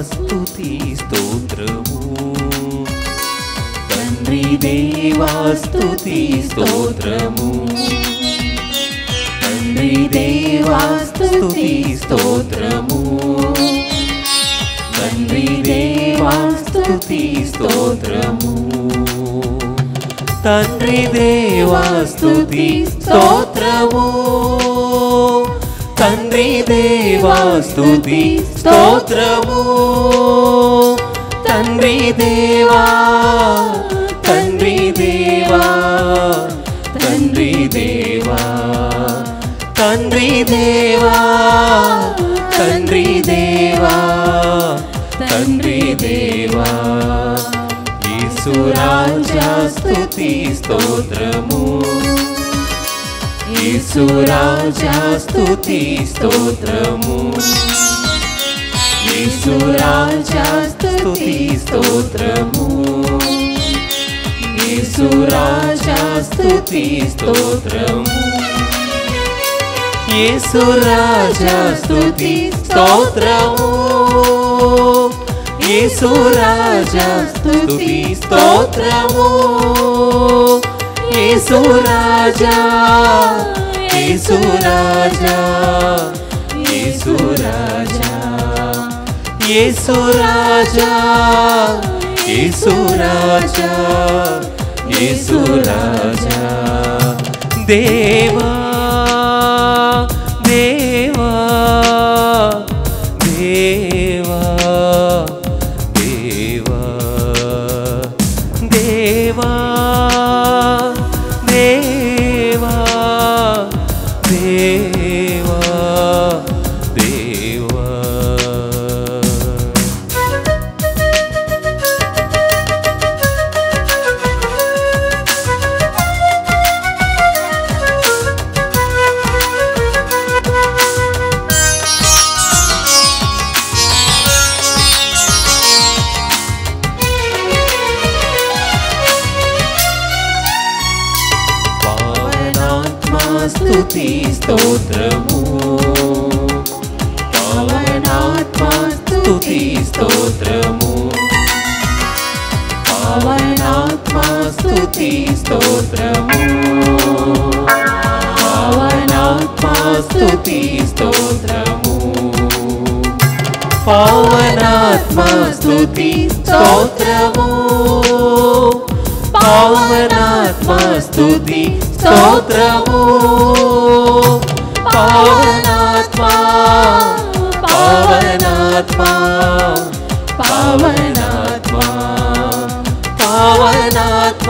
స్తుతి స్తోత్రము తండ్రి దేవా స్తుతి స్తోత్రము తండ్రి దేవా స్తుతి స్తోత్రము తండ్రి దేవా స్తుతి స్తోత్రము తండ్రి దేవా స్తుతి స్తోత్రము తండ్రి దేవా స్తుతి స్తోత్రము తండ్రి దేవా తండ్రి దేవా తండ్రి దేవా తండ్రి దేవా తండ్రి దేవా తండ్రి దేవా యేసు రాజా స్తుతి స్తోత్రము యేసు రాజా స్తుతి స్తోత్రము యేసు రాజా స్తుతి స్తోత్రము యేసు రాజా స్తుతి స్తోత్రము యేసు రాజా స్తుతి స్తోత్రము యేసు రాజా స్తుతి స్తోత్రము యేసు రాజా యేసు రాజా యేసు రాజా యేసు రాజా యేసు రాజా యేసు రాజా దేవా దేవా దేవా దేవా దేవా దేవా దేవా దేవా స్తుతి స్తోత్రము పావనాత్మ స్తుతి స్తోత్రము పావనాత్మ స్తుతి స్తోత్రము పావనాత్మ స్తుతి స్తోత్రము పావనాత్మ స్తుతి స్తోత్రము పావనాత్మ స్తుతి స్తోత్రము పావనాత్మ పావనాత్మ పావనాత్మ పావనాత్మ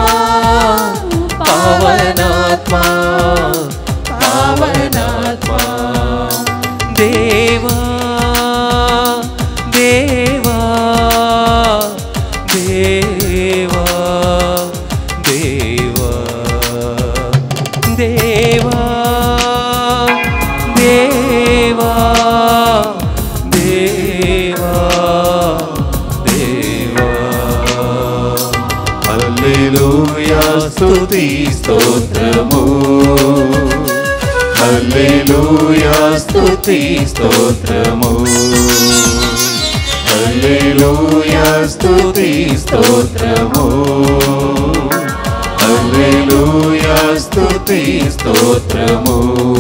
పావనాత్మ పావనాత్మ దేవా దేవా దేవా దేవా దేవా దేవా దేవా దేవా హల్లెలూయా స్తుతి స్తోత్రము హల్లెలూయా స్తుతి స్తోత్రము హల్లెలూయా స్తుతి స్తోత్రము హల్లెలూయా స్తుతి స్తోత్రము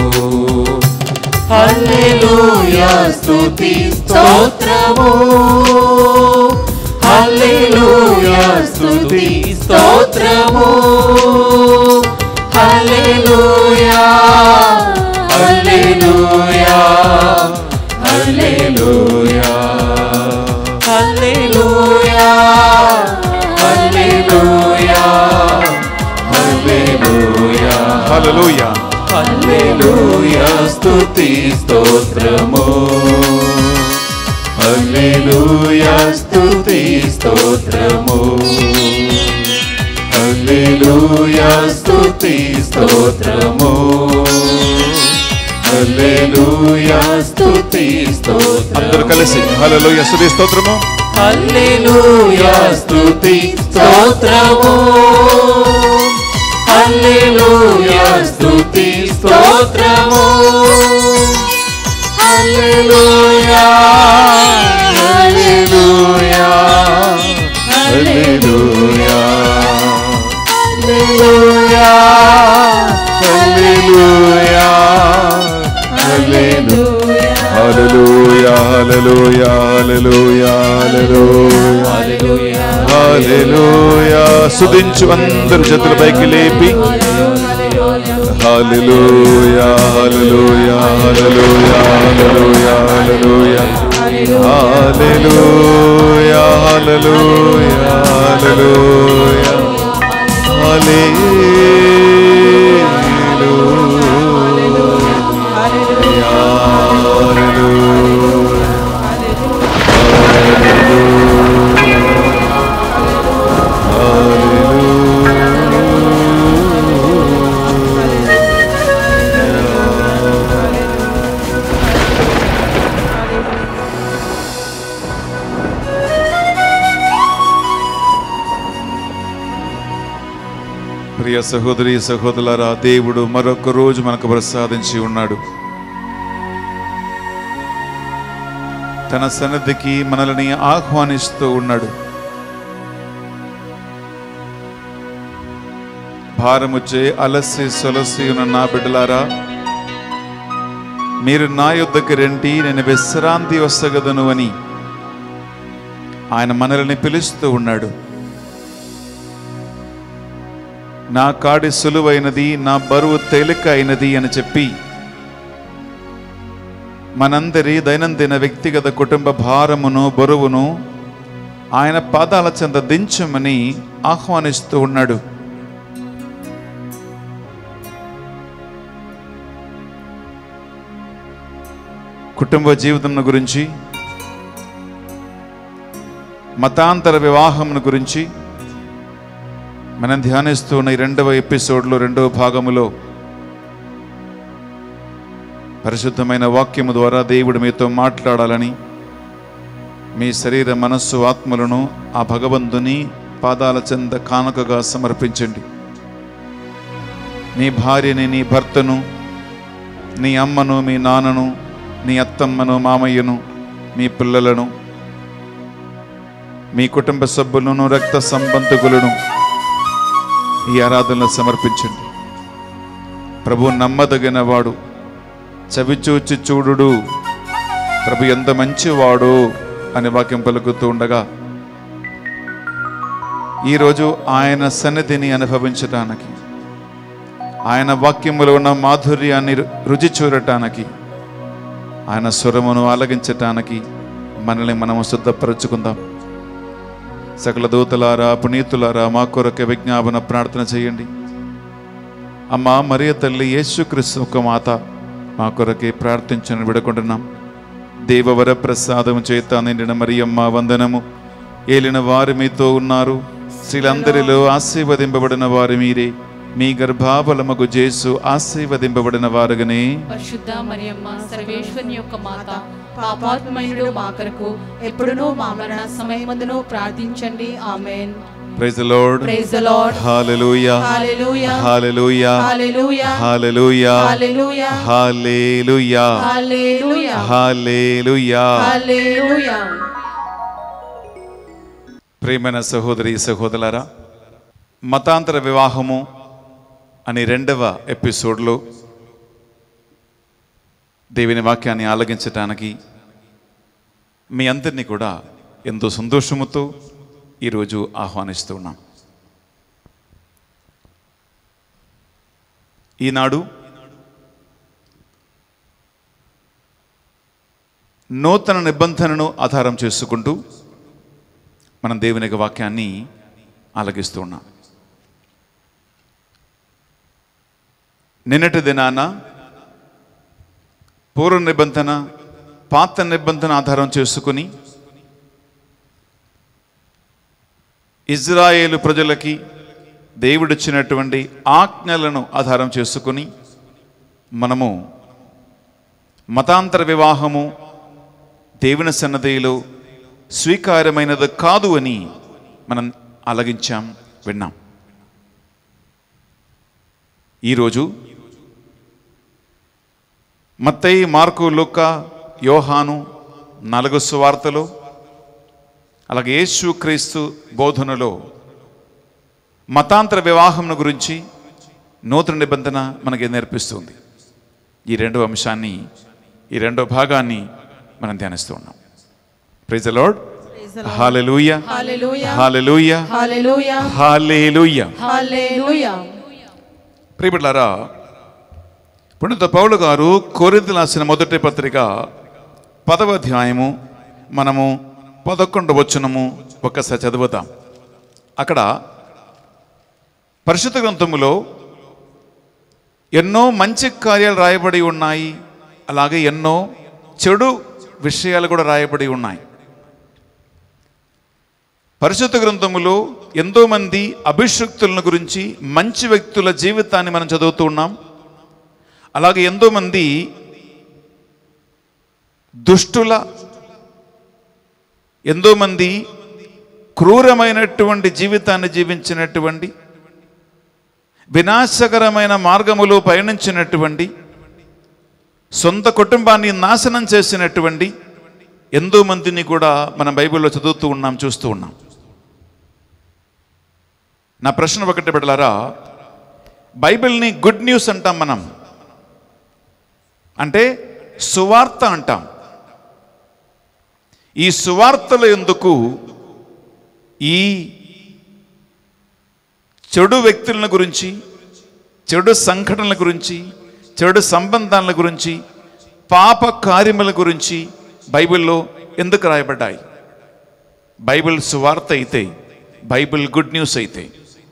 హల్లెలూయా స్తుతి స్తోత్రము హల్లెలూయా స్తుతి స్తోత్రము హల్లెలూయా hallelujah hallelujah hallelujah hallelujah hallelujah hallelujah హల్లెలూయా స్తుతి స్తోత్రము హల్లెలూయా స్తుతి స్తోత్రము హల్లెలూయా స్తుతి స్తోత్రము హల్లెలూయా స్తుతి స్తోత్రము అందరూ కలిసి హల్లెలూయా స్తుతి స్తోత్రము హల్లెలూయా స్తుతి స్తోత్రము హల్లెలూయా స్తుతి స్తోత్రము హల్లెలూయా hallelujah hallelujah hallelujah hallelujah hallelujah హల్లెలూయా. స్తుతించు అందరూ చేతుల పైకి లేపి హల్లెలూయా hallelujah hallelujah hallelujah hallelujah hallelujah hallelujah hallelujah ప్రియ సహోదరి సహోదరులారా, దేవుడు మరొక రోజు మనకు ప్రసాదించి ఉన్నాడు. తన సన్నిధికి మనల్ని ఆహ్వానిస్తూ ఉన్నాడు. భారముచే అలసి సొలసి ఉన్న నా బిడ్డలారా, మీరు నా యొద్దకు రండి, నేను విశ్రాంతి వసగదను అని ఆయన మనల్ని పిలుస్తూ ఉన్నాడు. నా కాడి సులువైనది, నా బరువు తేలిక అయినది అని చెప్పి మనందరి దైనందిన వ్యక్తిగత కుటుంబ భారమును బరువును ఆయన పాదాల చెంత దించమని ఆహ్వానిస్తూ ఉన్నాడు. కుటుంబ జీవితం గురించి, మతాంతర వివాహం గురించి మనం ధ్యానిస్తున్న ఈ 2వ ఎపిసోడ్లో 2వ భాగములో పరిశుద్ధమైన వాక్యము ద్వారా దేవుడు మీతో మాట్లాడాలని మీ శరీర మనస్సు ఆత్మలను ఆ భగవంతుని పాదాల చెంత కానుకగా సమర్పించండి. నీ భార్యని, నీ భర్తను, నీ అమ్మను, మీ నాన్నను, నీ అత్తమ్మను, మామయ్యను, మీ పిల్లలను, మీ కుటుంబ సభ్యులను, రక్త సంబంధికులను ఈ ఆరాధనలో సమర్పించండి. ప్రభు నమ్మదగిన వాడు, చవిచూచి చూడు, ప్రభు ఎంత మంచివాడు అని వాక్యం పలుకుతూ ఉండగా ఈరోజు ఆయన సన్నిధిని అనుభవించటానికి, ఆయన వాక్యములో ఉన్న మాధుర్యాన్ని రుచి చూడటానికి, ఆయన స్వరమును ఆలగించటానికి మనల్ని మనము సిద్ధపరచుకుందాం. సకల దూతలారా, పునీతులారా, మా కొరకు విజ్ఞాపన ప్రార్థన చేయండి. అమ్మా మరియ తల్లి, యేసుక్రీస్తు ఒక మాత, మా కొరకే ప్రార్థించని విడుకుంటున్నాం. దేవవర ప్రసాదము చేత నిండిన మరియమ్మ వందనము. ఏలిన వారు మీతో ఉన్నారు, స్త్రీలందరిలో ఆశీర్వదింపబడిన వారు మీరే. మీ గర్భఫలముగు యేసు ఆశీర్వదింపబడిన వారుగానే. పరిశుద్ధ మరియమ్మ సర్వేశ్వరుని యొక్క మాత, పాపాత్మయుడు మా కొరకు ఎప్పుడునూ మా మరణ సమయమందును ప్రార్థించండి. ఆమేన్. Praise the Lord. Praise the Lord. Hallelujah. Hallelujah. Hallelujah. Hallelujah. Hallelujah. Hallelujah. Hallelujah. Hallelujah. Hallelujah. Hallelujah. ప్రియమైన సహోదరి సహోదరులారా, మతాంతర వివాహము అనే 2వ ఎపిసోడ్లో దేవుని వాక్యాన్ని ఆలగించటానికి మీ అందరినీ కూడా ఎంతో సంతోషముతో ఈరోజు ఆహ్వానిస్తున్నాం. ఈనాడు నూతన నిబంధనను ఆధారం చేసుకుంటూ మనం దేవుని యొక్క వాక్యాన్ని ఆలగిస్తూ ఉన్నాం. నిన్నటి దినాన పూర్వ నిబంధన, పాత నిబంధన ఆధారం చేసుకుని ఇజ్రాయేలు ప్రజలకి దేవుడిచ్చినటువంటి ఆజ్ఞలను ఆధారం చేసుకుని మనము మతాంతర వివాహము దేవుని సన్నిధిలో స్వీకారమైనది కాదు అని మనం ఆలగించాం, విన్నాం. ఈరోజు మత్తయి, మార్కు, లూకా, యోహాను 4 సువార్తలు, అలాగే యేసుక్రీస్తు బోధనలో మతాంతర వివాహం గురించి నూతన నిబంధన మనకి నేర్పిస్తుంది. ఈ 2వ అంశాన్ని ఈ రెండో భాగాన్ని మనం ధ్యానిస్తూ ఉన్నాం. Praise the Lord. Hallelujah hallelujah hallelujah hallelujah hallelujah. Hallelujah. ప్రియబిడ్డలారా, పునీత పౌలు గారు కొరింథీయులకు రాసిన మొదటి పత్రిక 10వ అధ్యాయము మనము 11వ వచనము ఒక్కసారి చదువుతాం. అక్కడ పరిశుద్ధ గ్రంథములో ఎన్నో మంచి కార్యాలు రాయబడి ఉన్నాయి, అలాగే ఎన్నో చెడు విషయాలు కూడా రాయబడి ఉన్నాయి. పరిశుద్ధ గ్రంథములో ఎంతోమంది అభిషిక్తులను గురించి, మంచి వ్యక్తుల జీవితాన్ని మనం చదువుతూ ఉన్నాం. అలాగే ఎంతోమంది దుష్టుల, ఎంతోమంది క్రూరమైనటువంటి జీవితాన్ని జీవించినటువంటి, వినాశకరమైన మార్గములో పయనించినటువంటి, సొంత కుటుంబాన్ని నాశనం చేసినటువంటి ఎంతోమందిని కూడా మనం బైబిల్లో చదువుతూ ఉన్నాం, చూస్తూ ఉన్నాం. నా ప్రశ్న ఒకటి బిడ్డలారా, బైబిల్ని గుడ్ న్యూస్ అంటాం మనం, అంటే సువార్త అంటాం. ఈ సువార్తలు ఎందుకు ఈ చెడు వ్యక్తుల గురించి, చెడు సంఘటనల గురించి, చెడు సంబంధాల గురించి, పాప కార్యముల గురించి బైబిల్లో ఎందుకు రాయబడ్డాయి? బైబిల్ సువార్త అయితే, బైబిల్ గుడ్ న్యూస్ అయితే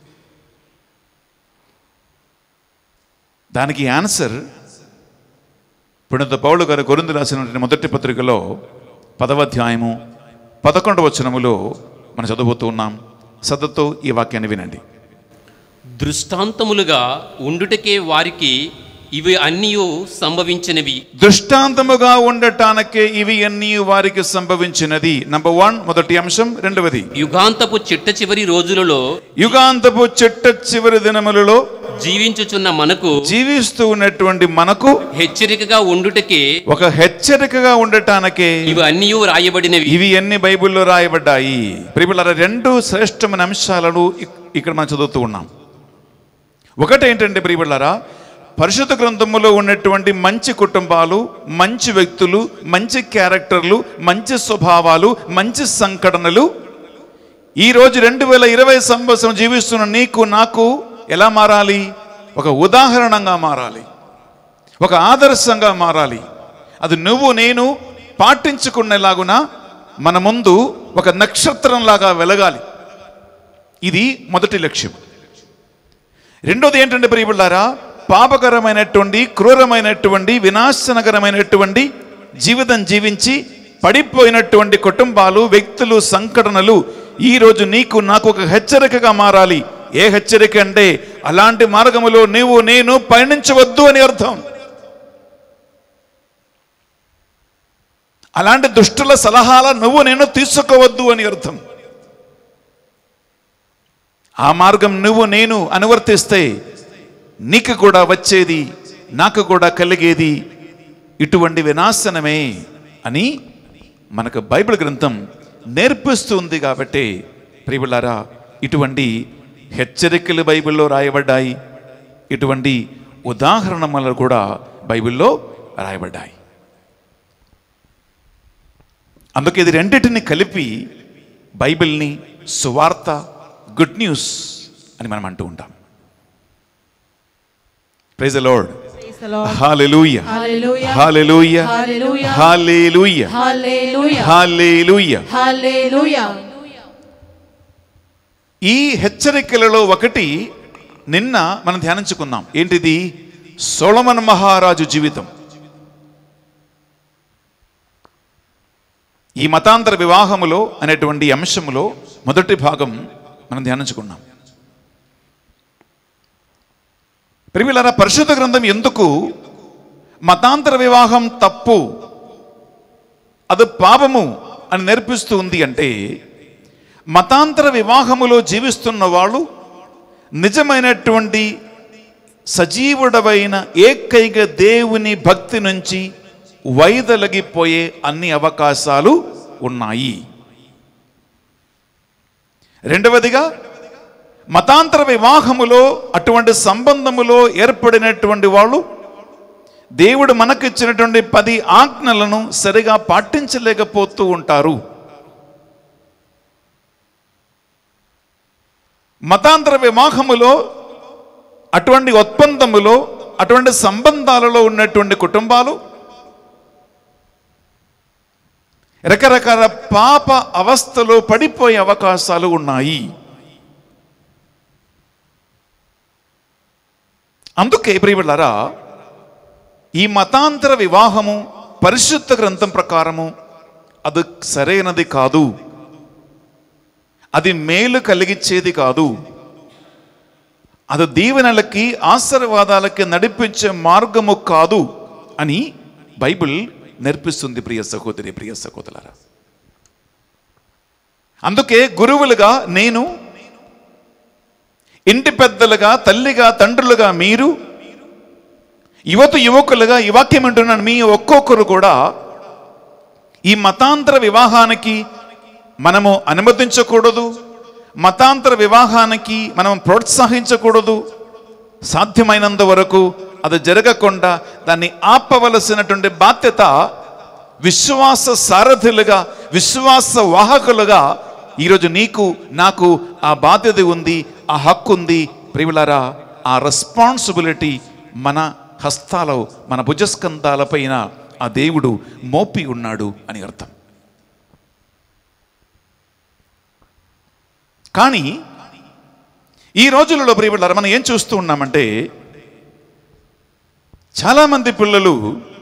దానికి ఆన్సర్ పునీత పౌలు గారు కొరింథీయులకు రాసినటువంటి మొదటి పత్రికలో 10వ అధ్యాయము 11వ వచనములో మనం చదువుతూ ఉన్నాం. శ్రద్ధతో ఈ వాక్యాన్ని వినండి. దృష్టాంతములుగా ఉండుటకే వారికి ఇవి అన్నీ సంభవించినవి. దృష్టాంతముగా ఉండటానికే ఇవి అన్నీ వారికి సంభవించినది. నంబర్ 1 మొదటి అంశం. రెండవది, యుగాంతపు చిట్ట చివరి రోజులలో, యుగాంతపు చిట్ట చివరి దినములలో జీవించుచున్న మనకు, జీవిస్తూ ఉన్నటువంటి మనకు హెచ్చరికగా ఉండుటకే, ఒక హెచ్చరికగా ఉండటానికే ఇవి అన్నీ రాయబడినవి. ఇవి అన్ని బైబిల్లో రాయబడ్డాయి. ప్రియబిడ్డలారా, రెండు శ్రేష్టమైన అంశాలను ఇక్కడ మనం చదువుతూ ఉన్నాం. ఒకటి ఏంటంటే ప్రియబిడ్డలారా, పరిశుద్ధ గ్రంథములో ఉన్నటువంటి మంచి కుటుంబాలు, మంచి వ్యక్తులు, మంచి క్యారెక్టర్లు, మంచి స్వభావాలు, మంచి సంఘటనలు ఈరోజు 2020 సంవత్సరం జీవిస్తున్న నీకు నాకు ఎలా మారాలి? ఒక ఉదాహరణంగా మారాలి, ఒక ఆదర్శంగా మారాలి. అది నువ్వు నేను పాటించుకునేలాగున మన ముందు ఒక నక్షత్రంలాగా వెలగాలి. ఇది మొదటి లక్ష్యం. రెండోది ఏంటంటే ప్రియబిడ్డలారా, పాపకరమైనటువంటి, క్రూరమైనటువంటి, వినాశనకరమైనటువంటి జీవితం జీవించి పడిపోయినటువంటి కుటుంబాలు, వ్యక్తులు, సంఘటనలు ఈరోజు నీకు నాకు ఒక హెచ్చరికగా మారాలి. ఏ హెచ్చరిక అంటే అలాంటి మార్గములో నీవు నేను పయనించవద్దు అని అర్థం. అలాంటి దుష్టుల సలహాల నువ్వు నేను తీసుకోవద్దు అని అర్థం. ఆ మార్గం నువ్వు నేను అనువర్తిస్తే నీకు కూడా వచ్చేది, నాకు కూడా కలిగేది ఇటువంటి వినాశనమే అని మనకు బైబిల్ గ్రంథం నేర్పిస్తుంది. కాబట్టి ప్రియబిడ్డలారా, ఇటువంటి హెచ్చరికలు బైబిల్లో రాయబడ్డాయి, ఇటువంటి ఉదాహరణలు కూడా బైబిల్లో రాయబడ్డాయి. అందుకే ఇది రెండింటిని కలిపి బైబిల్ని సువార్త, గుడ్ న్యూస్ అని మనం అంటూ ఉంటాం. Praise the Lord. Hallelujah hallelujah hallelujah hallelujah hallelujah. ఈ హెచ్చరికలలో ఒకటి నిన్న మనం ధ్యానించుకున్నాం. ఏంటిది? సొలొమోను మహారాజు జీవితం. ఈ మతాంతర వివాహములో అనేటువంటి అంశములో మొదటి భాగం మనం ధ్యానించుకున్నాం. ప్రియమిలారా, పరిశుద్ధ గ్రంథం ఎందుకు మతాంతర వివాహం తప్పు, అది పాపము అని నేర్పిస్తూ ఉంది అంటే, మతాంతర వివాహములో జీవిస్తున్న వాళ్ళు నిజమైనటువంటి సజీవుడవైన ఏకైక దేవుని భక్తి నుంచి వైదొలగిపోయే అన్ని అవకాశాలు ఉన్నాయి. రెండవదిగా, మతాంతర వివాహములో అటువంటి సంబంధములో ఏర్పడినటువంటి వాళ్ళు దేవుడు మనకిచ్చినటువంటి 10 ఆజ్ఞలను సరిగా పాటించలేకపోతూ ఉంటారు. మతాంతర వివాహములో, అటువంటి ఒప్పందములో, అటువంటి సంబంధాలలో ఉన్నటువంటి కుటుంబాలు రకరకాల పాప అవస్థలో పడిపోయే అవకాశాలు ఉన్నాయి. అందుకే ప్రియబిడ్డలారా, ఈ మతాంతర వివాహము పరిశుద్ధ గ్రంథం ప్రకారము అది సరైనది కాదు, అది మేలు కలిగించేది కాదు, అది దీవెనలకి ఆశీర్వాదాలకి నడిపించే మార్గము కాదు అని బైబిల్ నేర్పిస్తుంది. ప్రియ సహోదరి, ప్రియ సహోదరులారా, అందుకే గురువులుగా నేను, ఇంటి పెద్దలుగా, తల్లిగా, తండ్రులుగా మీరు, యువకులుగా ఈ వాక్యం అంటున్నాను, మీ ఒక్కొక్కరు కూడా ఈ మతాంతర వివాహానికి మనము అనుమతించకూడదు, మతాంతర వివాహానికి మనం ప్రోత్సహించకూడదు. సాధ్యమైనంత వరకు అది జరగకుండా దాన్ని ఆపవలసినటువంటి బాధ్యత విశ్వాస సారథులుగా, విశ్వాస వాహకులుగా ఈరోజు నీకు నాకు ఆ బాధ్యత ఉంది, ఆ హక్కు ఉంది. ప్రియులారా, ఆ రెస్పాన్సిబిలిటీ మన హస్తాలో, మన భుజస్కంధాల పైన ఆ దేవుడు మోపి ఉన్నాడు అని అర్థం. కానీ ఈ రోజులలో ప్రియులారా మనం ఏం చూస్తూ ఉన్నామంటే, చాలామంది పిల్లలు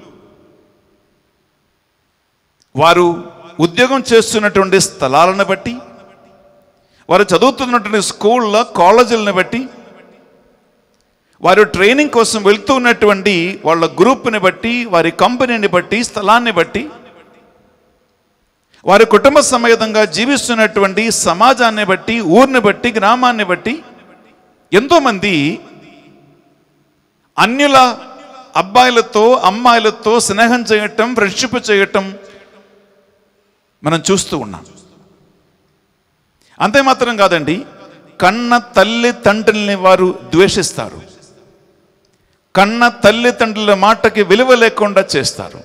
వారు ఉద్యోగం చేస్తున్నటువంటి స్థలాలను బట్టి, వారు చదువుతున్నటువంటి స్కూళ్ళ కాలేజీలను బట్టి, వారు ట్రైనింగ్ కోసం వెళ్తూ ఉన్నటువంటి వాళ్ళ గ్రూప్ని బట్టి, వారి కంపెనీని బట్టి, స్థలాన్ని బట్టి, వారి కుటుంబ సమేతంగా జీవిస్తున్నటువంటి సమాజాన్ని బట్టి, ఊరిని బట్టి, గ్రామాన్ని బట్టి ఎంతోమంది అన్యుల అబ్బాయిలతో, అమ్మాయిలతో స్నేహం చేయటం, ఫ్రెండ్షిప్ చేయటం మనం చూస్తూ ఉన్నాం. అంతే మాత్రం కాదండి, కన్న తల్లి తండ్రుల్ని వారు ద్వేషిస్తారు, కన్న తల్లిదండ్రుల మాటకి విలువ లేకుండా చేస్తారు.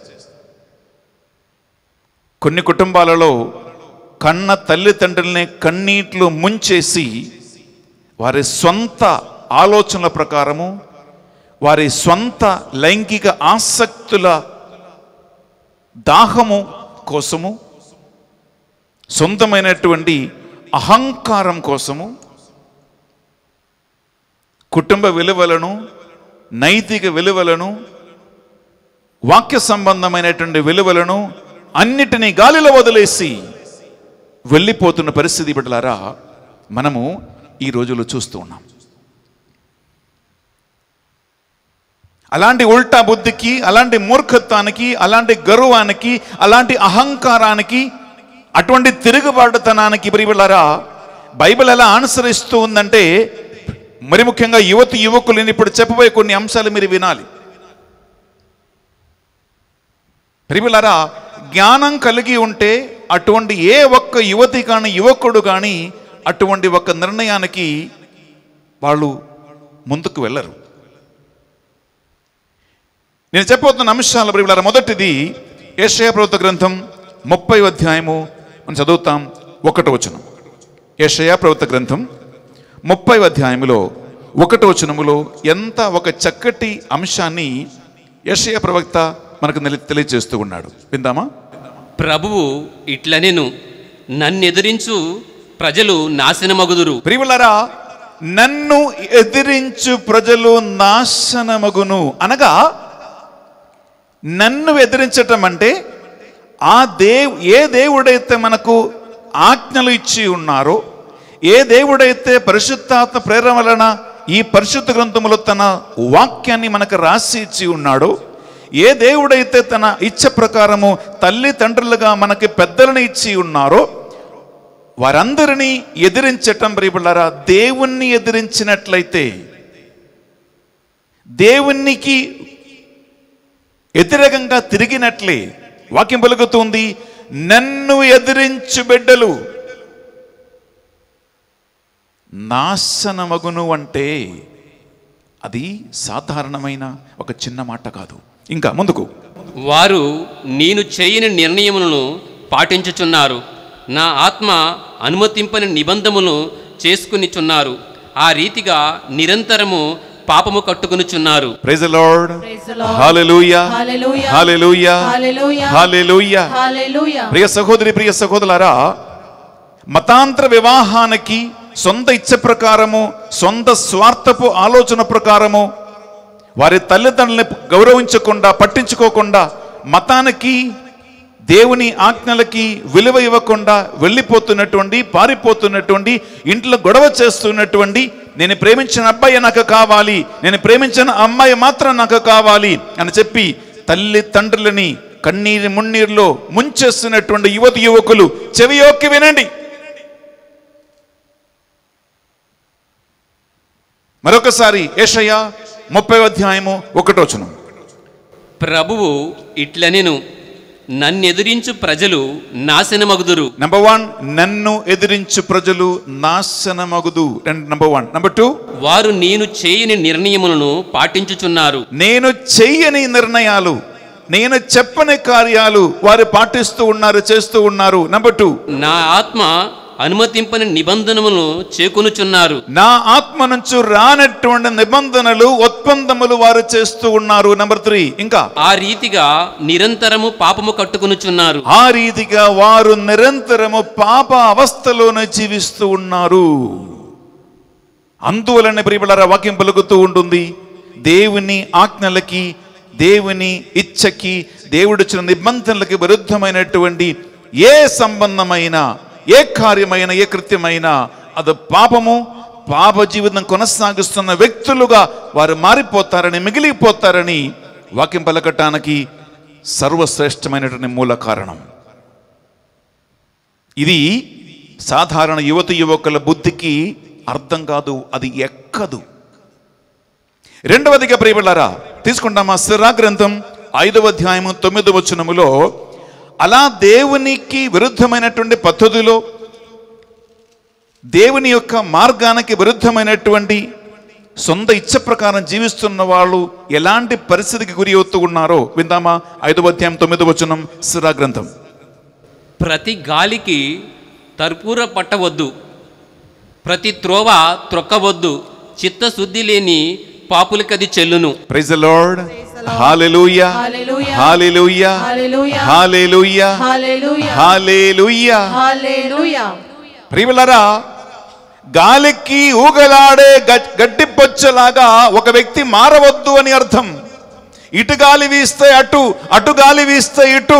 కొన్ని కుటుంబాలలో కన్న తల్లిదండ్రుల్ని కన్నీటిలో ముంచేసి వారి సొంత ఆలోచనల ప్రకారము, వారి సొంత లైంగిక ఆసక్తుల దాహము కోసము, సొంతమైనటువంటి అహంకారం కోసము కుటుంబ విలువలను, నైతిక విలువలను, వాక్య సంబంధమైనటువంటి విలువలను అన్నిటినీ గాలిలో వదిలేసి వెళ్ళిపోతున్న పరిస్థితి బిడ్డలారా మనము ఈ రోజుల్లో చూస్తూ ఉన్నాం. అలాంటి ఉల్టా బుద్ధికి, అలాంటి మూర్ఖత్వానికి, అలాంటి గర్వానికి, అలాంటి అహంకారానికి, అటువంటి తిరుగుబాటుతనానికి ప్రియులారా బైబిల్ ఎలా ఆన్సర్ ఇస్తూ ఉందంటే, మరి ముఖ్యంగా యువకులని ఇప్పుడు చెప్పబోయే కొన్ని అంశాలు మీరు వినాలి. ప్రియులారా, జ్ఞానం కలిగి ఉంటే అటువంటి ఏ ఒక్క యువతి కానీ, యువకుడు కానీ అటువంటి ఒక నిర్ణయానికి వాళ్ళు ముందుకు వెళ్ళరు. నేను చెప్పబోతున్న అంశాల ప్రియులారా, మొదటిది యెషయా ప్రవక్త గ్రంథం 30వ అధ్యాయము మనం చదువుతాం. 1వ వచనం. యెషయా ప్రవక్త గ్రంథం 30వ అధ్యాయములో 1వ వచనములో ఎంత ఒక చక్కటి అంశాన్ని యెషయా ప్రవక్త మనకు తెలియజేస్తూ ఉన్నాడు. విందామా? ప్రభువు ఇట్లనెను, నన్నెదిరించు ప్రజలు నాశనమగుదురు. ప్రియులారా, నన్ను ఎదిరించు ప్రజలు నాశనమగును అనగా, నన్ను ఎదిరించటం అంటే ఏ దేవుడైతే మనకు ఆజ్ఞలు ఇచ్చి ఉన్నారో, ఏ దేవుడైతే పరిశుద్ధాత్మ ప్రేరణ వలన ఈ పరిశుద్ధ గ్రంథములో తన వాక్యాన్ని మనకు రాసి ఇచ్చి ఉన్నాడో, ఏ దేవుడైతే తన ఇచ్చ ప్రకారము తల్లి తండ్రులుగా మనకి పెద్దలను ఇచ్చి ఉన్నారో, వారందరినీ ఎదిరించటం ప్రియులారా దేవుణ్ణి ఎదిరించినట్లయితే, దేవునికి వ్యతిరేకంగా తిరిగినట్లే వాక్యం పలుకుతుంది. నన్ను ఎదిరించు బిడ్డలు నాశనమగును అంటే అది సాధారణమైన ఒక చిన్న మాట కాదు. ఇంకా ముందుకు. వారు నేను చేయని నిర్ణయములను పాటించుచున్నారు, నా ఆత్మ అనుమతింపని నిబంధనలను చేసుకునిచున్నారు, ఆ రీతిగా నిరంతరము పాపము కట్టుకొనుచున్నారు. Praise the lord. Praise the Lord. Hallelujah. Hallelujah. Hallelujah. Hallelujah. Hallelujah. Hallelujah. ప్రియ సహోదరి, ప్రియ సహోదరులారా, మతాంతర వివాహానికి సొంత ఇచ్చ ప్రకారము, సొంత స్వార్థపు ఆలోచన ప్రకారము, వారి తల్లిదండ్రులని గౌరవించకుండా, పట్టించుకోకుండా, మతానికి దేవుని ఆజ్ఞలకి విలువ ఇవ్వకుండా వెళ్ళిపోతున్నటువంటి, పారిపోతున్నటువంటి, ఇంట్లో గొడవ చేస్తున్నటువంటి, నేను ప్రేమించిన అబ్బాయి నాకు కావాలి, నేను ప్రేమించిన అమ్మాయి మాత్రం నాకు కావాలి అని చెప్పి తల్లి తండ్రులని కన్నీరు మున్నీరులో ముంచేస్తున్నటువంటి యువతి యువకులు చెవియొక్కి వినండి. మరొకసారి యెషయా 30:1. ప్రభువు ఇట్లనెను, నన్నెదిరించు ప్రజలు నాశనమగుదురు. నంబర్ 1, నన్ను ఎదిరించు ప్రజలు నాశనమగుదు. నంబర్ 1. నంబర్ 2, వారు నేను చేయని నిర్ణయములను పాటించుచున్నారు. నేను చెయ్యని నిర్ణయాలు, నేను చెప్పని కార్యాలు వారు పాటిస్తూ ఉన్నారు, చేస్తూ ఉన్నారు. నంబర్ 2, నా ఆత్మ అనుమతింపని నిబంధనములను చేకొనుచున్నారు. నా ఆత్మ నుంచి రానటువంటి నిబంధనలు, ఒప్పందములు వారు చేస్తూ ఉన్నారు. నంబర్ 3, ఇంకా ఆ రీతిగా నిరంతరము పాపము కట్టుకొనుచున్నారు. ఆ రీతిగా వారు నిరంతరము పాప అవస్థలోనే జీవిస్తూ ఉన్నారు. అందువలన ప్రియబిడ్డలారా, వాక్యం పలుకుతూ ఉంటుంది, దేవుని ఆజ్ఞలకి, దేవుని ఇచ్చకి, దేవుడిచ్చిన నిబంధనలకి విరుద్ధమైనటువంటి ఏ సంబంధమైన, ఏ కార్యమైన, ఏ కృత్యమైనా అది పాపము. పాప జీవితం కొనసాగిస్తున్న వ్యక్తులుగా వారు మారిపోతారని, మిగిలిపోతారని వాక్యం పలకటానికి సర్వశ్రేష్టమైనటువంటి మూల కారణం. ఇది సాధారణ యువతి యువకుల బుద్ధికి అర్థం కాదు, అది ఎక్కదు. రెండవదిగా ప్రియబిడ్డలారా, తీసుకుంటామా సిరా గ్రంథం 5:9 అలా దేవునికి విరుద్ధమైనటువంటి పద్ధతిలో, దేవుని యొక్క మార్గానికి విరుద్ధమైనటువంటి సొంత ఇచ్చ ప్రకారం జీవిస్తున్న వాళ్ళు ఎలాంటి పరిస్థితికి గురి అవుతూ ఉన్నారో విందామా. 5:9 సిరా గ్రంథం. ప్రతి గాలికి తర్పూర పట్టవద్దు, ప్రతి త్రోవ త్రొక్కవద్దు, చిత్తశుద్ధి లేని పాపులకది చెల్లును. Praise the Lord. Hallelujah. Hallelujah. Hallelujah. Hallelujah. Hallelujah. Hallelujah. Hallelujah. Hallelujah. ప్రియబిడ్డలారా, గాలికి ఊగలాడే గడ్డి పొచ్చలాగా ఒక వ్యక్తి మారవద్దు అని అర్థం. ఇటు గాలి వీస్తే అటు, అటు గాలి వీస్తే ఇటు.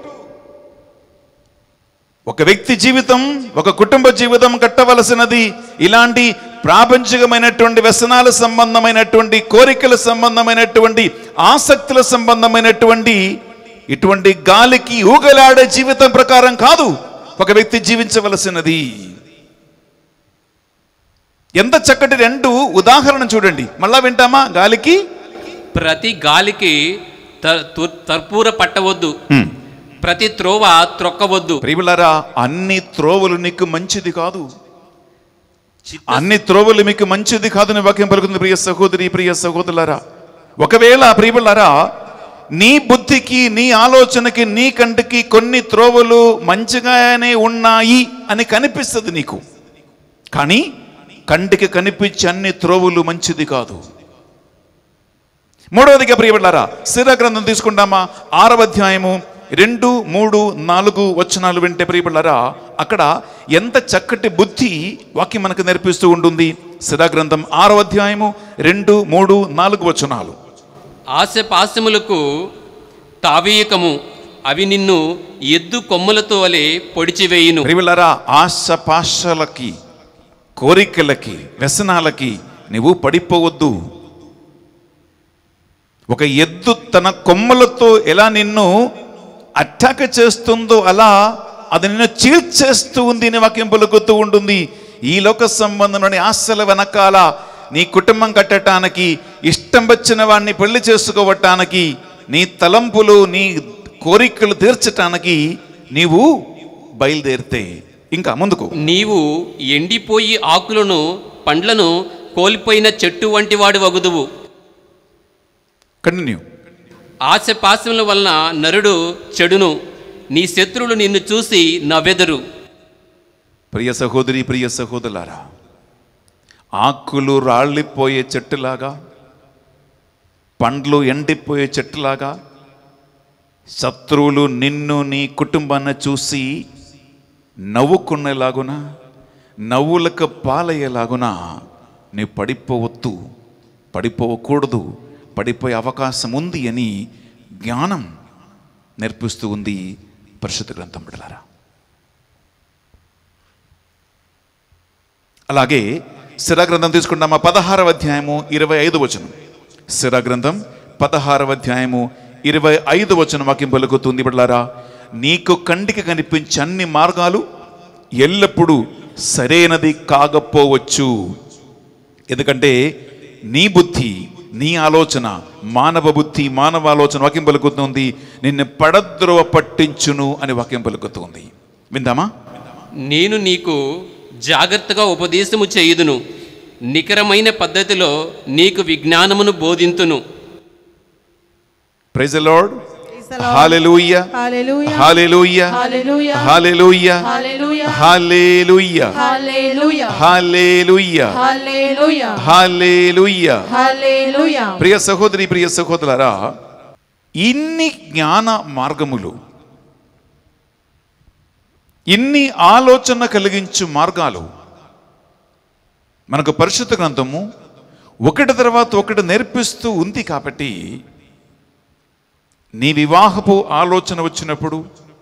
ఒక వ్యక్తి జీవితం, ఒక కుటుంబ జీవితం కట్టవలసినది ఇలాంటి ప్రాపంచికమైనటువంటి వ్యసనాల సంబంధమైనటువంటి, కోరికల సంబంధమైనటువంటి, ఆసక్తుల సంబంధమైనటువంటి ఇటువంటి గాలికి ఊగలాడే జీవితం ప్రకారం కాదు ఒక వ్యక్తి జీవించవలసినది. ఎంత చక్కటి రెండు ఉదాహరణ చూడండి. మళ్ళా వింటామా. గాలికి, ప్రతి గాలికి తర్పూర పట్టవద్దు, ప్రతి త్రోవ త్రొక్కవద్దు. ప్రియులారా, అన్ని త్రోవలు నీకు మంచిది కాదు, అన్ని త్రోవలు మీకు మంచిది కాదని వాక్యం పలుకుతుంది. ప్రియ సహోదరి, ప్రియ సహోదరులారా, ఒకవేళ ప్రియులారా నీ బుద్ధికి, నీ ఆలోచనకి, నీ కంటికి కొన్ని త్రోవలు మంచిగానే ఉన్నాయి అని కనిపిస్తుంది నీకు, కానీ కంటికి కనిపించే అన్ని త్రోవలు మంచిది కాదు. మూడవదిగా ప్రియబిడ్డలారా, సిరా గ్రంథం తీసుకుంటామా. 6:2, 3, 4 వింటే ప్రియబిడ్డలారా, అక్కడ ఎంత చక్కటి బుద్ధి వాక్యం మనకు నేర్పిస్తూ ఉంటుంది. సిరా గ్రంథం 6:2, 3, 4 ఆశపాశములకు తావీయకము, అవి నిన్ను ఎద్దు కొమ్ములతో వలె పొడిచివేయును. ప్రియబిడ్డలారా, ఆశపాశలకి, కోరికలకి, వ్యసనాలకి నువ్వు పడిపోవద్దు. ఒక ఎద్దు తన కొమ్మలతో ఎలా నిన్ను అటాక్ చేస్తుందో అలా అది నిన్ను చీల్చేస్తూ ఉంది అని వాక్యం పలుకుతూ ఉంటుంది. ఈ లోక సంబంధంలోని ఆశల వెనకాల నీ కుటుంబం కట్టడానికి, ఇష్టం వచ్చిన వాడిని పెళ్లి చేసుకోవటానికి, నీ తలంపులు, నీ కోరికలు తీర్చటానికి నీవు బయలుదేరితే ఇంకా ముందుకు, నీవు ఎండిపోయి ఆకులను, పండ్లను కోల్పోయిన చెట్టు వంటి వాడు వగుదువు. కంటిన్యూ. ఆశపాశముల వలన నరుడు చెడును, నీ శత్రువులు నిన్ను చూసి నవ్వెదరు. ప్రియ సహోదరి, ప్రియ సహోదరులారా, ఆకులు రాళ్ళిపోయే చెట్టులాగా, పండ్లు ఎండిపోయే చెట్టులాగా, శత్రువులు నిన్ను నీ కుటుంబాన్ని చూసి నవ్వుకునేలాగున, నవ్వులకు పాలయ్యేలాగున నీ పడిపోవద్దు, పడిపోకూడదు, పడిపోయే అవకాశం ఉంది అని జ్ఞానం నేర్పిస్తూ ఉంది పరిశుద్ధ గ్రంథం బిడ్డలారా. అలాగే సిరా గ్రంథం తీసుకుంటామా, 16వ అధ్యాయము 25వ వచనం. సిరా గ్రంథం 16వ అధ్యాయము 25వ వచనం వాక్యం పలుకుతుంది బిడ్డలారా, నీకు కంటికి కనిపించే అన్ని మార్గాలు ఎల్లప్పుడూ సరైనది కాకపోవచ్చు. ఎందుకంటే నీ బుద్ధి, నీ ఆలోచన, మానవ బుద్ధి, మానవ ఆలోచన వాక్యం పలుకుతుంది నిన్ను పడద్రోవ పట్టించును అని వాక్యం పలుకుతుంది. విందామా? నేను నీకు జాగ్రత్తగా ఉపదేశము చేయుదును, నికరమైన పద్ధతిలో నీకు విజ్ఞానమును బోధింతును. Praise the Lord. Hallelujah, hallelujah, hallelujah, hallelujah, hallelujah, hallelujah, hallelujah, hallelujah, hallelujah, hallelujah, hallelujah, hallelujah. Hallelujah. ప్రియ సహోదరి, ప్రియ సహోదరులారా, ఇన్ని జ్ఞాన మార్గములు, ఇన్ని ఆలోచన కలిగించు మార్గాలు మనకు పరిశుద్ధ గ్రంథము ఒకటి తర్వాత ఒకటి నేర్పిస్తూ ఉంది. కాబట్టి నీ వివాహపు ఆలోచన వచ్చినప్పుడు,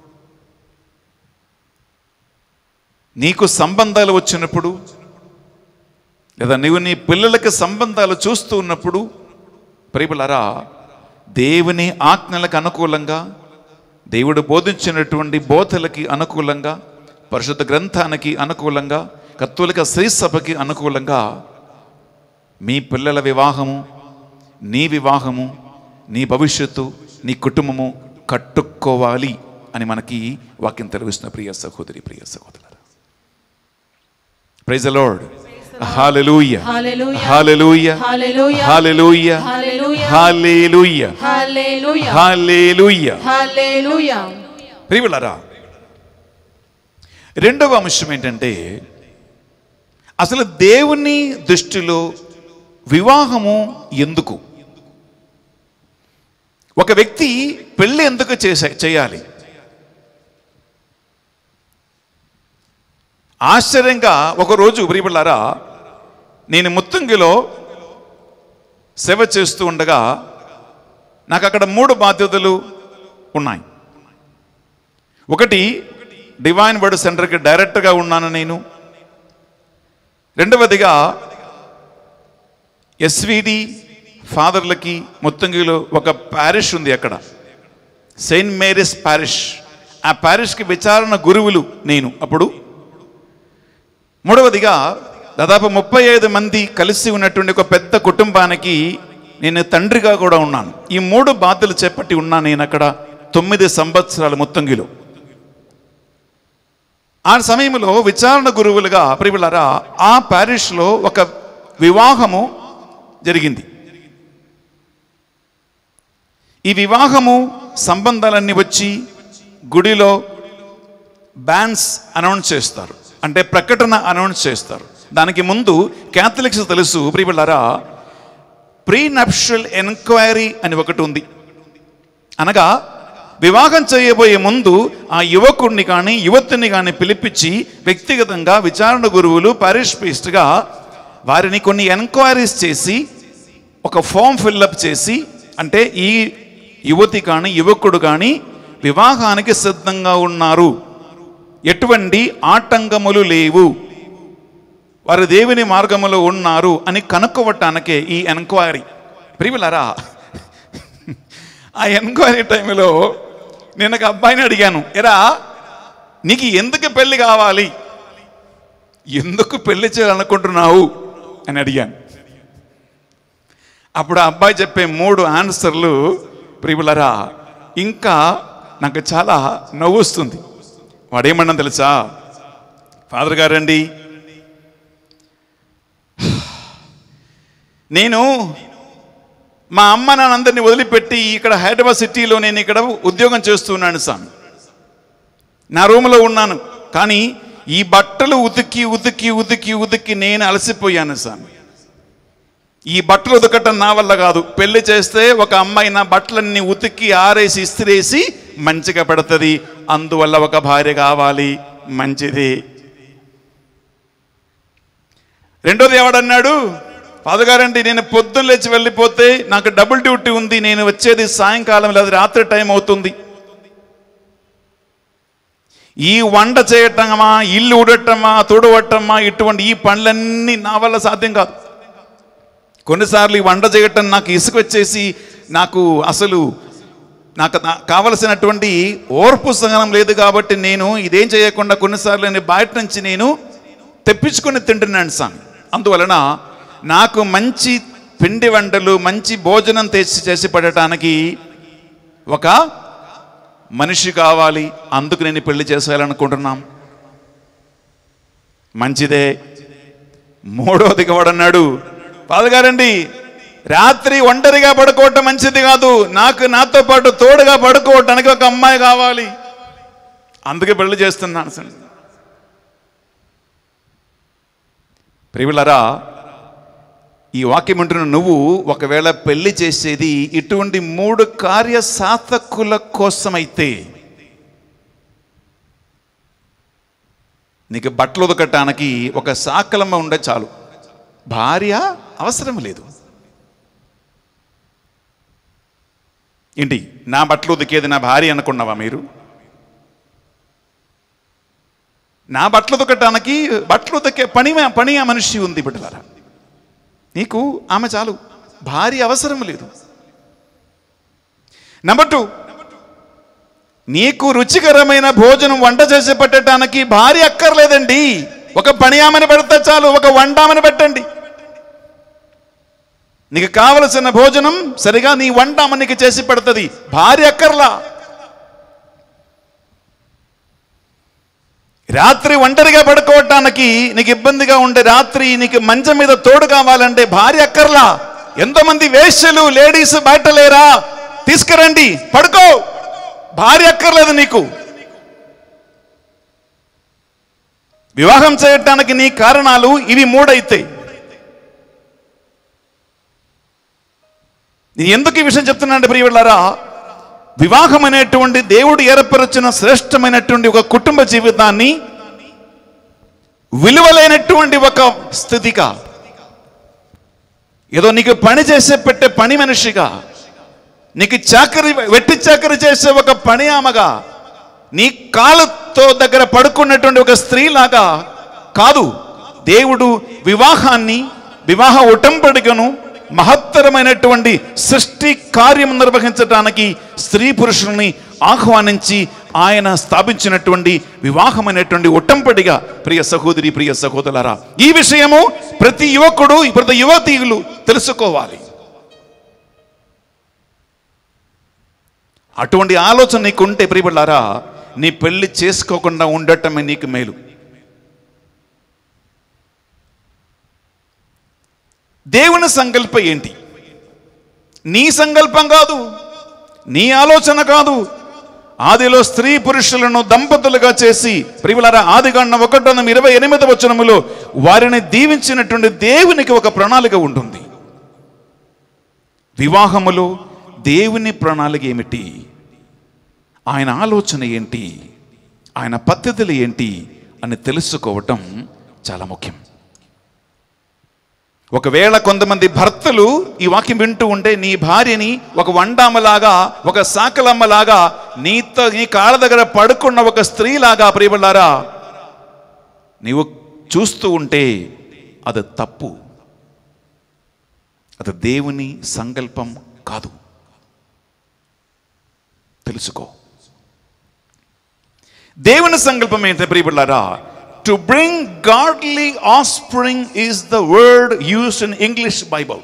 నీకు సంబంధాలు వచ్చినప్పుడు, లేదా నీవు నీ పిల్లలకి సంబంధాలు చూస్తూ ఉన్నప్పుడు, ప్రియలారా, దేవుని ఆజ్ఞలకు అనుకూలంగా, దేవుడు బోధించినటువంటి బోధలకి అనుకూలంగా, పరిశుద్ధ గ్రంథానికి అనుకూలంగా, కత్తోలిక శ్రీ సభకి అనుకూలంగా మీ పిల్లల వివాహము, నీ వివాహము, నీ భవిష్యత్తు, నీ కుటుంబము కట్టుకోవాలి అని మనకి వాక్యం తెలియజేస్తున్న ప్రియ సహోదరి, ప్రియ సహోదరులారా. Praise the Lord. Hallelujah, hallelujah, hallelujah, hallelujah, hallelujah, hallelujah, hallelujah, hallelujah, hallelujah. Hallelujah. ప్రియలారా, రెండవ అంశం ఏంటంటే, అసలు దేవుని దృష్టిలో వివాహము ఎందుకు? ఒక వ్యక్తి పెళ్లి ఎందుకు చేయాలి? ఆశ్చర్యంగా ఒకరోజు ప్రియలారా, నేను ముత్తంగిలో సేవ చేస్తూ ఉండగా నాకు అక్కడ 3 బాధ్యతలు ఉన్నాయి. ఒకటి, డివైన్ వర్డ్ సెంటర్కి డైరెక్ట్గా ఉన్నాను నేను. రెండవదిగా ఎస్విడి ఫాదర్లకి ముత్తంగిలో ఒక ప్యారిష్ ఉంది, అక్కడ సెయింట్ మేరీస్ ప్యారిష్. ఆ ప్యారిష్కి విచారణ గురువులు నేను అప్పుడు. మూడవదిగా దాదాపు 35 మంది కలిసి ఉన్నటువంటి ఒక పెద్ద కుటుంబానికి నేను తండ్రిగా కూడా ఉన్నాను. ఈ 3 బాధ్యతలు చేపట్టి ఉన్నాను నేను అక్కడ 9 సంవత్సరాలు ముత్తంగిలో. ఆ సమయంలో విచారణ గురువులుగా ప్రియలారా, ఆ ప్యారిష్లో ఒక వివాహము జరిగింది. ఈ వివాహము సంబంధాలన్నీ వచ్చి గుడిలో బ్యాన్స్ అనౌన్స్ చేస్తారు, అంటే ప్రకటన అనౌన్స్ చేస్తారు. దానికి ముందు క్యాథలిక్స్ తెలుసు ప్రియలారా, ప్రీ నప్షల్ ఎంక్వైరీ అని ఒకటి ఉంది. అనగా వివాహం చేయబోయే ముందు ఆ యువకుడిని కానీ యువతిని కానీ పిలిపించి వ్యక్తిగతంగా విచారణ గురువులు పారిష్ ప్రీస్ట్గా వారిని కొన్ని ఎంక్వైరీస్ చేసి ఒక ఫామ్ ఫిల్అప్ చేసి, అంటే ఈ యువతి కానీ యువకుడు కానీ వివాహానికి సిద్ధంగా ఉన్నారు, ఎటువంటి ఆటంకములు లేవు, వారు దేవుని మార్గములో ఉన్నారు అని కనుక్కోవటానికే ఈ ఎంక్వైరీ. ప్రియలారా, ఆ ఎంక్వైరీ టైంలో నేను ఒక అబ్బాయిని అడిగాను, ఎరా నీకు ఎందుకు పెళ్లి కావాలి, ఎందుకు పెళ్లి చేయాలనుకుంటున్నావు అని అడిగాను. అప్పుడు ఆ అబ్బాయి చెప్పే 3 ఆన్సర్లు ప్రియలారా ఇంకా నాకు చాలా నవ్వుస్తుంది. వాడేమన్నా తెలుసా, ఫాదర్ గారండి, నేను మా అమ్మ నాన్నందరినీ వదిలిపెట్టి ఇక్కడ హైదరాబాద్ సిటీలో నేను ఇక్కడ ఉద్యోగం చేస్తున్నాను స్వామి. నా రూమ్లో ఉన్నాను, కానీ ఈ బట్టలు ఉతికి ఉతికి ఉతికి ఉతికి నేను అలసిపోయాను స్వామి. ఈ బట్టలు ఉతకటం నా వల్ల కాదు. పెళ్లి చేస్తే ఒక అమ్మాయి నా బట్టలన్నీ ఉతికి ఆరేసి ఇస్త్రేసి మంచిగా పెడుతుంది. అందువల్ల ఒక భార్య కావాలి, మంచిది. రెండోది ఎవడన్నాడు, ఫాదర్ గారండి నేను పొద్దున్న లేచి వెళ్ళిపోతే నాకు డబుల్ డ్యూటీ ఉంది, నేను వచ్చేది సాయంకాలం లేదా రాత్రి టైం అవుతుంది. ఈ వంట చేయటమా, ఇల్లు ఉడటమా, తుడవటమా, ఇటువంటి ఈ పనులన్నీ నా వల్ల సాధ్యం కాదు. కొన్నిసార్లు ఈ వంట చేయటం నాకు ఇసుక వచ్చేసి నాకు కావలసినటువంటి ఓర్పు సహనం లేదు. కాబట్టి నేను ఇదేం చేయకుండా కొన్నిసార్లు నేను బయట నుంచి నేను తెప్పించుకొని తింటున్నాను స్వామి. అందువలన నాకు మంచి పిండి వంటలు, మంచి భోజనం చేసి పడటానికి ఒక మనిషి కావాలి. అందుకు నేను పెళ్లి చేసేయాలనుకుంటున్నాం. మంచిదే. మూడోదిగా వాడన్నాడు, ఫాదర్ గారండి రాత్రి ఒంటరిగా పడుకోవటం మంచిది కాదు, నాతో పాటు తోడుగా పడుకోవటానికి ఒక అమ్మాయి కావాలి, అందుకే పెళ్లి చేస్తున్నాను సార్. ప్రియులారా, ఈ వాక్యం అంటున్న నువ్వు ఒకవేళ పెళ్లి చేసేది ఇటువంటి 3 కార్యసాధకుల కోసమైతే నీకు బట్టలు ఉతకటానికి ఒక సాకలమ్మ ఉండే చాలు, భార్య అవసరం లేదు. ఏంటి నా బట్టలు ఉతికేది నా భార్య అనుకున్నావా మీరు? నా బట్టలు ఉతకటానికి బట్టలు ఉతికే పని ఆ మనిషి ఉంది బిడ్డలారా. నీకు ఆమె చాలు, భార్య అవసరం లేదు. నెంబర్ 2, నీకు రుచికరమైన భోజనం వంట చేసి పెట్టడానికి భార్య అక్కర్లేదండి. ఒక పని ఆమెను పెడితే చాలు, ఒక వంట ఆమెను పెట్టండి. నీకు కావలసిన భోజనం సరిగా నీ వంట ఆమె నీకు చేసి పెడుతుంది, భార్య అక్కర్లా. రాత్రి ఒంటరిగా పడుకోవటానికి నీకు ఇబ్బందిగా ఉండే, రాత్రి నీకు మంచం మీద తోడు కావాలంటే భార్య అక్కర్లా. ఎంతోమంది వేశ్యలు లేడీస్ బయట లేరా, తీసుకురండి పడుకో, భార్య అక్కర్లేదు నీకు. వివాహం చేయటానికి నీ కారణాలు ఇవి 3 అయితే, నేను ఎందుకు ఈ విషయం చెప్తున్నానంటే ప్రియవాళ్ళారా, వివాహం అనేటువంటి దేవుడు ఏర్పరచిన శ్రేష్టమైనటువంటి ఒక కుటుంబ జీవితాన్ని విలువలేనటువంటి ఒక స్థితిగా, ఏదో నీకు పని చేసే పెట్టే పని మనిషిగా, నీకు వెట్టి చాకరీ చేసే ఒక పని ఆమెగా, నీ కాలుతో దగ్గర పడుకున్నటువంటి ఒక స్త్రీలాగా కాదు. దేవుడు వివాహాన్ని, వివాహ ఉటంబడికను మహత్తరమైనటువంటి సృష్టి కార్యం నిర్వహించడానికి స్త్రీ పురుషుల్ని ఆహ్వానించి ఆయన స్థాపించినటువంటి వివాహమైనటువంటి ఉటంబడిగా ప్రియ సహోదరి, ప్రియ సహోదరులారా, ఈ విషయము ప్రతి యువకుడు, ప్రతి యువతీయులు తెలుసుకోవాలి. అటువంటి ఆలోచన నీకుంటే ప్రియబిడ్డలారా, నీ పెళ్లి చేసుకోకుండా ఉండటమే నీకు మేలు. దేవుని సంకల్పం ఏంటి? నీ సంకల్పం కాదు, నీ ఆలోచన కాదు. ఆదిలో స్త్రీ పురుషులను దంపతులుగా చేసి ప్రియులారా, ఆదికాండం 1:28 వారిని దీవించినటువంటి దేవునికి ఒక ప్రణాళిక ఉంటుంది. వివాహములో దేవుని ప్రణాళిక ఏమిటి, ఆయన ఆలోచన ఏంటి, ఆయన పద్ధతులు ఏంటి అని తెలుసుకోవటం చాలా ముఖ్యం. ఒకవేళ కొంతమంది భర్తలు ఈ వాక్యం వింటూ ఉంటే, నీ భార్యని ఒక వండామలాగా, ఒక సాకలమ్మలాగా, నీ కాళ్ళ దగ్గర పడుకున్న ఒక స్త్రీలాగా ప్రియబిడ్డలారా నీవు చూస్తూ ఉంటే అది తప్పు, అది దేవుని సంకల్పం కాదు. తెలుసుకో. దేవుని సంకల్పం ఏంటంటే ప్రియబిడ్డలారా, to bring godly offspring is the word used in English Bible.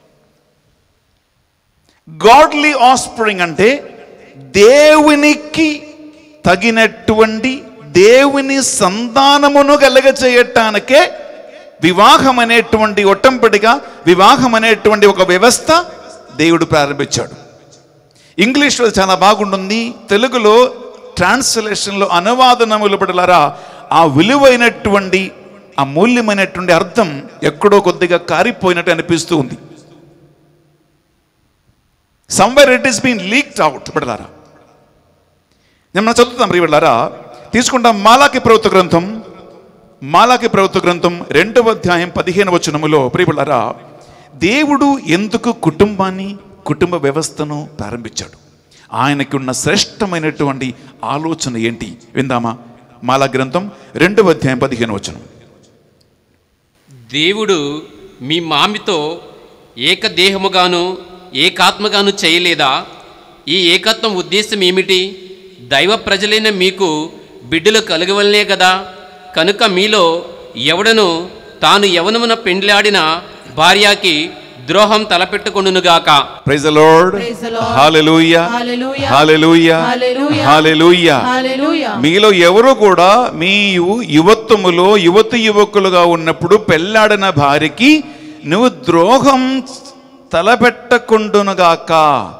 Godly offspring అంటే దేవునికి తగినటువంటి దేవుని సంతానమును కలగచేయటానికే వివాహం అనేటువంటి ఒట్టంపడిగా, వివాహం అనేటువంటి ఒక వ్యవస్థ దేవుడు ప్రారంభించాడు. ఇంగ్లీష్లో చాలా బాగుంటుంది, తెలుగులో ట్రాన్స్లేషన్లో అనువాదనములు పడలారా ఆ విలువైనటువంటి ఆ మూల్యమైనటువంటి అర్థం ఎక్కడో కొద్దిగా కారిపోయినట్టు అనిపిస్తూ ఉంది. Somewhere it is been leaked out పడలారా. మనం చదువుతాం ప్రియలారా, తీసుకుంటాం మాలాకి ప్రభుత్వ గ్రంథం 2వ అధ్యాయం 15వ వచనములో ప్రియలారా, దేవుడు ఎందుకు కుటుంబ వ్యవస్థను ప్రారంభించాడు, ఆయనకి ఉన్న శ్రేష్టమైనటువంటి ఆలోచన ఏంటి విందామా? మాలా గ్రంథం 2వ అధ్యాయం 15వ వచనం. దేవుడు మీ మామితో ఏకదేహముగాను ఏకాత్మగాను చేయలేదా? ఈ ఏకత్వం ఉద్దేశం ఏమిటి? దైవ ప్రజలైన మీకు బిడ్డలు కలగవలనే కదా. కనుక మీలో ఎవడను తాను యవనమున పెండ్లాడిన భార్యకి ద్రోహం తలపెట్టుకొనుగాక. Praise the Lord, hallelujah, hallelujah, hallelujah. మీలో ఎవరు కూడా మీ యువత్వములో యువకులుగా ఉన్నప్పుడు పెళ్లాడిన భార్యకి నువ్వు ద్రోహం తలపెట్టకుండునుగాక.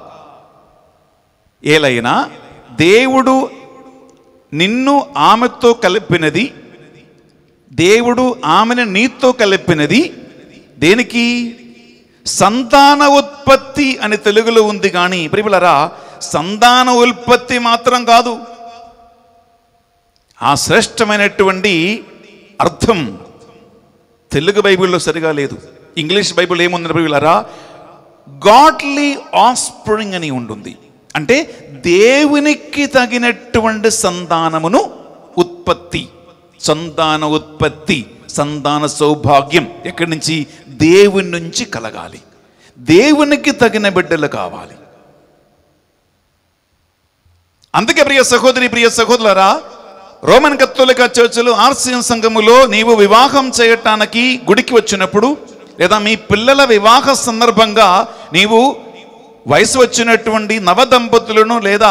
ఏలైనా దేవుడు నిన్ను ఆమెతో కలిపినది, దేవుడు ఆమెను నీతో కలిపినది దేనికి? సంతాన ఉత్పత్తి అని తెలుగులో ఉంది, కానీ ప్రియలారా సంతాన ఉత్పత్తి మాత్రం కాదు. ఆ శ్రేష్టమైనటువంటి అర్థం తెలుగు బైబిల్లో సరిగా లేదు. ఇంగ్లీష్ బైబిల్ ఏముంది ప్రియలారా? గాడ్లీ ఆఫ్స్ప్రింగ్ అని ఉంటుంది. అంటే దేవునికి తగినటువంటి సంతానమును ఉత్పత్తి, సంతాన ఉత్పత్తి, సంతాన సౌభాగ్యం ఎక్కడి నుంచి? దేవుని నుంచి కలగాలి. దేవునికి తగిన బిడ్డలు కావాలి. అందుకే ప్రియ సహోదరి, ప్రియ సహోదరులారా, రోమన్ కథోలిక చర్చిలో ఆర్సిఎం సంఘములో నీవు వివాహం చేయటానికి గుడికి వచ్చినప్పుడు, లేదా మీ పిల్లల వివాహ సందర్భంగా నీవు వయసు వచ్చినటువంటి నవదంపతులను లేదా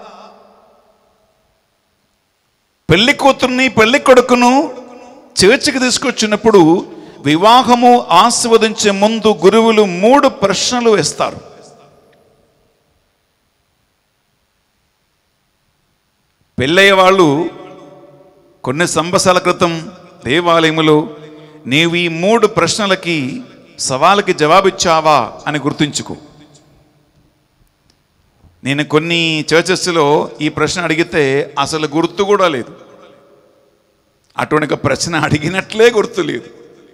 పెళ్లి కూతుర్ని పెళ్లి కొడుకును చర్చికి తీసుకొచ్చినప్పుడు వివాహము ఆస్వాదించే ముందు గురువులు 3 ప్రశ్నలు వేస్తారు. పెళ్ళయ్యే వాళ్ళు కొన్ని సంవత్సరాల క్రితం దేవాలయములో నీవు ఈ 3 ప్రశ్నలకి సవాలుకి జవాబిచ్చావా అని గుర్తుంచుకో. నేను కొన్ని చర్చెస్లో ఈ ప్రశ్న అడిగితే అసలు గుర్తు కూడా లేదు, అటువంటి ఒక ప్రశ్న అడిగినట్లే గుర్తు లేదు.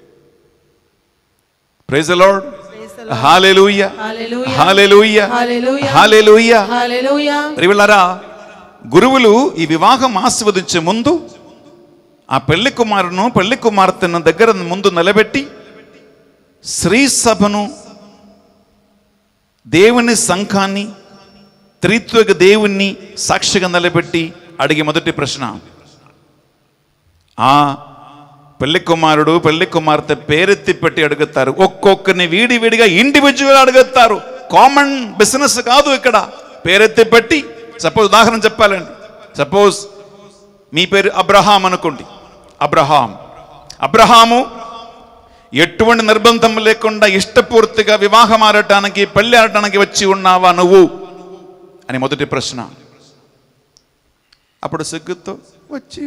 Praise the Lord, hallelujah, hallelujah, hallelujah. ప్రియలారా, గురువులు ఈ వివాహం ఆస్వాదించే ముందు ఆ పెళ్లి కుమారును పెళ్లి కుమార్తెను దగ్గర ముందు నిలబెట్టి శ్రీ సభను, దేవుని సంఘాన్ని, త్రిత్వక దేవుణ్ణి సాక్షిగా నిలబెట్టి అడిగే మొదటి ప్రశ్న, ఆ పెళ్లి కుమారుడు పెళ్లి కుమార్తె పేరెత్తి పెట్టి అడుగుతారు. ఒక్కొక్కరిని విడివిడిగా ఇండివిజువల్ అడుగుతారు. కామన్ బిజినెస్ కాదు ఇక్కడ. పేరెత్తి పెట్టి, సపోజ్ ఉదాహరణ చెప్పాలండి, సపోజ్ మీ పేరు అబ్రహాం అనుకోండి. అబ్రహాము ఎటువంటి నిర్బంధం లేకుండా ఇష్టపూర్తిగా వివాహం ఆడటానికి పెళ్లి ఆడటానికి వచ్చి ఉన్నావా నువ్వు అని మొదటి ప్రశ్న. అప్పుడు సిగ్గుతో వచ్చి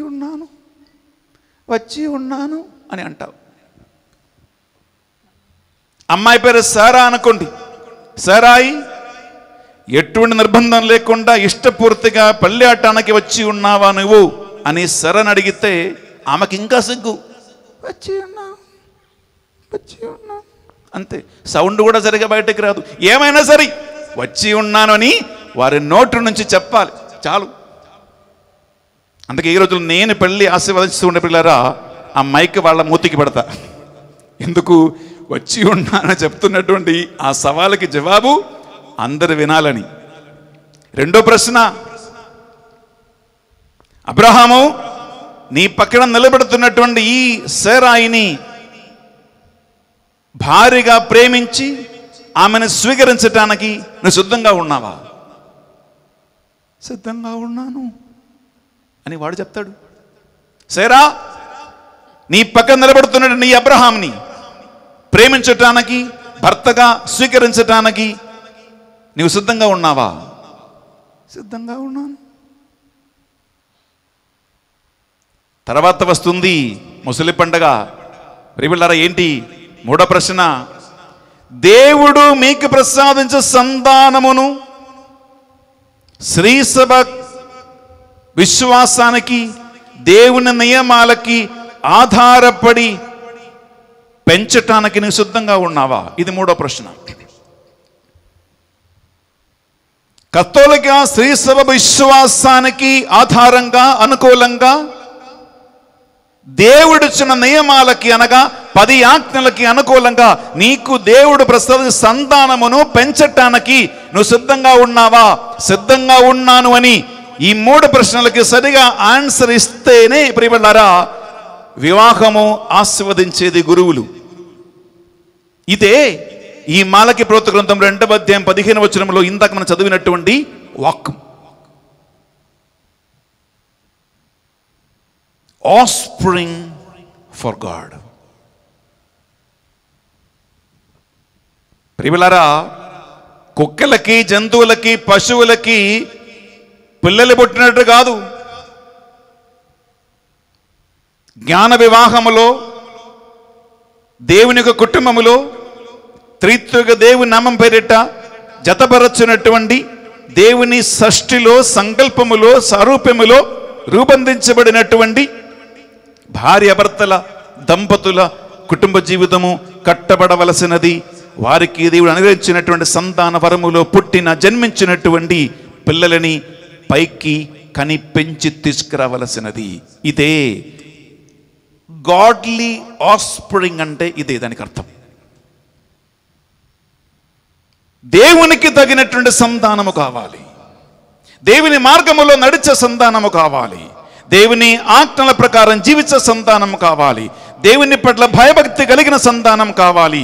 ఉన్నాను అని అంటావు. అమ్మాయి పేరు సారా అనుకోండి. సారాయి ఎటువంటి నిర్బంధం లేకుండా ఇష్టపూర్తిగా పెళ్లి ఆడటానికి వచ్చి ఉన్నావా నువ్వు అని సరని అడిగితే ఆమెకి ఇంకా సిగ్గు. వచ్చి ఉన్నా అంతే, సౌండ్ కూడా సరిగా బయటకు రాదు. ఏమైనా సరే వచ్చి ఉన్నాను అని వారి నోటి నుంచి చెప్పాలి, చాలు. అందుకే ఈ రోజులు నేను పెళ్ళి ఆశీర్వదిస్తూ ఉండే పిల్లరా ఆ మైక్ వాళ్ళ మూతికి పెడతా. ఎందుకు? వచ్చి ఉన్నానని చెప్తున్నటువంటి ఆ సవాలుకి జవాబు అందరు వినాలని. రెండో ప్రశ్న, అబ్రహాము నీ పక్కన నిలబెడుతున్నటువంటి ఈ సేరాయిని భారీగా ప్రేమించి ఆమెను స్వీకరించటానికి నువ్వు సిద్ధంగా ఉన్నావా? సిద్ధంగా ఉన్నాను అని వాడు చెప్తాడు. సేరా, నీ పక్కన నిలబడుతున్న నీ అబ్రహాంని ప్రేమించటానికి, భర్తగా స్వీకరించటానికి నీవు సిద్ధంగా ఉన్నావా? సిద్ధంగా ఉన్నాను. తర్వాత వస్తుంది ముసలి పండగ. ప్రియమిళ్ళారా, ఏంటి మూడో ప్రశ్న? దేవుడు మీకు ప్రసాదించే సంతానమును శ్రీసభ విశ్వాసానికి, దేవుని నియమాలకి ఆధారపడి పెంచటానికి నీవు సిద్ధంగా ఉన్నావా? ఇది మూడో ప్రశ్న. కథోలిక శ్రీసభ విశ్వాసానికి ఆధారంగా, అనుకూలంగా, దేవుడిచ్చిన నియమాలకి అనగా 10 ఆజ్ఞలకి అనుకూలంగా నీకు దేవుడు ప్రసాదించిన సంతానమును పెంచటానికి నువ్వు సిద్ధంగా ఉన్నావా? సిద్ధంగా ఉన్నాను అని ఈ 3 ప్రశ్నలకి సరిగా ఆన్సర్ ఇస్తేనే ప్రియబిడ్డలారా వివాహము ఆశీర్వదించేది గురువులు. ఇదే ఈ మాలకి ప్రోక్త గ్రంథం 2వ అధ్యాయం 15వ వచనంలో ఇందాక మనం చదివినటువంటి వాక్యం. offspring for God. ప్రియమిళ్ళారా, కుక్కలకి, జంతువులకి, పశువులకి పిల్లలు పుట్టినట్టు కాదు. జ్ఞాన వివాహములో, దేవుని యొక్క కుటుంబములో త్రిత్విక దేవుని నామం పేరిట జతపరచినటువంటి దేవుని సృష్టిలో, సంకల్పములో, సారూప్యములో రూపొందించబడినటువంటి భార్యాభర్తల దంపతుల కుటుంబ జీవితము కట్టబడవలసినది. వారికి దేవుడు అనుగ్రహించినటువంటి సంతాన వరములో పుట్టిన, జన్మించినటువంటి పిల్లలని పైకి కని పెంచి తీసుకురావలసినది. ఇదే గాడ్లీ ఆఫ్స్ప్రింగ్ అంటే, ఇదే దానికి అర్థం. దేవునికి తగినటువంటి సంతానము కావాలి, దేవుని మార్గములో నడిచే సంతానము కావాలి, దేవుని ఆజ్ఞల ప్రకారం జీవించే సంతానం కావాలి, దేవుని పట్ల భయభక్తి కలిగిన సంతానం కావాలి,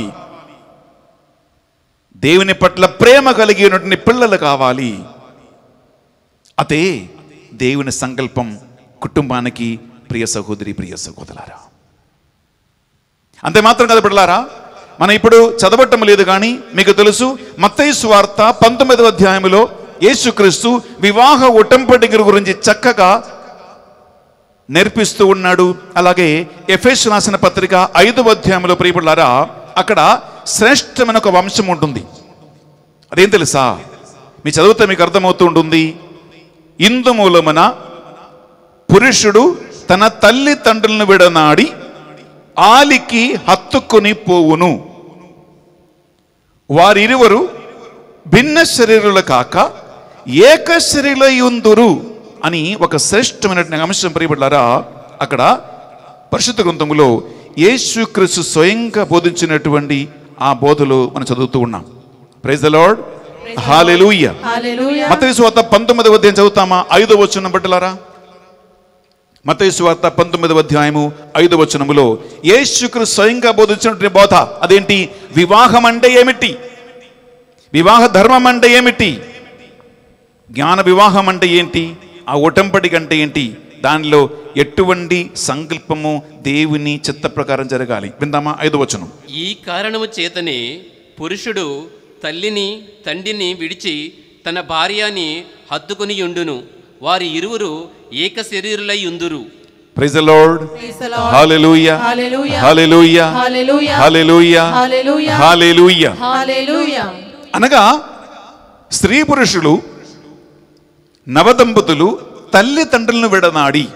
దేవుని పట్ల ప్రేమ కలిగినటువంటి పిల్లలు కావాలి. అదే దేవుని సంకల్పం కుటుంబానికి. ప్రియ సహోదరి, ప్రియ సహోదరులారా, అంతే మాత్రం కదా బిడ్డలారా, మనం ఇప్పుడు చదవటం లేదు కానీ మీకు తెలుసు మత్తయి సువార్త 19వ అధ్యాయంలో యేసుక్రీస్తు వివాహ ఉటంబడిక గురించి చక్కగా నేర్పిస్తూ ఉన్నాడు. అలాగే ఎఫెసు రాసిన పత్రిక 5వ అధ్యాయంలో ప్రియబిడ్డలారా అక్కడ శ్రేష్టమైన ఒక వంశం ఉంటుంది. అదేం తెలుసా? మీ చదివితే మీకు అర్థమవుతూ ఉంటుంది. ఇందు మూలమున పురుషుడు తన తల్లిదండ్రులను విడనాడి ఆలికి హత్తుకొని పోవును, వారిరువురు భిన్న శరీరులు కాక ఏక శరీరులయుందురు అని ఒక శ్రేష్టమైన అంశం ప్రియబిడ్డలారా అక్కడ పరిశుద్ధ గ్రంథములో యేసుక్రీస్తు స్వయంగా బోధించినటువంటి ఆ బోధలు మనం చదువుతూ ఉన్నాం. Praise the Lord, hallelujah. మత్తయి సువార్త 19వ అధ్యాయం చదువుతామా? 5వ వచనం బిడ్డలారా, మత్తయి సువార్త 19వ అధ్యాయము 5వ వచనములో యేసుక్రీస్తు స్వయంగా బోధించినటువంటి బోధ అదేంటి? వివాహం అంటే ఏమిటి? వివాహ ధర్మం అంటే ఏమిటి? జ్ఞాన వివాహం అంటే ఏంటి? ఆ ఒటంపడిక అంటే ఏంటి? దానిలో ఎటువంటి సంకల్పము దేవుని చిత్త ప్రకారం జరగాలి. విందామా? 5వ వచనం. ఈ కారణము చేతనే పురుషుడు తల్లిని తండ్రిని విడిచి తన భార్యని హత్తుకుని ఉండును, వారి ఇరువురు ఏక శరీరులై ఉందురు. Praise the Lord, hallelujah, hallelujah, hallelujah, hallelujah, hallelujah. అనగా స్త్రీ పురుషులు నవదంపతులు తల్లిదండ్రులను విడనాడి,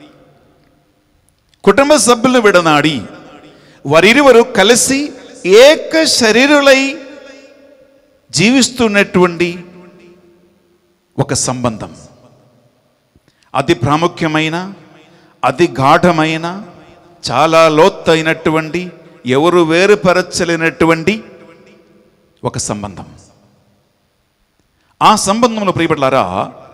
కుటుంబ సభ్యులను విడనాడి వారిరువురు కలిసి ఏక శరీరులై జీవిస్తున్నటువంటి ఒక సంబంధం. అతి ప్రాముఖ్యమైన, అతి గాఢమైన, చాలా లోతైనటువంటి, ఎవరు వేరుపరచలేనటువంటి ఒక సంబంధం. ఆ సంబంధంలో ప్రియబిడ్డలారా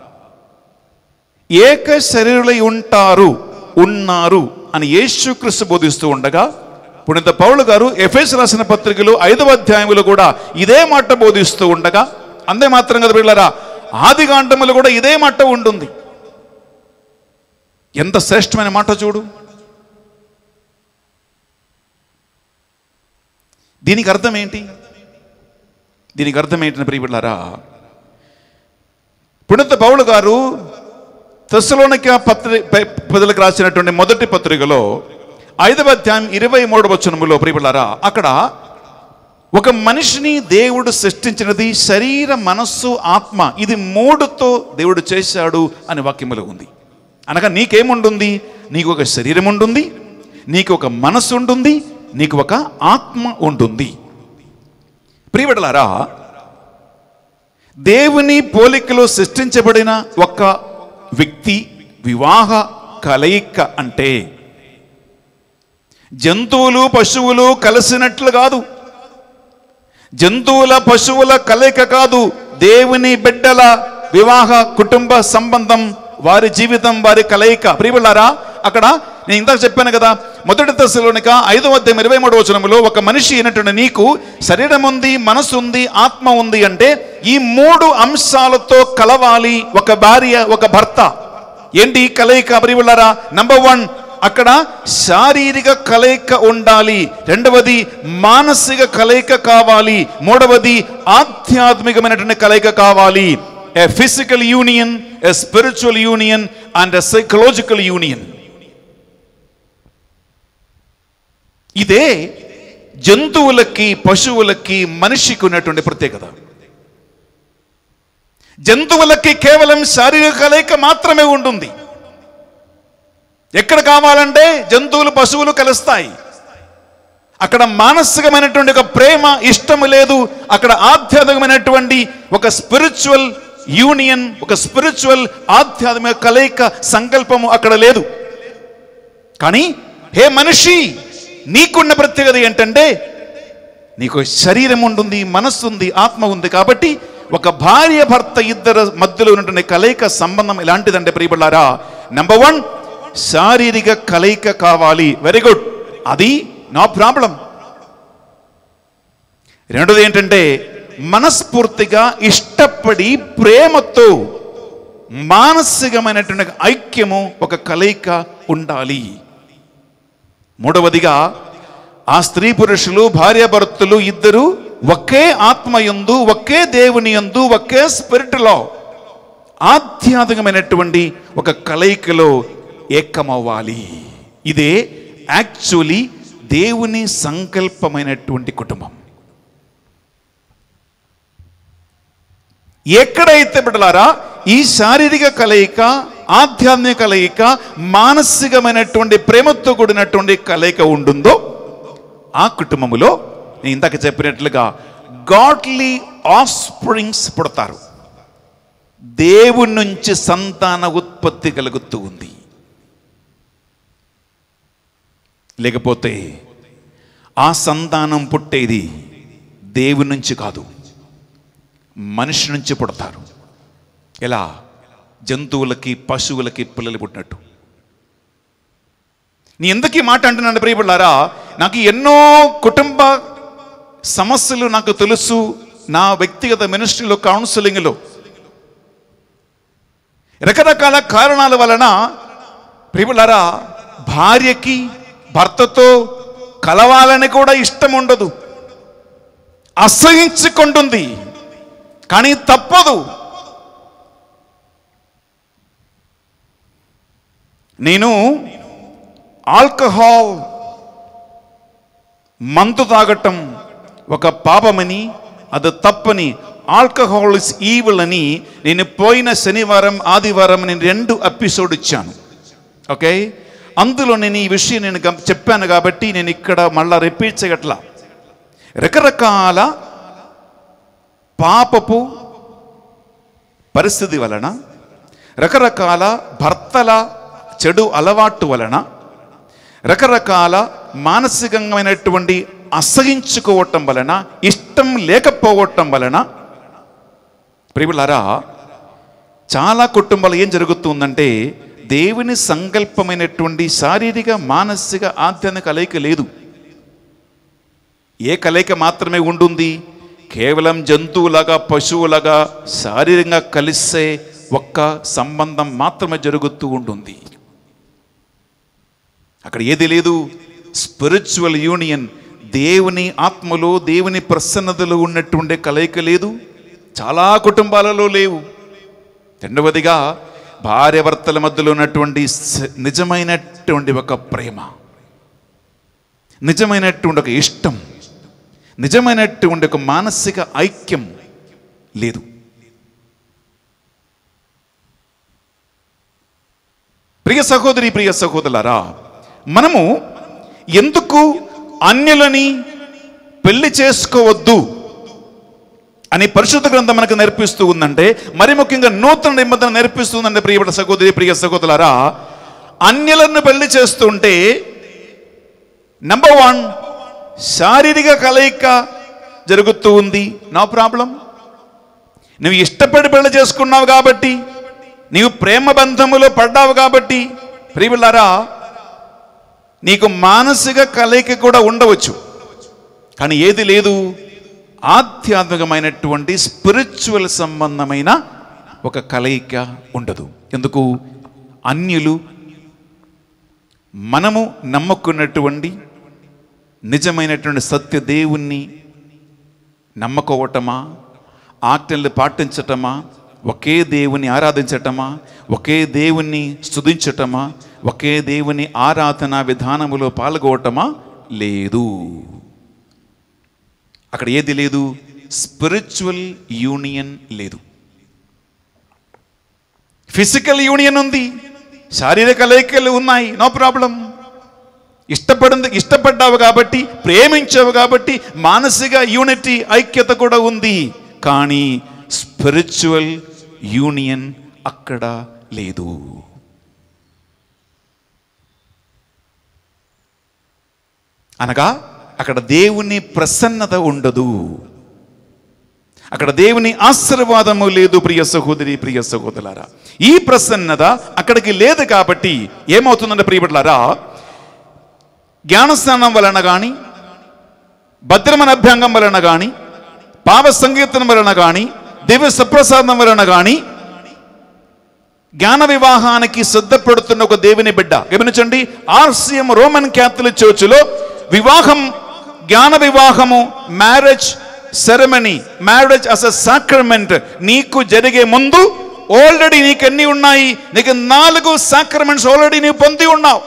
ఏక శరీరులై ఉన్నారు అని యేసుక్రీస్తు బోధిస్తూ ఉండగా పునీత పౌలు గారు ఎఫెసు రాసిన పత్రికలో 5వ అధ్యాయంలో కూడా ఇదే మాట బోధిస్తూ ఉండగా, అంతే మాత్రం కదా బిడ్డలారా ఆదికాండములో కూడా ఇదే మాట ఉంటుంది. ఎంత శ్రేష్టమైన మాట చూడు. దీనికి అర్థం ఏంటి? దీనికి అర్థం ఏంటని ప్రియబిడ్డలారా పునీత పౌలు గారు తెస్సలోనిక ప్రజలకు రాసినటువంటి మొదటి పత్రికలో 5వ అధ్యాయం 23వ వచనములో ప్రియలారా, అక్కడ ఒక మనిషిని దేవుడు సృష్టించినది శరీర, మనస్సు, ఆత్మ, ఇది 3తో దేవుడు చేశాడు అని వాక్యములో ఉంది. అనగా నీకేముంటుంది? నీకు ఒక శరీరం ఉంటుంది, నీకు ఒక మనస్సు ఉంటుంది, నీకు ఒక ఆత్మ ఉంటుంది. ప్రియలారా, దేవుని పోలికలో సృష్టించబడిన ఒక వ్యక్తి వివాహ కలయిక అంటే జంతువులు పశువులు కలిసినట్లు కాదు, జంతువుల పశువుల కలయిక కాదు, దేవుని బిడ్డల వివాహ కుటుంబ సంబంధం, వారి జీవితం, వారి కలయిక. ప్రియలారా, అక్కడ నేను ఇందాక చెప్పాను కదా, మొదటి దశలోనిక 5వ అధ్యాయం 23వ వచనములో ఒక మనిషి అయినటువంటి నీకు శరీరం ఉంది, మనసు ఉంది, ఆత్మ ఉంది అంటే ఈ 3 అంశాలతో కలవాలి ఒక భార్య, ఒక భర్త. ఏంటి కలయిక? ప్రియలారా, నంబర్ 1 అక్కడ శారీరక కలయిక ఉండాలి, 2వది మానసిక కలయిక కావాలి, 3వది ఆధ్యాత్మికమైనటువంటి కలయిక కావాలి. A physical union, a spiritual union and a psychological union. ఇదే జంతువులకి, పశువులకి, మనిషికి ఉన్నటువంటి ప్రత్యేకత. జంతువులకి కేవలం శారీరక కలయిక మాత్రమే ఉంటుంది. ఎక్కడ కావాలంటే జంతువులు, పశువులు కలుస్తాయి. అక్కడ మానసికమైనటువంటి ఒక ప్రేమ, ఇష్టము లేదు. అక్కడ ఆధ్యాత్మికమైనటువంటి ఒక స్పిరిచువల్ యూనియన్, ఒక స్పిరిచువల్ ఆధ్యాత్మిక కలయిక సంకల్పము అక్కడ లేదు. కానీ హే మనిషి, నీకున్న ప్రత్యేకత ఏంటంటే నీకు శరీరం ఉంటుంది, మనస్సు ఉంది, ఆత్మ ఉంది. కాబట్టి ఒక భార్య భర్త ఇద్దరు మధ్యలో ఉన్నటువంటి కలయిక సంబంధం ఎలాంటిదంటే ప్రియబళ్ళారా, నంబర్ 1 శారీరక కలయిక కావాలి. వెరీ గుడ్, అది నో ప్రాబ్లం. 2వది ఏంటంటే మనస్ఫూర్తిగా ఇష్టపడి ప్రేమతో మానసికమైనటువంటి ఐక్యము, ఒక కలయిక ఉండాలి. 3వదిగా ఆ స్త్రీ పురుషులు, భార్యాభర్తలు ఇద్దరు ఒకే ఆత్మయందు, ఒకే దేవుని యందు, ఒకే స్పిరిట్లో ఆధ్యాత్మికమైనటువంటి ఒక కలయికలో ఏకమవ్వాలి. ఇదే యాక్చువల్లీ దేవుని సంకల్పమైనటువంటి కుటుంబం. ఎక్కడైతే బిడ్డలారా ఈ శారీరక కలయిక, ఆధ్యాత్మిక కలయిక, మానసికమైనటువంటి ప్రేమతో కూడినటువంటి కలయిక ఉంటుందో ఆ కుటుంబములో నేను ఇందాక చెప్పినట్లుగా గాడ్లీ ఆఫ్స్ప్రింగ్స్ పుడతారు. దేవుని నుంచి సంతాన ఉత్పత్తి కలుగుతూ ఉంది. లేకపోతే ఆ సంతానం పుట్టేది దేవుని నుంచి కాదు, మనిషి నుంచి పుడతారు. ఎలా? జంతువులకి, పశువులకి పిల్లలు పుట్టినట్టు. నీ ఎందుకు ఈ మాట అంటున్నాను ప్రియబళ్ళారా, నాకు ఎన్నో కుటుంబ సమస్యలు నాకు తెలుసు. నా వ్యక్తిగత మినిస్ట్రీలో, కౌన్సిలింగ్లో రకరకాల కారణాల వలన ప్రియబళ్ళారా భార్యకి భర్తతో కలవాలని కూడా ఇష్టం ఉండదు, అసహించుకుంటుంది. కానీ తప్పదు. నేను ఆల్కహాల్, మందు తాగటం ఒక పాపమని, అది తప్పని, ఆల్కహాల్ ఇస్ ఈవిల్ అని నేను పోయిన శనివారం, ఆదివారం నేను 2 ఎపిసోడ్ ఇచ్చాను. ఓకే, అందులో నేను ఈ విషయం నేను చెప్పాను కాబట్టి నేను ఇక్కడ మళ్ళా రిపీట్ చేయట్లా. రకరకాల పాపపు పరిస్థితి వలన, రకరకాల భర్తల చెడు అలవాటు వలన, రకరకాల మానసికమైనటువంటి అసహించుకోవటం వలన, ఇష్టం లేకపోవటం వలన ప్రియలారా చాలా కుటుంబాలు ఏం జరుగుతుందంటే దేవుని సంకల్పమైనటువంటి శారీరక, మానసిక, ఆధ్యాత్మిక కలయిక లేదు. ఏ కలయిక మాత్రమే ఉంటుంది? కేవలం జంతువులాగా, పశువులాగా శారీరంగా కలిసే ఒక్క సంబంధం మాత్రమే జరుగుతూ ఉంటుంది. అక్కడ ఏది లేదు. స్పిరిచువల్ యూనియన్, దేవుని ఆత్మలో, దేవుని ప్రసన్నతలో ఉన్నటువంటి కలయిక లేదు. చాలా కుటుంబాలలో లేవు. రెండవదిగా భార్యాభర్తల మధ్యలో ఉన్నటువంటి నిజమైనటువంటి ఒక ప్రేమ, నిజమైనటువంటి ఒక ఇష్టం, నిజమైనటువంటి ఒక మానసిక ఐక్యం లేదు. ప్రియ సహోదరి, ప్రియ సహోదరులారా, మనము ఎందుకు అన్యులని పెళ్లి చేసుకోవద్దు అని పరిశుద్ధ గ్రంథం మనకు నేర్పిస్తూ ఉందంటే, మరి ముఖ్యంగా నూతన నిబంధన నేర్పిస్తుందంటే ప్రియ సహోదరి, ప్రియ సహోదరులారా, అన్యులను పెళ్లి చేస్తుంటే నంబర్ 1 శారీరక కలయిక జరుగుతూ ఉంది, నో ప్రాబ్లం. నువ్వు ఇష్టపడి పెళ్లి చేసుకున్నావు కాబట్టి, నీవు ప్రేమ బంధములో పడ్డావు కాబట్టి ప్రియులారా, నీకు మానసిక కలయిక కూడా ఉండవచ్చు. కానీ ఏది లేదు, ఆధ్యాత్మికమైనటువంటి స్పిరిచువల్ సంబంధమైన ఒక కలయిక ఉండదు. ఎందుకు? అన్యులు మనము నమ్ముకున్నటువంటి నిజమైనటువంటి సత్య దేవుణ్ణి నమ్మకోవటమా, ఆజ్ఞలు పాటించటమా, ఒకే దేవుని ఆరాధించటమా, ఒకే దేవుణ్ణి స్తుతించటమా, ఒకే దేవుని ఆరాధన విధానములో పాల్గొవటమా? లేదు. అక్కడ ఏది లేదు? స్పిరిచువల్ యూనియన్ లేదు. ఫిజికల్ యూనియన్ ఉంది, శారీరక కలయికలు ఉన్నాయి, నో ప్రాబ్లం. ఇష్టపడ్డావు కాబట్టి, ప్రేమించావు కాబట్టి మానసిక యూనిటీ, ఐక్యత కూడా ఉంది. కానీ స్పిరిచువల్ యూనియన్ అక్కడ లేదు. అనగా అక్కడ దేవుని ప్రసన్నత ఉండదు, అక్కడ దేవుని ఆశీర్వాదము లేదు. ప్రియ సహోదరి, ప్రియ సహోదరులారా, ఈ ప్రసన్నత అక్కడికి లేదు కాబట్టి ఏమవుతుందంటే ప్రియబిడ్డలారా, జ్ఞానస్నానం వలన కానీ, భద్రమన అభ్యంగం వలన కానీ, పాప సంకీర్తనం వలన కానీ, దివ్య సప్రసాదం వలన కానీ జ్ఞాన వివాహానికి సిద్ధపడుతున్న ఒక దేవుని బిడ్డ, గమనించండి, ఆర్సిఎం రోమన్ క్యాథలిక్ చర్చిలో వివాహం, జ్ఞాన వివాహము, marriage ceremony, marriage as a sacrament నీకు జరిగే ముందు ఆల్రెడీ నీకు ఎన్ని ఉన్నాయి? నీకు 4 సాక్రమెంట్స్ ఆల్రెడీ నీవు పొంది ఉన్నావు.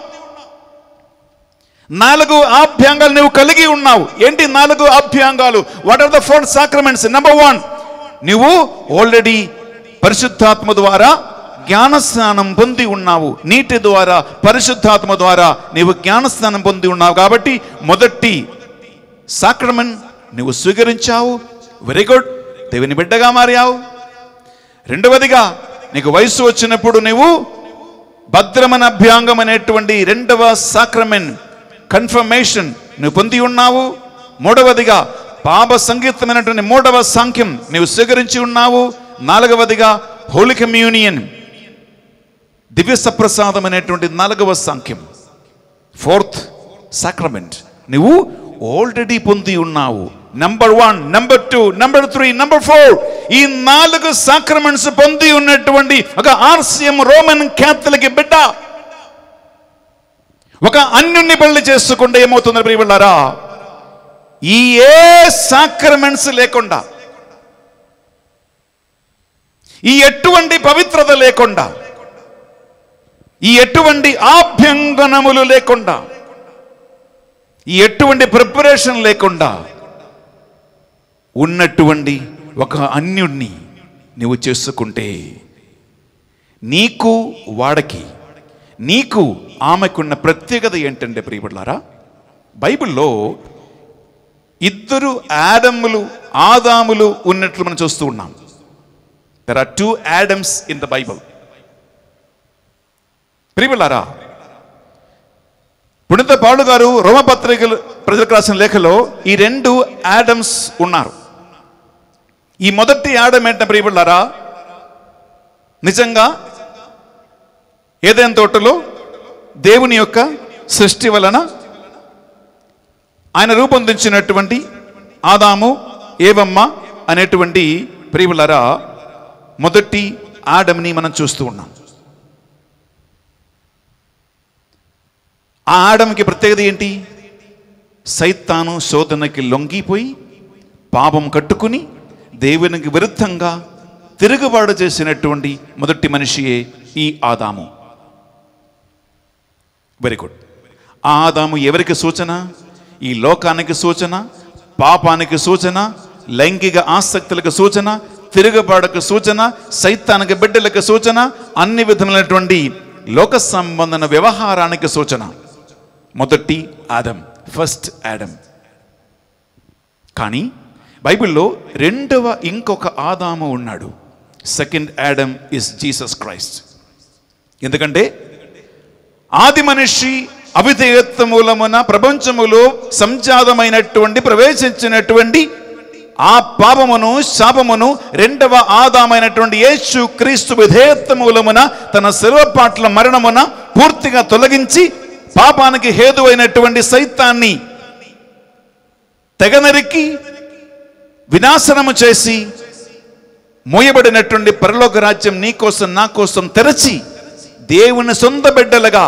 4 ఆభ్యంగాలు నువ్వు కలిగి ఉన్నావు. ఏంటి 4 ఆభ్యంగాలు? What are the 4 sacraments? Number 1, నువ్వు ఆల్రెడీ పరిశుద్ధాత్మ ద్వారా జ్ఞానస్నానం పొంది ఉన్నావు. నీటి ద్వారా, పరిశుద్ధాత్మ ద్వారా నీవు జ్ఞానస్నానం పొంది ఉన్నావు. కాబట్టి మొదటి సాక్రమెంట్ నువ్వు స్వీకరించావు, వెరీ గుడ్, దేవుని బిడ్డగా మారావు. రెండవదిగా నీకు వయసు వచ్చినప్పుడు నువ్వు భద్రమన అభ్యాంగం అనేటువంటి 2వ సాక్రమెంట్ కన్ఫర్మేషన్ నువ్వు పొంది ఉన్నావు. మూడవదిగా పాప సంగీతమైనటువంటి 3వ సాంఖ్యం నువ్వు స్వీకరించి ఉన్నావు. 4వదిగా హోలీ కమ్యూనియన్, దివ్య సప్రసాదం అనేటువంటి 4వ సాంఖ్యం, 4th సాక్రమెంట్ నువ్వు ఆల్రెడీ పొంది ఉన్నావు. నంబర్ 1, నంబర్ 2, నంబర్ 3, నంబర్ 4 ఈ 4 సాక్రమెంట్స్ పొంది ఉన్నటువంటి ఒక ఆర్సిఎం రోమన్ క్యాథలిక్ బిడ్డ ఒక అన్యుణ్ణి పెళ్లి చేసుకుంటే ఏమవుతుంది ప్రియబిడ్డలారా? ఈ ఏ సాక్రమెంట్స్ లేకుండా, ఈ ఎటువంటి పవిత్రత లేకుండా, ఈ ఎటువంటి ఆభ్యంగనములు లేకుండా, ఈ ఎటువంటి ప్రిపరేషన్ లేకుండా ఉన్నటువంటి ఒక అన్యుణ్ణి నువ్వు చేసుకుంటే నీకు వాడకి, నీకు ఆమెకున్న ప్రత్యేకత ఏంటంటే ప్రియబిడ్డలారా, బైబిల్లో 2 ఆదాములు ఉన్నట్లు మనం చూస్తూ ఉన్నాం. There are 2 Adams in the Bible. ప్రియబిడ్డలారా, పునీత పౌలు గారు రోమపత్రికలు ప్రజలకు రాసిన లేఖలో ఈ 2 ఆడమ్స్ ఉన్నారు. ఈ మొదటి ఆడమ్ ఏంటంటే ప్రియబిడ్డలారా, నిజంగా ఏదైనా తోటలో దేవుని యొక్క సృష్టి వలన ఆయన రూపొందించినటువంటి ఆదాము, ఏవమ్మ అనేటువంటి ప్రియబిడ్డలారా మొదటి ఆడమ్ని మనం చూస్తూ ఉన్నాం. ఆ ఆడమ్కి ప్రత్యేకత ఏంటి? సైతాను శోధనకి లొంగిపోయి పాపం కట్టుకుని దేవునికి విరుద్ధంగా తిరుగుబాటు చేసినటువంటి మొదటి మనిషియే ఈ ఆదాము. Very good. ఆ ఆదాము ఎవరికి సూచన? ఈ లోకానికి సూచన, పాపానికి సూచన, లైంగిక ఆసక్తులకు సూచన, తిరుగుబాటుకు సూచన, సైతానికి బిడ్డలకు సూచన, అన్ని విధములైనటువంటి లోక సంబంధన వ్యవహారానికి సూచన. మొదటి ఆదం, ఫస్ట్ ఆడమ్. కానీ బైబిల్లో రెండవ ఇంకొక ఆదాము ఉన్నాడు. Second Adam is Jesus Christ. ఎందుకంటే ఆది మనిషి అవిధేయత్వ మూలమున ప్రపంచములో సంజాతమైనటువంటి ప్రవేశించినటువంటి ఆ పాపమును, శాపమును రెండవ ఆదామైనటువంటి యేసు క్రీస్తు విధేయత్వ మూలమున తన శిలువపాట్ల మరణమున పూర్తిగా తొలగించి పాపానికి హేతువైనటువంటి సైతాన్ని తెగనరికి వినాశనము చేసి మోయబడినటువంటి పరలోక రాజ్యం నీ కోసం నా కోసం తెరచి దేవుని సొంత బిడ్డలుగా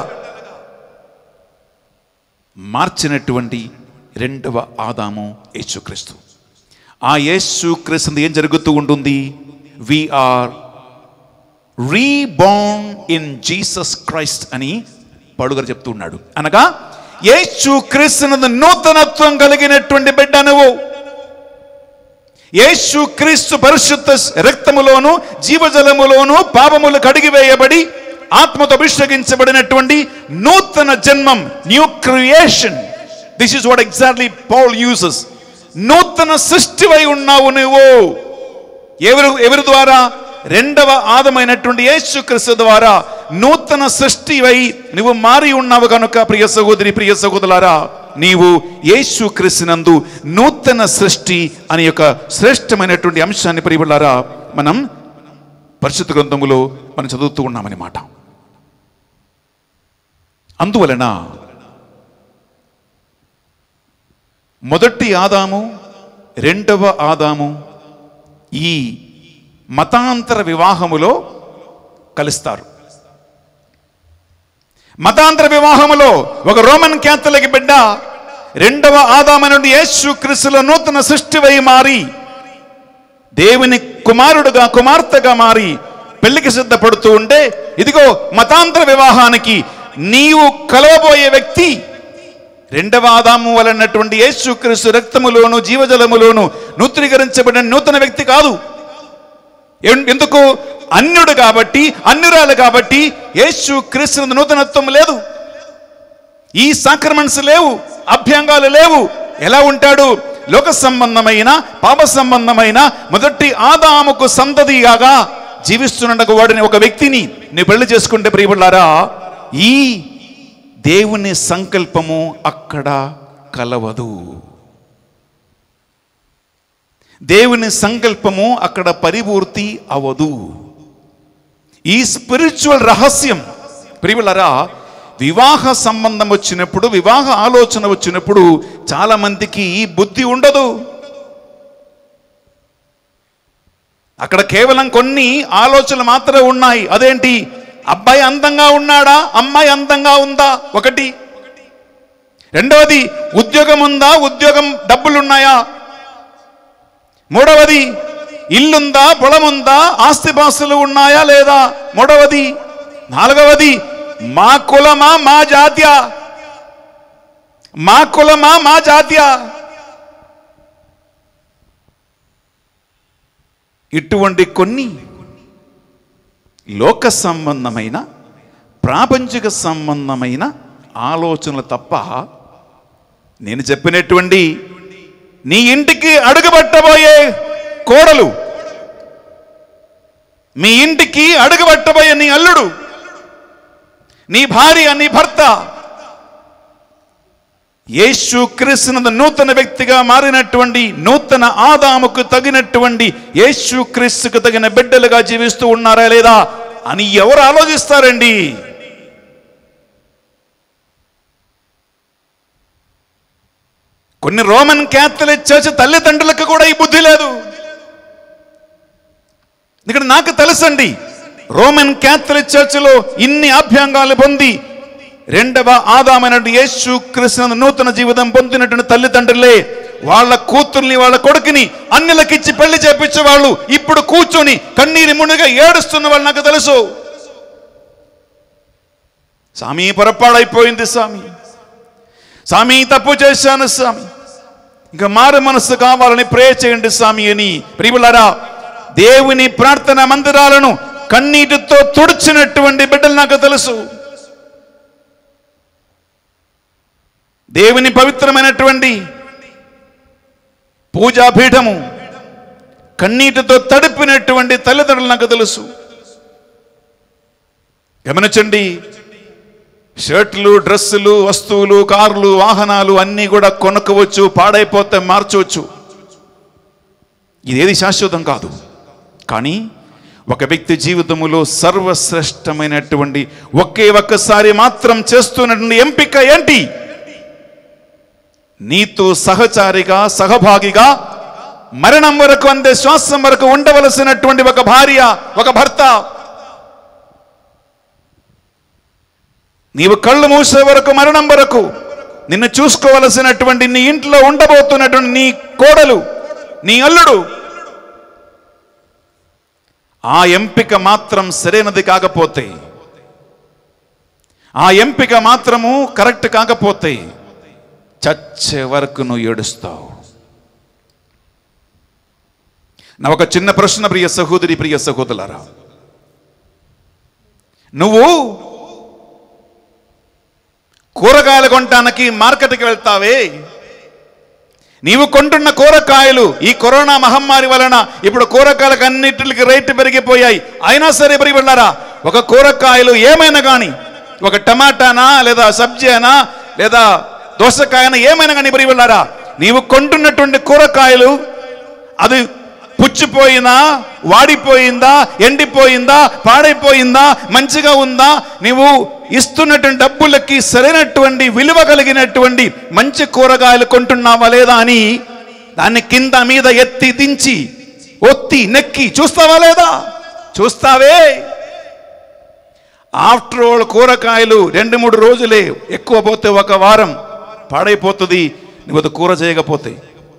మార్చినటువంటి రెండవ ఆదాము యేసుక్రీస్తు. ఆ యేసుక్రీస్తు ఏం జరుగుతూ ఉంటుంది? We are reborn in Jesus Christ అని పౌలు చెప్తూ ఉన్నాడు. అనగా యేసుక్రీస్తు నూతనత్వం కలిగినటువంటి బిడ్డ నువ్వు. యేసుక్రీస్తు పరిశుద్ధ రక్తములోను జీవజలములోను పాపములు కడిగివేయబడి ఆత్మతో అభిషేకించబడినటువంటి నూతన జన్మం, new creation. This is what exactly Paul uses. నూతన సృష్టివై ఉన్నావు నువ్వు. ఎవరి ద్వారా? రెండవ ఆదమైనటువంటి యేసుక్రీస్తు ద్వారా నూతన సృష్టివై నువ్వు మారి ఉన్నావు కనుక ప్రియ సహోదరి, ప్రియ సహోదరులారా, నీవు యేసుక్రీస్తునందు నూతన సృష్టి అనే యొక్క శ్రేష్టమైనటువంటి అంశాన్ని ప్రియబిడ్డలారా మనం పరిశుద్ధ గ్రంథములో మనం చదువుతూ ఉన్నామని మాట. అందువలన మొదటి ఆదాము, రెండవ ఆదాము ఈ మతాంతర వివాహములో కలుస్తారు. మతాంతర వివాహములో ఒక రోమన్ క్యాథలిక్ బిడ్డ రెండవ ఆదాము నుండి యేసుక్రీస్తులో నూతన సృష్టివై మారి దేవుని కుమారుడుగా, కుమార్తెగా మారి పెళ్లికి సిద్ధపడుతూ ఉంటే, ఇదిగో మతాంతర వివాహానికి నీవు కలవబోయే వ్యక్తి రెండవ ఆదాము వలనటువంటి యేసుక్రీస్తు రక్తములోను జీవజలములోను నూతనీకరించబడిన నూతన వ్యక్తి కాదు. ఎందుకు? అన్యుడు కాబట్టి, అన్యురాలు కాబట్టి యేసుక్రీస్తు నూతనత్వం లేదు. ఈ సాక్రమెంట్స్ లేవు, అభ్యంగాలు లేవు. ఎలా ఉంటాడు? లోక సంబంధమైన, పాప సంబంధమైన మొదటి ఆదాముకు సంతతిగా జీవిస్తున్నకు వాడిని ఒక వ్యక్తిని నీ పెళ్లి చేసుకుంటే ప్రియబిడ్డలారా, ఈ దేవుని సంకల్పము అక్కడ కలవదు. దేవుని సంకల్పము అక్కడ పరిపూర్తి అవదు. ఈ స్పిరిచువల్ రహస్యం ప్రియబిడ్డలారా, వివాహ సంబంధం వచ్చినప్పుడు, వివాహ ఆలోచన వచ్చినప్పుడు చాలా మందికి బుద్ధి ఉండదు. అక్కడ కేవలం కొన్ని ఆలోచనలు మాత్రమే ఉన్నాయి. అదేంటి? అబ్బాయి అందంగా ఉన్నాడా, అమ్మాయి అందంగా ఉందా, ఒకటి. రెండవది, ఉద్యోగం ఉందా, ఉద్యోగం డబ్బులున్నాయా. మూడవది, ఇల్లుందా, పొలముందా, ఆస్తిపాస్తులు ఉన్నాయా లేదా. మూడవది. నాలుగవది, మా కులమా మా జాత్య, మా కులమా మా జాత్య. ఇటువంటి కొన్ని లోక సంబంధమైన, ప్రాపంచిక సంబంధమైన ఆలోచనలు తప్ప నేను చెప్పినటువంటి నీ ఇంటికి అడుగుబట్టబోయే కోడలు, మీ ఇంటికి అడుగుబట్టబోయే నీ అల్లుడు, నీ భార్య, నీ భర్త యేసుక్రీస్తు నూతన వ్యక్తిగా మారినటువంటి నూతన ఆదాముకు తగినటువంటి యేసుక్రీస్తుకు తగిన బిడ్డలుగా జీవిస్తూ ఉన్నారా లేదా అని ఎవరు ఆలోచిస్తారండి? కొన్ని రోమన్ క్యాథలిక్ చర్చ్ తల్లిదండ్రులకు కూడా ఈ బుద్ధి లేదు. ఇక్కడ నాకు తెలుసండి, రోమన్ క్యాథలిక్ చర్చిలో ఇన్ని అభ్యంగాలు పొంది రెండవ ఆదామైనటువంటి యేసుక్రీస్తు నూతన జీవితం పొందినటువంటి తల్లిదండ్రులే వాళ్ళ కూతుర్ని వాళ్ళ కొడుకుని అన్యులకిచ్చి పెళ్లి చేపించే వాళ్ళు ఇప్పుడు కూర్చొని కన్నీరు మునిగా ఏడుస్తున్న వాళ్ళు నాకు తెలుసు. స్వామి పొరపాడైపోయింది స్వామి, స్వామి తప్పు చేశాను స్వామి, ఇంకా మారు మనస్సు కావాలని ప్రే చేయండి స్వామి అని. ప్రియులారా, దేవుని ప్రార్థన మందిరాలను కన్నీటితో తుడిచినటువంటి బిడ్డలు నాకు తెలుసు. దేవుని పవిత్రమైనటువంటి పూజాపీఠము కన్నీటితో తడిపినటువంటి తల్లిదండ్రులు నాకు తెలుసు. గమనించండి, షర్ట్లు, డ్రెస్సులు, వస్తువులు, కార్లు, వాహనాలు అన్నీ కూడా కొనుక్కోవచ్చు, పాడైపోతే మార్చవచ్చు. ఇదేది శాశ్వతం కాదు. కానీ ఒక వ్యక్తి జీవితంలో సర్వశ్రేష్టమైనటువంటి ఒక్కసారి మాత్రం చేస్తున్నటువంటి ఎంపిక ఏంటి? నీతో సహచారిగా, సహభాగిగా మరణం వరకు, అందే శ్వాసం వరకు ఉండవలసినటువంటి ఒక భార్య, ఒక భర్త. నీవు కళ్ళు మూసే వరకు, మరణం వరకు నిన్ను చూసుకోవలసినటువంటి, నీ ఇంట్లో ఉండబోతున్నటువంటి నీ కోడలు, నీ అల్లుడు, ఆ ఎంపిక మాత్రం సరైనది కాకపోతే, ఆ ఎంపిక మాత్రము కరెక్ట్ కాకపోతే చచ్చే వరకు నువ్వు ఏడుస్తావు. నా ఒక చిన్న ప్రశ్న ప్రియ సహోదరి, ప్రియ సహోదరులారా, నువ్వు కూరగాయలు కొనడానికి మార్కెట్కి వెళ్తావే, నీవు కొంటున్న కూరగాయలు ఈ కరోనా మహమ్మారి వలన ఇప్పుడు కూరగాయలకు అన్నిటికి రేటు పెరిగిపోయాయి. అయినా సరే ప్రియబిడ్డలారా, ఒక కూరగాయలు ఏమైనా కానీ, ఒక టమాటానా లేదా సబ్జీ అయినా లేదా దోసకాయనా ఏమైనా కానీ ప్రియబిడ్డలారా, నీవు కొంటున్నటువంటి కూరగాయలు అది పుచ్చిపోయిందా, వాడిపోయిందా, ఎండిపోయిందా, పాడైపోయిందా, మంచిగా ఉందా, నీవు ఇస్తున్నటువంటి డబ్బులకి సరైనటువంటి విలువ కలిగినటువంటి మంచి కూరగాయలు కొంటున్నావా లేదా అని దాన్ని కింద మీద ఎత్తి దించి ఒత్తి నెక్కి చూస్తావా లేదా? చూస్తావే. ఆఫ్టర్ ఆల్ కూరగాయలు 2-3 రోజులే, ఎక్కువ పోతే 1 వారం పాడైపోతుంది నువ్వు కూర చేయకపోతే.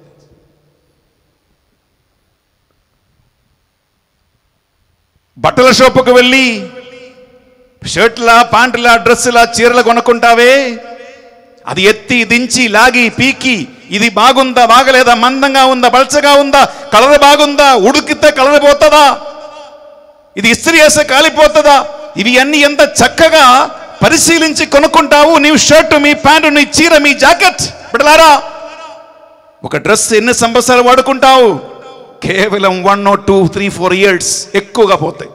బట్టల షాపుకు వెళ్ళి షర్ట్లా, ప్యాంటులా, డ్రెస్సులా, చీరలు కొనుక్కుంటావే, అది ఎత్తి దించి లాగి పీకి ఇది బాగుందా, బాగలేదా, మందంగా ఉందా, పల్చగా ఉందా, కలర్ బాగుందా, ఉడికితే కలర్ పోతుందా, ఇది ఇస్త్రీ వేస్తే కాలిపోతుందా, ఇవి అన్ని ఎంత చక్కగా పరిశీలించి కొనుక్కుంటావు. నీవు షర్టు, మీ ప్యాంటు, నీ చీర, మీ జాకెట్. బిడ్డలారా, ఒక డ్రెస్ ఎన్ని సంవత్సరాలు వాడుకుంటావు? కేవలం 1 or 2, 3, 4 years ఎక్కువగా పోతాయి.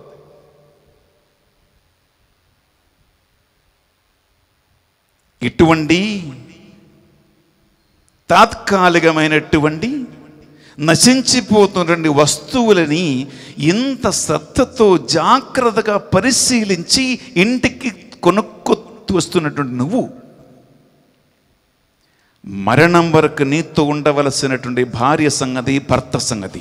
ఇటువంటి తాత్కాలికమైనటువంటి నశించిపోతున్న వస్తువులని ఇంత శ్రద్ధతో జాగ్రత్తగా పరిశీలించి ఇంటికి కొనుక్కొత్తు వస్తున్నటువంటి నువ్వు మరణం వరకు నీతో ఉండవలసినటువంటి భార్య సంగతి, భర్త సంగతి,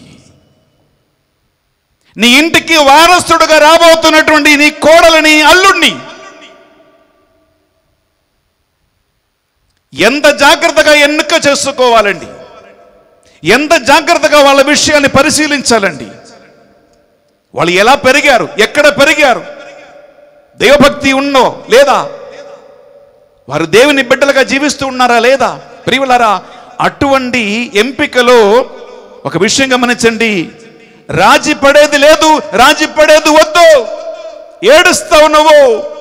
నీ ఇంటికి వారసుడుగా రాబోతున్నటువంటి నీ కోడలని, అల్లుడిని ఎంత జాగ్రత్తగా ఎన్నిక చేసుకోవాలండి, ఎంత జాగ్రత్తగా వాళ్ళ విషయాన్ని పరిశీలించాలండి. వాళ్ళు ఎలా పెరిగారు, ఎక్కడ పెరిగారు, దైవభక్తి ఉన్నో లేదా, వారు దేవుని బిడ్డలుగా జీవిస్తూ ఉన్నారా లేదా? ప్రియులారా, అటువంటి ఎంపికలో ఒక విషయం గమనించండి, రాజీ పడేది లేదు, రాజీ పడేది వద్దు. ఏడుస్తావు నువ్వు.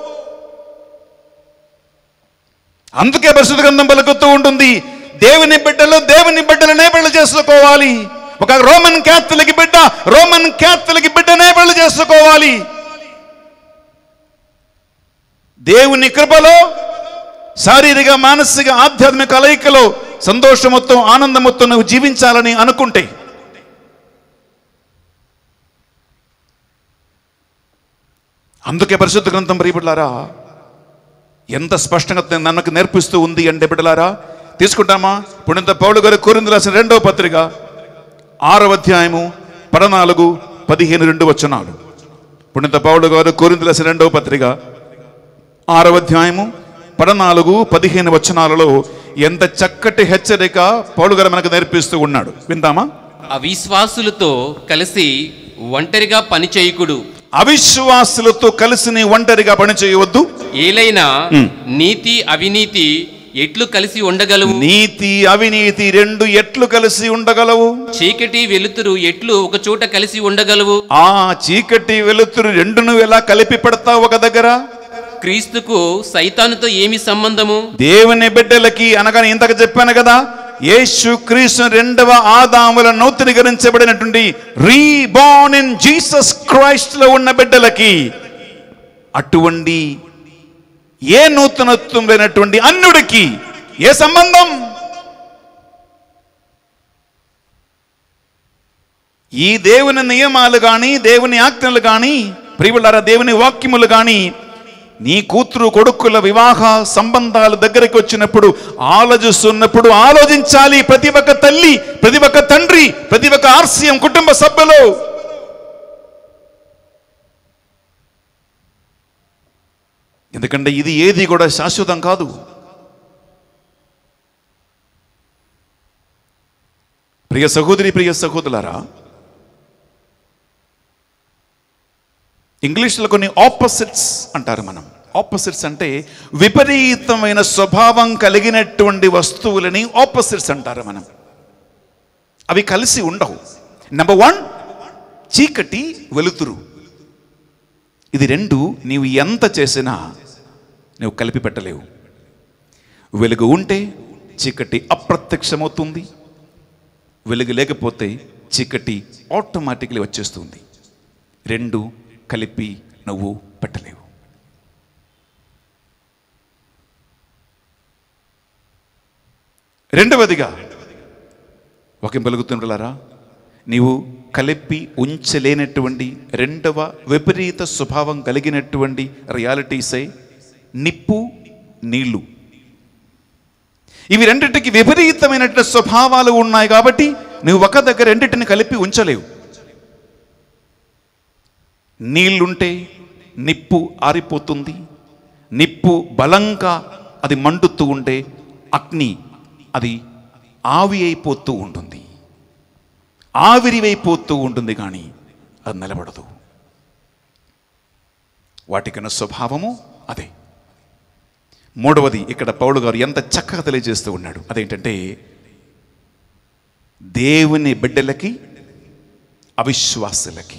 అందుకే పరిశుద్ధ గ్రంథం పలుకుతూ ఉంటుంది, దేవుని బిడ్డలు దేవుని బిడ్డలనే పెళ్లి చేసుకోవాలి. ఒక రోమన్ క్యాథలిక్ బిడ్డ రోమన్ క్యాథలిక్ బిడ్డనే పెళ్లి చేసుకోవాలి. దేవుని కృపలో శారీరక, మానసిక, ఆధ్యాత్మిక కలయికలో సంతోషముతో, ఆనందముతో నువ్వు జీవించాలని అనుకుంటే అందుకే పరిశుద్ధ గ్రంథం ప్రియబిడ్డలారా ఎంత స్పష్టంగా నన్నకు నేర్పిస్తూ ఉంది అంటే బిడ్డలారా, తీసుకుంటామా? పుణ్యంత పౌలు గారు కొరింథీయులకు రాసిన 2వ పత్రిక 6వ అధ్యాయము 14, 15, 2 వచనాలు. పుణ్యంత పౌలు గారు కొరింథీయులకు రాసిన 2వ పత్రిక 6వ అధ్యాయము 14, 15 వచనాలలో ఎంత చక్కటి హెచ్చరిక పౌలు గారు మనకు నేర్పిస్తూ ఉన్నాడు. విందామా? అవిశ్వాసులతో కలిసి ఒంటరిగా పని చేయకుడు. అవిశ్వాసులతో కలిసి నీ ఒంటరిగా పని చేయవద్దు. ఏలైనా నీతి అవినీతి ఎట్లు కలిసి ఉండగలవు? నీతి అవినీతి రెండు ఎట్లు కలిసి ఉండగలవు? చీకటి వెలుతురు ఎట్లు ఒక చోట కలిసి ఉండగలవు? ఆ చీకటి వెలుతురు రెండును ఎలా కలిపి పెడతావు ఒక దగ్గర? క్రీస్తుకు సైతానుతో ఏమి సంబంధము? దేవుని బిడ్డలకి అనగా ఇంతకు చెప్పాను కదా, యేసు క్రీస్తు రెండవ ఆదాముల నూతనీకరించబడినటువంటి రీబార్న్ ఇన్ జీసస్ క్రైస్ట్ లో ఉన్న బిడ్డలకి అటువంటి ఏ నూతనత్వం లేనటువంటి అన్యుడికి ఏ సంబంధం? ఈ దేవుని నియమాలు కానీ, దేవుని ఆజ్ఞలు కానీ, ప్రియులారా దేవుని వాక్యములు కానీ నీ కూతురు కొడుకుల వివాహ సంబంధాల దగ్గరికి వచ్చినప్పుడు ఆలోచిస్తున్నప్పుడు ఆలోచించాలి. ప్రతి ఒక్క తల్లి, ప్రతి ఒక్క తండ్రి, ప్రతి ఒక్క ఆర్సీఎం కుటుంబ సభ్యులు. ఎందుకంటే ఇది ఏది కూడా శాశ్వతం కాదు. ప్రియ సహోదరి, ప్రియ సహోదరులారా, ఇంగ్లీష్లో కొన్ని ఆపోజిట్స్ అంటారు. మనం ఆపోజిట్స్ అంటే విపరీతమైన స్వభావం కలిగినటువంటి వస్తువులని ఆపోజిట్స్ అంటారు మనం. అవి కలిసి ఉండవు. నెంబర్ 1 చీకటి, వెలుతురు. ఇది రెండు నీవు ఎంత చేసినా నువ్వు కలిపి పెట్టలేవు. వెలుగు ఉంటే చీకటి అప్రత్యక్షమవుతుంది, వెలుగు లేకపోతే చీకటి ఆటోమేటిక్లీ వచ్చేస్తుంది. రెండు కలిపి నువ్వు పెట్టలేవు. రెండవదిగా వాక్యం పలుకుతున్నారా, నీవు కలిపి ఉంచలేనటువంటి రెండవ విపరీత స్వభావం కలిగినటువంటి రియాలిటీసే నిప్పు, నీళ్లు. ఇవి రెండింటికి విపరీతమైనటువంటి స్వభావాలు ఉన్నాయి కాబట్టి నువ్వు ఒక దగ్గర రెండింటిని కలిపి ఉంచలేవు. నీళ్లుంటే నిప్పు ఆరిపోతుంది. నిప్పు బలంగా అది మండుతూ ఉంటే అగ్ని అది ఆవి అయిపోతూ ఉంటుంది, ఆవిరివైపోతూ ఉంటుంది, కానీ అది నిలబడదు. వాటికన్నా స్వభావము అదే. మూడవది ఇక్కడ పౌలు గారు ఎంత చక్కగా తెలియజేస్తూ ఉన్నాడు. అదేంటంటే దేవుని బిడ్డలకి, అవిశ్వాసులకి,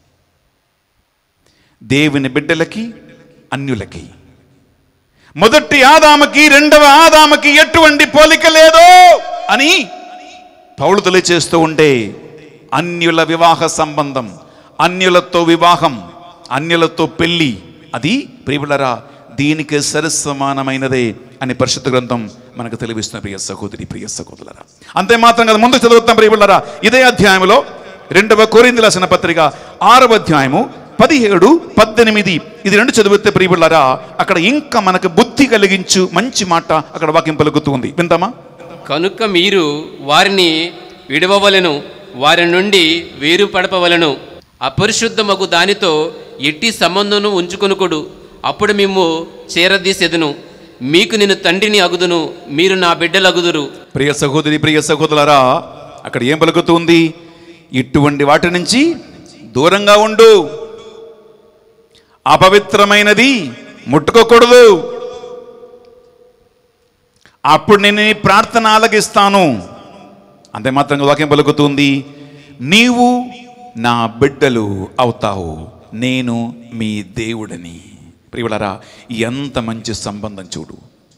దేవుని బిడ్డలకి, అన్యులకి. మొదటి ఆదాముకి రెండవ ఆదాముకి ఎటువంటి పోలిక లేదు అని పౌలు తెలియజేస్తూ ఉంటే అన్యుల వివాహ సంబంధం, అన్యులతో వివాహం, అన్యులతో పెళ్లి అది ప్రియులరా దీనికి సరిసమానమైనదే అని పరిశుద్ధ గ్రంథం మనకు తెలివిస్తున్న ప్రియ సహోదరి, ప్రియ సహోదరులారా. అంతే మాత్రం కదా, ముందు చదువుతాం ప్రియులరా. ఇదే అధ్యాయంలో 2వ కొరింథీయుల రాసిన పత్రిక 6వ అధ్యాయము 17, 18 ఇది రెండు చదివితే ప్రియులరా అక్కడ ఇంకా మనకు బుద్ధి కలిగించు మంచి మాట అక్కడ వాక్యం పలుకుతూ ఉంది. విందామా? కనుక మీరు వారిని విడవవలెను, వారి నుండి వేరుపడపవలను. అపరిశుద్ధమగు దానితో ఎట్టి సంబంధమును ఉంచుకొనుకొడు, అప్పుడు మేము చేరదీసెదను. మీకు నేను తండ్రిని అగుదును, మీరు నా బిడ్డలగుదురు. ప్రియ సహోదరి, ప్రియ సహోదరులారా అక్కడ ఏం పలుకుతుంది? ఇటువంటి వాటి నుంచి దూరంగా ఉండు, అపవిత్రమైనది ముట్టుకోకూడదు, అప్పుడు నేను నీ ప్రార్థన ఆలకిస్తాను. అంతే మాత్రంగా వాక్యం పలుకుతుంది, నీవు నా బిడ్డలు అవుతావు, నేను మీ దేవుడని. ప్రియులారా ఎంత మంచి సంబంధం చూడు,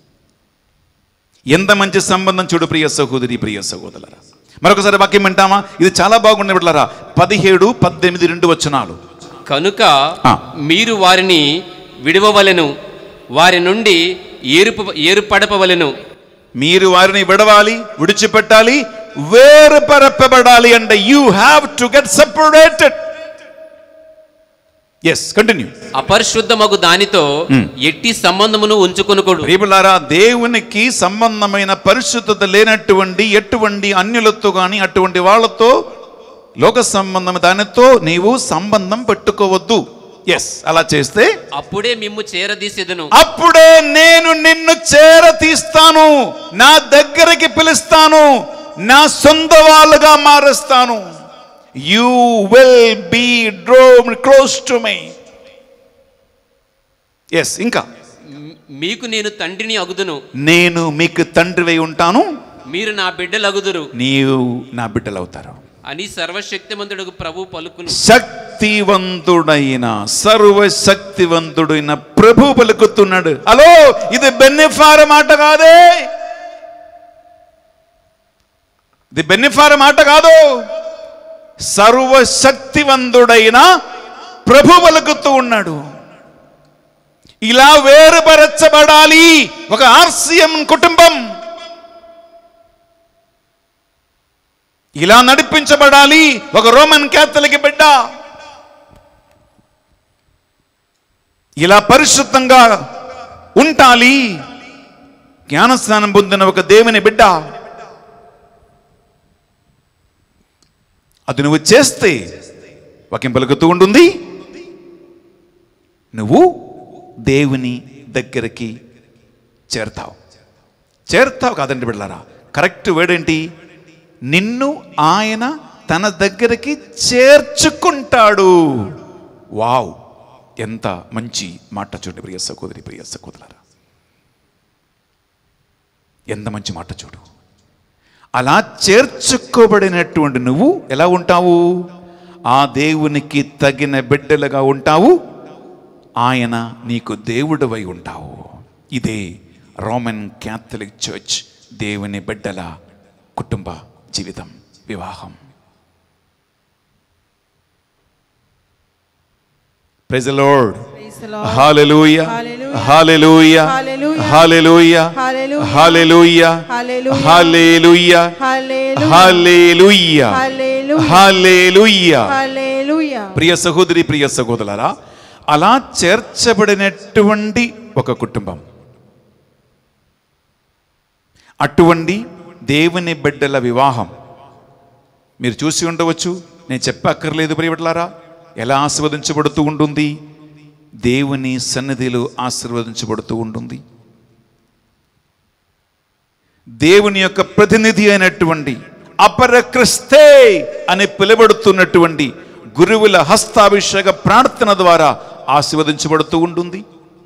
ఎంత మంచి సంబంధం చూడు ప్రియ సహోదరి, ప్రియ సహోదరులారా. మరొకసారి వాక్యం వింటామా? ఇది చాలా బాగుండే బిడ్డలారా. 17, 18 2 వచనాలు. కనుక మీరు వారిని విడవవలెను, వారి నుండి ఏరుపడపవలెను. మీరు వారిని విడవాలి, విడిచిపెట్టాలి, వేరుపరపబడాలి. అంటే you have to get separated. Yes, continue. అపరిశుద్ధమగు దానితో ఎట్టి సంబంధమును ఉంచుకొనుకొడు. ప్రియులారా దేవునికి సంబంధమైన పరిశుద్ధత లేనటువంటి ఎటువంటి అన్యులతో కానీ అటువంటి వాళ్ళతో లోక సంబంధం దానితో నీవు సంబంధం పెట్టుకోవద్దు. అలా చేస్తే అప్పుడే మిమ్ము చేరదీసెదను. అప్పుడే నేను నిన్ను చేరతీస్తాను, నా దగ్గరికి పిలుస్తాను, నా సొంత వాళ్ళుగా మారుస్తాను. You will be drawn close to me. ఇంకా మీకు నేను తండ్రిని అగుదును, నేను మీకు తండ్రివై ఉంటాను, మీరు నా బిడ్డలగుదురు, నీవు నా బిడ్డలవుతారు అని సర్వశక్తిమంతుడు ప్రభు పలుకును. శక్తివంతుడైన సర్వశక్తివంతుడైన ప్రభు పలుకుతున్నాడు. హలో, ఇది బెన్నిఫార్ మాట కాదే, ఇది బెన్నిఫార్ మాట కాదు, సర్వశక్తివంతుడైన ప్రభు పలుకుతూ ఉన్నాడు. ఇలా వేరుపరచబడాలి ఒక ఆర్సిఎం కుటుంబం, ఇలా నడిపించబడాలి ఒక రోమన్ క్యాథలిక్ బిడ్డ, ఇలా పరిశుద్ధంగా ఉండాలి జ్ఞానస్నానం పొందిన ఒక దేవుని బిడ్డ. అది నువ్వు చేస్తే వాక్యం పలుకుతూ ఉంటుంది, నువ్వు దేవుని దగ్గరికి చేరతావు కాదండి బిడ్డలారా. కరెక్ట్ వర్డ్ ఏంటి? నిన్ను ఆయన తన దగ్గరికి చేర్చుకుంటాడు. వావ్, ఎంత మంచి మాట చూడండి ప్రియ సహోదరి, ప్రియ సహోదరులారా, ఎంత మంచి మాట చూడు. అలా చేర్చుకోబడినటువంటి నువ్వు ఎలా ఉంటావు? ఆ దేవునికి తగిన బిడ్డలుగా ఉంటావు, ఆయన నీకు దేవుడివై ఉంటావు. ఇదే రోమన్ క్యాథలిక్ చర్చ్ దేవుని బిడ్డల కుటుంబ జీవితం, వివాహం. Praise the Lord, hallelujah, hallelujah, hallelujah, hallelujah, hallelujah, hallelujah, hallelujah. ప్రియ సహోదరి, ప్రియ సహోదరులారా, అలా చేర్చబడినటువంటి ఒక కుటుంబం, అటువంటి దేవుని బిడ్డల వివాహం మీరు చూసి ఉండవచ్చు. నేను చెప్పక్కర్లేదు ప్రియబిడ్డలారా, ఎలా ఆశీర్వదించబడుతూ ఉంటుంది, దేవుని సన్నిధిలో ఆశీర్వదించబడుతూ ఉంటుంది. దేవుని యొక్క ప్రతినిధి అయినటువంటి అపర క్రిస్తే అని పిలువబడుతున్నటువంటి గురువుల హస్తాభిషేక ప్రార్థన ద్వారా ఆశీర్వదించబడుతూ ఉంటుంది.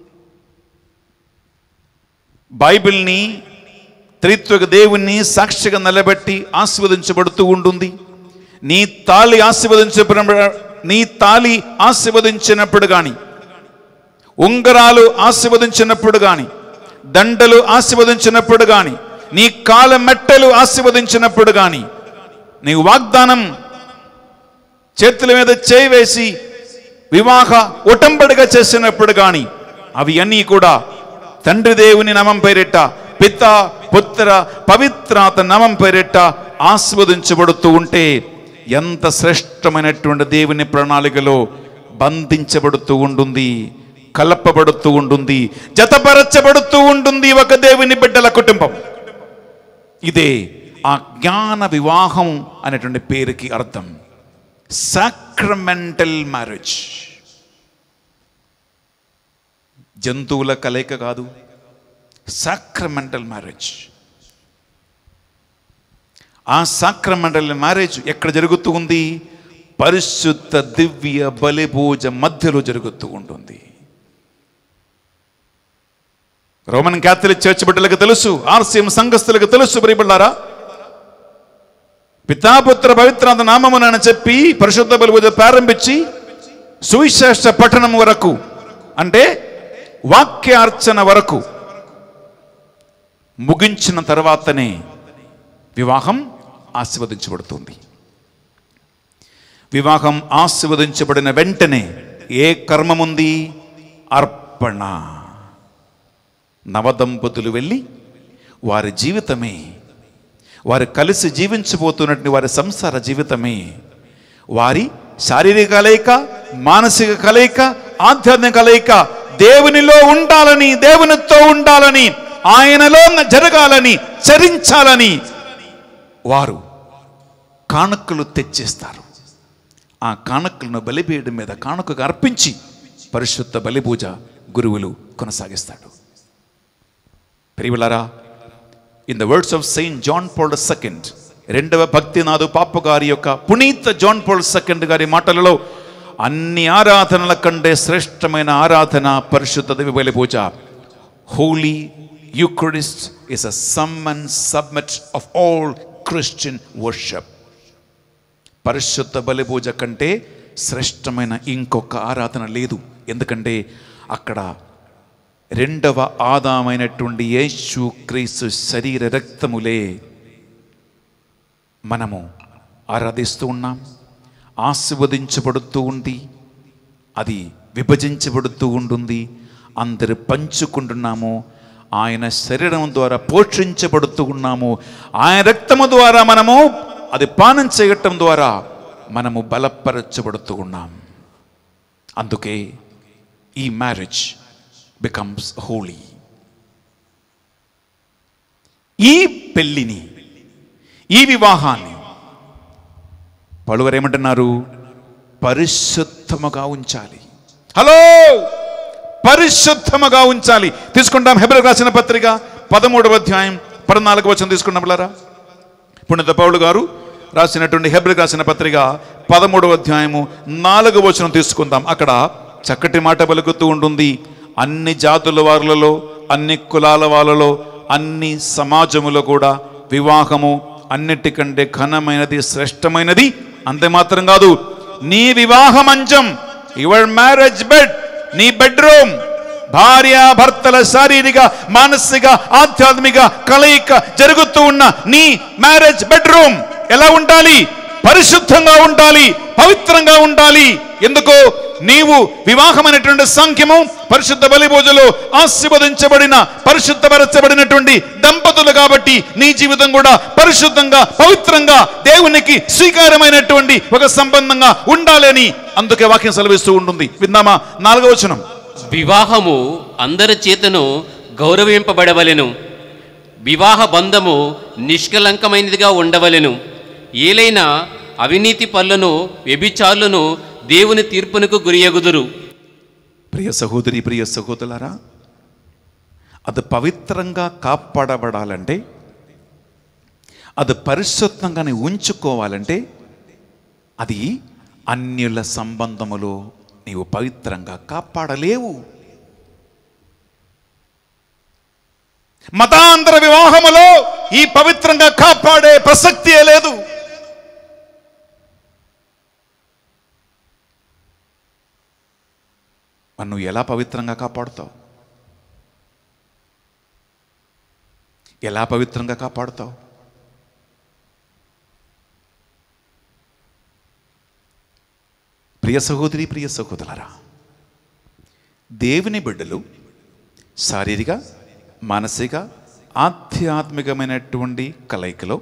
బైబిల్ని, త్రిత్వక దేవుణ్ణి సాక్షిగా నిలబెట్టి ఆశీర్వదించబడుతూ ఉంటుంది. నీ తాళి ఆశీర్వదించినప్పుడు కానీ, ఉంగరాలు ఆశీర్వదించినప్పుడు కానీ, దండలు ఆశీర్వదించినప్పుడు కానీ, నీ కాల మెట్టలు ఆశీర్వదించినప్పుడు కానీ, నీ వాగ్దానం చేతుల మీద చేయి వేసి వివాహ ఉటంబడిగా చేసినప్పుడు కానీ, అవి అన్నీ కూడా తండ్రి దేవుని నామం పేరిట, పిత పుత్ర పవిత్రాత్మ నామం పేరిట ఆస్వాదించబడుతూ ఉంటే ఎంత శ్రేష్టమైనటువంటి దేవుని ప్రణాళికలో బంధించబడుతూ ఉంటుంది, కలపబడుతూ ఉంటుంది, జతపరచబడుతూ ఉంటుంది ఒక దేవుని బిడ్డల కుటుంబం. ఇదే ఆ జ్ఞాన వివాహం అనేటువంటి పేరుకి అర్థం. సాక్రమెంటల్ మ్యారేజ్, జంతువుల కలయిక కాదు, సాక్రమెంటల్ మ్యారేజ్. ఆ సాక్రమెంటల్ మ్యారేజ్ ఎక్కడ జరుగుతూ ఉంది? పరిశుద్ధ దివ్య బలిభోజ మధ్యలో జరుగుతూ ఉంటుంది. రోమన్ క్యాథలిక్ చర్చ్ బిడ్డలకు తెలుసు, ఆర్సిఎం సంఘస్థులకు తెలుసు ప్రియబిడ్డలారా. పితాపుత్ర పవిత్రాత్మ నామమునని చెప్పి పరిశుద్ధ బలిభోజ ప్రారంభించి సువిశేష పఠనం వరకు, అంటే వాక్యార్చన వరకు ముగించిన తర్వాతనే వివాహం ఆశీర్వదించబడుతుంది. వివాహం ఆశీర్వదించబడిన వెంటనే ఏ కర్మముంది? అర్పణ. నవదంపతులు వెళ్ళి వారి జీవితమే, వారు కలిసి జీవించబోతున్నటువంటి వారి సంసార జీవితమే, వారి శారీరక కలయిక, మానసిక కలయిక, ఆధ్యాత్మిక కలయిక దేవునిలో ఉండాలని, దేవునితో ఉండాలని, ఆయనలో జరగాలని, చరించాలని వారు కానుకలు తెచ్చేస్తారు. ఆ కానుకలను బలిపీఠం మీద కానుకగా అర్పించి పరిశుద్ధ బలి పూజ గురువులు కొనసాగిస్తాడు. ప్రియులారా, in the words of Saint John Paul II, రెండవ భక్తినాథు పాప గారి యొక్క పునీత జాన్ పాల్ II గారి మాటలలో అన్ని ఆరాధనల కంటే శ్రేష్టమైన ఆరాధన పరిశుద్ధ దివ్య బలి పూజ. Holy Eucharist is a sum and summit of all Christian worship. పరిశుద్ధ బలి పూజ కంటే శ్రేష్టమైన ఇంకొక ఆరాధన లేదు. ఎందుకంటే అక్కడ రెండవ ఆదామైనటువంటి యేసు క్రీస్తు శరీర రక్తములే మనము ఆరాధిస్తూ ఉన్నాం, ఆశీర్వదించబడుతూ ఉంది, అది విభజించబడుతూ ఉంటుంది, అందరు పంచుకుంటున్నాము, ఆయన శరీరం ద్వారా పోషించబడుతూ ఉన్నాము, ఆయన రక్తము ద్వారా మనము అది పానం చేయటం ద్వారా మనము బలపరచబడుతూ ఉన్నాం. అందుకే ఈ మ్యారేజ్ బికమ్స్ హోలీ. ఈ పెళ్ళిని, ఈ వివాహాన్ని పలువురు ఏమంటున్నారు? పరిశుద్ధముగా ఉంచాలి. హలో, పరిశుద్ధముగా ఉంచాలి. తీసుకుంటాం హెబ్రీయులకు రాసిన పత్రిక 13వ అధ్యాయం 14వ వచనం తీసుకున్నాం పిల్లరా. పుణ్యత పౌలు గారు రాసినటువంటి హెబ్రీయులకు రాసిన పత్రిక 13వ అధ్యాయము 4వ వచనం తీసుకుందాం. అక్కడ చక్కటి మాట పలుకుతూ ఉంటుంది. అన్ని జాతుల వారులలో, అన్ని కులాల వాళ్ళలో, అన్ని సమాజములో కూడా వివాహము అన్నిటికంటే ఘనమైనది, శ్రేష్టమైనది. అంతే మాత్రం కాదు, నీ వివాహ మంచం, యువర్ మ్యారేజ్ బెడ్, నీ బెడ్రూమ్, భార్య భర్తల శారీరక, మానసిక, ఆధ్యాత్మిక కలయిక జరుగుతూ ఉన్న నీ మ్యారేజ్ బెడ్రూమ్ ఎలా ఉండాలి? పరిశుద్ధంగా ఉండాలి, పవిత్రంగా ఉండాలి. ఎందుకో నీవు వివాహమైనటువంటి సంఖ్యము పరిశుద్ధ బలి పూజలో ఆశీర్వదించబడిన, పరిశుద్ధపరచబడినటువంటి దంపతులు కాబట్టి నీ జీవితం కూడా పరిశుద్ధంగా, పవిత్రంగా, దేవునికి స్వీకారమైనటువంటి ఒక సంబంధంగా ఉండాలని అందుకే వాక్యం సెలవిస్తూ ఉంటుంది. విందామా 4వ వచనం. వివాహము అందరి చేతను గౌరవింపబడవలెను, వివాహ బంధము నిష్కలంకమైనదిగా ఉండవలెను. ఏలైనా అవినీతి పనులను, వ్యభిచారులను దేవుని తీర్పునకు గురియగుదురు. ప్రియ సహోదరి, ప్రియ సహోదరులారా, అది పవిత్రంగా కాపాడబడాలంటే, అది పరిశుద్ధంగానే ఉంచుకోవాలంటే, అది అన్యుల సంబంధములో నీవు పవిత్రంగా కాపాడలేవు. మతాంతర వివాహములో ఈ పవిత్రంగా కాపాడే ప్రసక్తియే లేదు. మరి నువ్వు ఎలా పవిత్రంగా కాపాడుతావు? ఎలా పవిత్రంగా కాపాడుతావు? ప్రియ సహోదరి, ప్రియ సహోదరులారా, దేవుని బిడ్డలు శారీరక, మానసిక, ఆధ్యాత్మికమైనటువంటి కలయికలో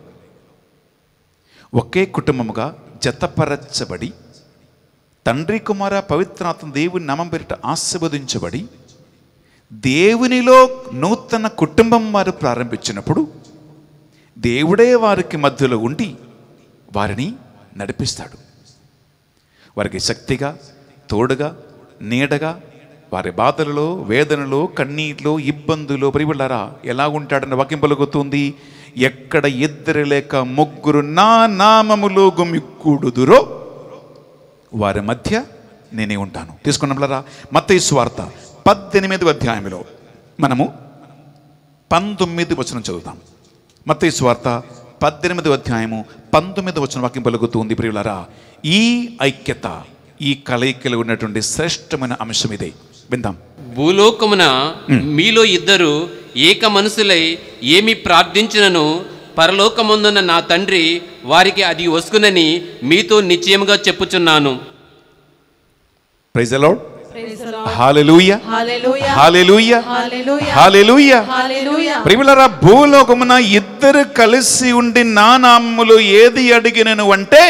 ఒకే కుటుంబముగా జతపరచబడి, తండ్రి కుమార పవిత్రాత్మ దేవుని నామం పేరిట ఆశీర్వదించబడి, దేవునిలో నూతన కుటుంబం వారు ప్రారంభించినప్పుడు దేవుడే వారికి మధ్యలో ఉండి వారిని నడిపిస్తాడు. వారికి శక్తిగా, తోడుగా, నీడగా, వారి బాధలలో, వేదనలో, కన్నీటిలో, ఇబ్బందులో ప్రియులారా ఎలా ఉంటాడని వాక్యం పలుకుతుంది. ఎక్కడ ఇద్దరు లేక ముగ్గురు నా నామములో గుమికూడుదురో వారి మధ్య నేనే ఉంటాను. తీసుకున్నారా? మత్తయి సువార్త 18వ అధ్యాయంలో మనము 19వ వచనం చదువుతాం. మత్తయి సువార్త 18వ అధ్యాయము 19వ వచనం వాక్యం పలుకుతుంది. ప్రియులారా, ఈ ఐక్యత, ఈ కలయికలో ఉన్నటువంటి శ్రేష్టమైన అంశం ఇదే. విందాం. భూలోకమున మీలో ఇద్దరు ఏక మనసులై ఏమి ప్రార్థించినను పరలోకముందున్న నా తండ్రి వారికి అది వస్తునని మీతో నిశ్చయముగా చెప్పుచున్నాను. Praise the lord. Praise the Lord. Hallelujah, Hallelujah. Hallelujah, Hallelujah. Hallelujah. Hallelujah. ప్రియులారా, భూలోకమున ఇద్దరు కలిసి ఉండి నా నామములో ఏది అడిగినను అంటే,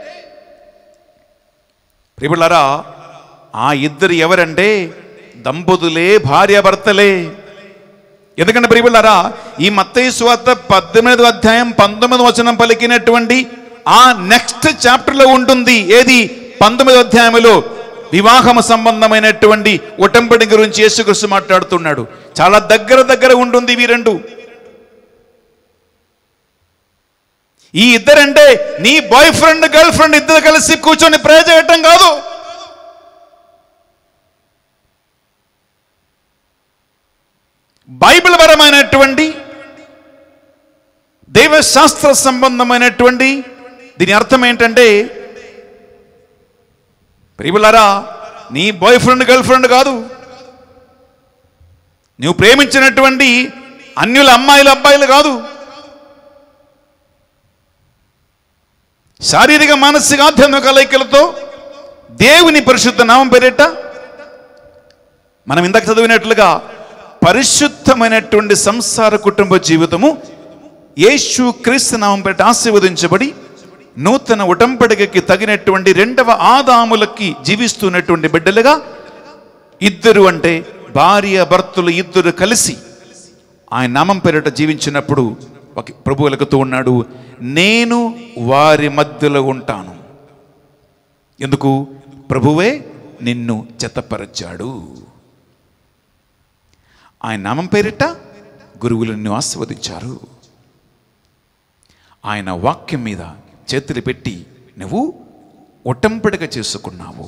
ప్రియులారా, ఆ ఇద్దరు ఎవరంటే దంపతులే, భార్యాభర్తలే. ఎందుకంటే ప్రియులారా, ఈ మత్తయి సువార్త 18వ అధ్యాయం 19వ వచనం పలికినటువంటి ఆ నెక్స్ట్ చాప్టర్లో ఉంటుంది. ఏది? 19వ అధ్యాయంలో వివాహము సంబంధమైనటువంటి ఉటంబడి గురించి యేసుక్రీస్తు మాట్లాడుతున్నాడు. చాలా దగ్గర ఉంటుంది ఇవి రెండు. ఈ ఇద్దరంటే నీ బాయ్ ఫ్రెండ్ గర్ల్ ఫ్రెండ్ ఇద్దరు కలిసి కూర్చొని ప్రే చేయటం కాదు. బైబిల్ పరమైనటువంటి దైవశాస్త్ర సంబంధమైనటువంటి దీని అర్థం ఏంటంటే, ప్రియులారా, నీ బాయ్ ఫ్రెండ్ గర్ల్ ఫ్రెండ్ కాదు, నువ్వు ప్రేమించినటువంటి అన్యుల అమ్మాయిలు అబ్బాయిలు కాదు, శారీరక మానసిక ఆధ్యాత్మిక కలయికలతో దేవుని పరిశుద్ధ నామం పేరిట మనం ఇందాక చదివినట్లుగా పరిశుద్ధమైనటువంటి సంసార కుటుంబ జీవితము యేసు క్రీస్తు నామం పేరిట ఆశీర్వదించబడి నూతన ఉటంబడికకి తగినటువంటి రెండవ ఆదాములకి జీవిస్తున్నటువంటి బిడ్డలుగా ఇద్దరు అంటే భార్య భర్తలు ఇద్దరు కలిసి ఆయన నామం పేరిట జీవించినప్పుడు ప్రభువు వెలుగుతూ ఉన్నాడు, నేను వారి మధ్యలో ఉంటాను. ఎందుకు? ప్రభువే నిన్ను జతపరచాడు. ఆయన నామం పేరిట గురువులు నిన్ను ఆశీర్వదించారు. ఆయన వాక్యం మీద చేతులు పెట్టి నువ్వు ఉటంబడిక చేసుకున్నావు.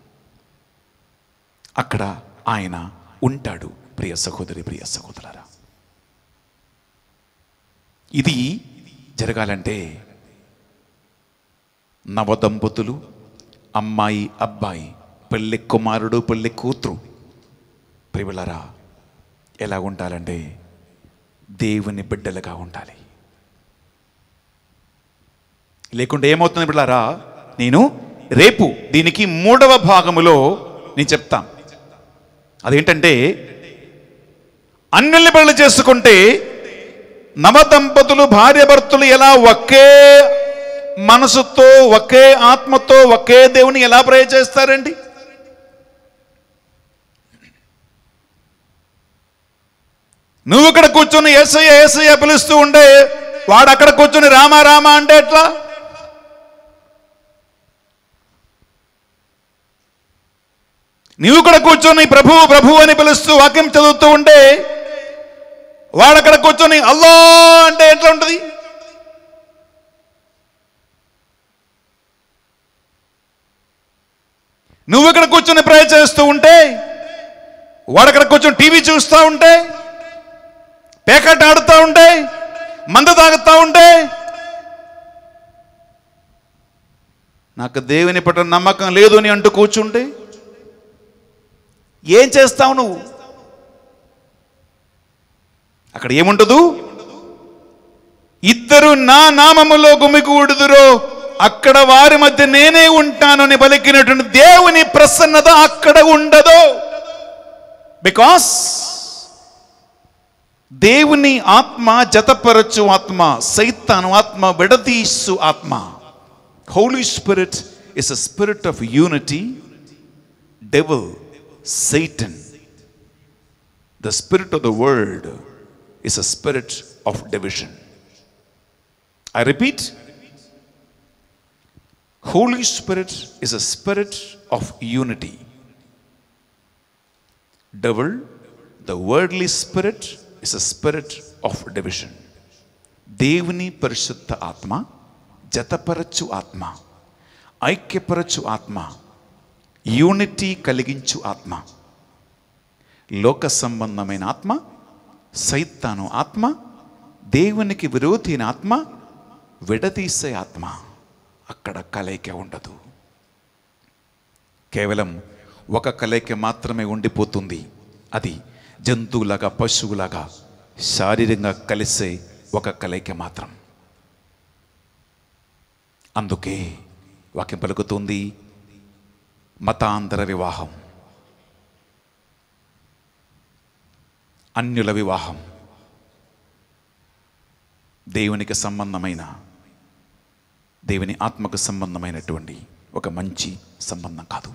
అక్కడ ఆయన ఉంటాడు. ప్రియ సహోదరి, ప్రియ సహోదరులారా, ఇది జరగాలంటే నవదంపతులు, అమ్మాయి అబ్బాయి, పెళ్ళి కుమారుడు పెళ్ళి కూతురు, ప్రియులారా, ఎలా ఉండాలంటే దేవుని బిడ్డలుగా ఉండాలి. లేకుంటే ఏమవుతుంది బిడ్డలారా? నేను రేపు దీనికి 3వ భాగములో నేను చెప్తాను. అదేంటంటే, అన్యుల్ని పెళ్లి చేసుకుంటే నవదంపతులు భార్యాభర్తలు ఎలా ఒకే మనసుతో ఒకే ఆత్మతో ఒకే దేవుని ఎలా ప్రే చేస్తారండి? నువ్వు ఇక్కడ కూర్చొని యేసయ్య యేసయ్య పిలుస్తూ ఉండే వాడు అక్కడ కూర్చొని రామ రామ అంటే ఎట్లా? నువ్వు ఇక్కడ కూర్చొని ప్రభు ప్రభు అని పిలుస్తూ వాక్యం చదువుతూ ఉంటే వాడక్కడ కూర్చొని అల్లా అంటే ఎట్లా ఉంటుంది? నువ్వు ఇక్కడ కూర్చొని ప్రే చేస్తూ ఉంటే వాడక్కడ కూర్చొని టీవీ చూస్తూ ఉంటే, పేకాట ఆడుతూ ఉంటే, మందు తాగుతూ ఉంటే, నాకు దేవుని పట్ల నమ్మకం లేదు అని అంటూ కూర్చుంటే ఏం చేస్తావు నువ్వు? అక్కడ ఏముంటదు? ఇద్దరు నా నామములో గుమిగూడుదురో అక్కడ వారి మధ్య నేనే ఉంటాను అని పలికినటువంటి దేవుని ప్రసన్నత అక్కడ ఉండదు. బికాస్ దేవుని ఆత్మ జతపరచు ఆత్మ, సైతాను ఆత్మ విడదీసు ఆత్మ. Holy Spirit is a spirit of unity. Devil, Satan, the spirit of the world, is a spirit of division. I repeat, Holy Spirit is a spirit of unity. Devil, the worldly spirit, is a spirit of division. దేవుని పరిశుద్ధ ఆత్మ, జతపరచు ఆత్మ, ఐక్యపరచు ఆత్మ, unity కలిగించు ఆత్మ. లోక సంబంధమైన ఆత్మ, సైతాను ఆత్మ, దేవునికి విరోధైన ఆత్మ, విడదీసే ఆత్మ. అక్కడ కలయిక ఉండదు. కేవలం ఒక కలయిక మాత్రమే ఉండిపోతుంది. అది జంతువులాగా పశువులాగా శారీరంగా కలిసే ఒక కలయిక మాత్రం. అందుకే వాక్యం పలుకుతుంది, మతాంతర వివాహం, అన్యుల వివాహం దేవునికి సంబంధమైన, దేవుని ఆత్మకు సంబంధమైనటువంటి ఒక మంచి సంబంధం కాదు.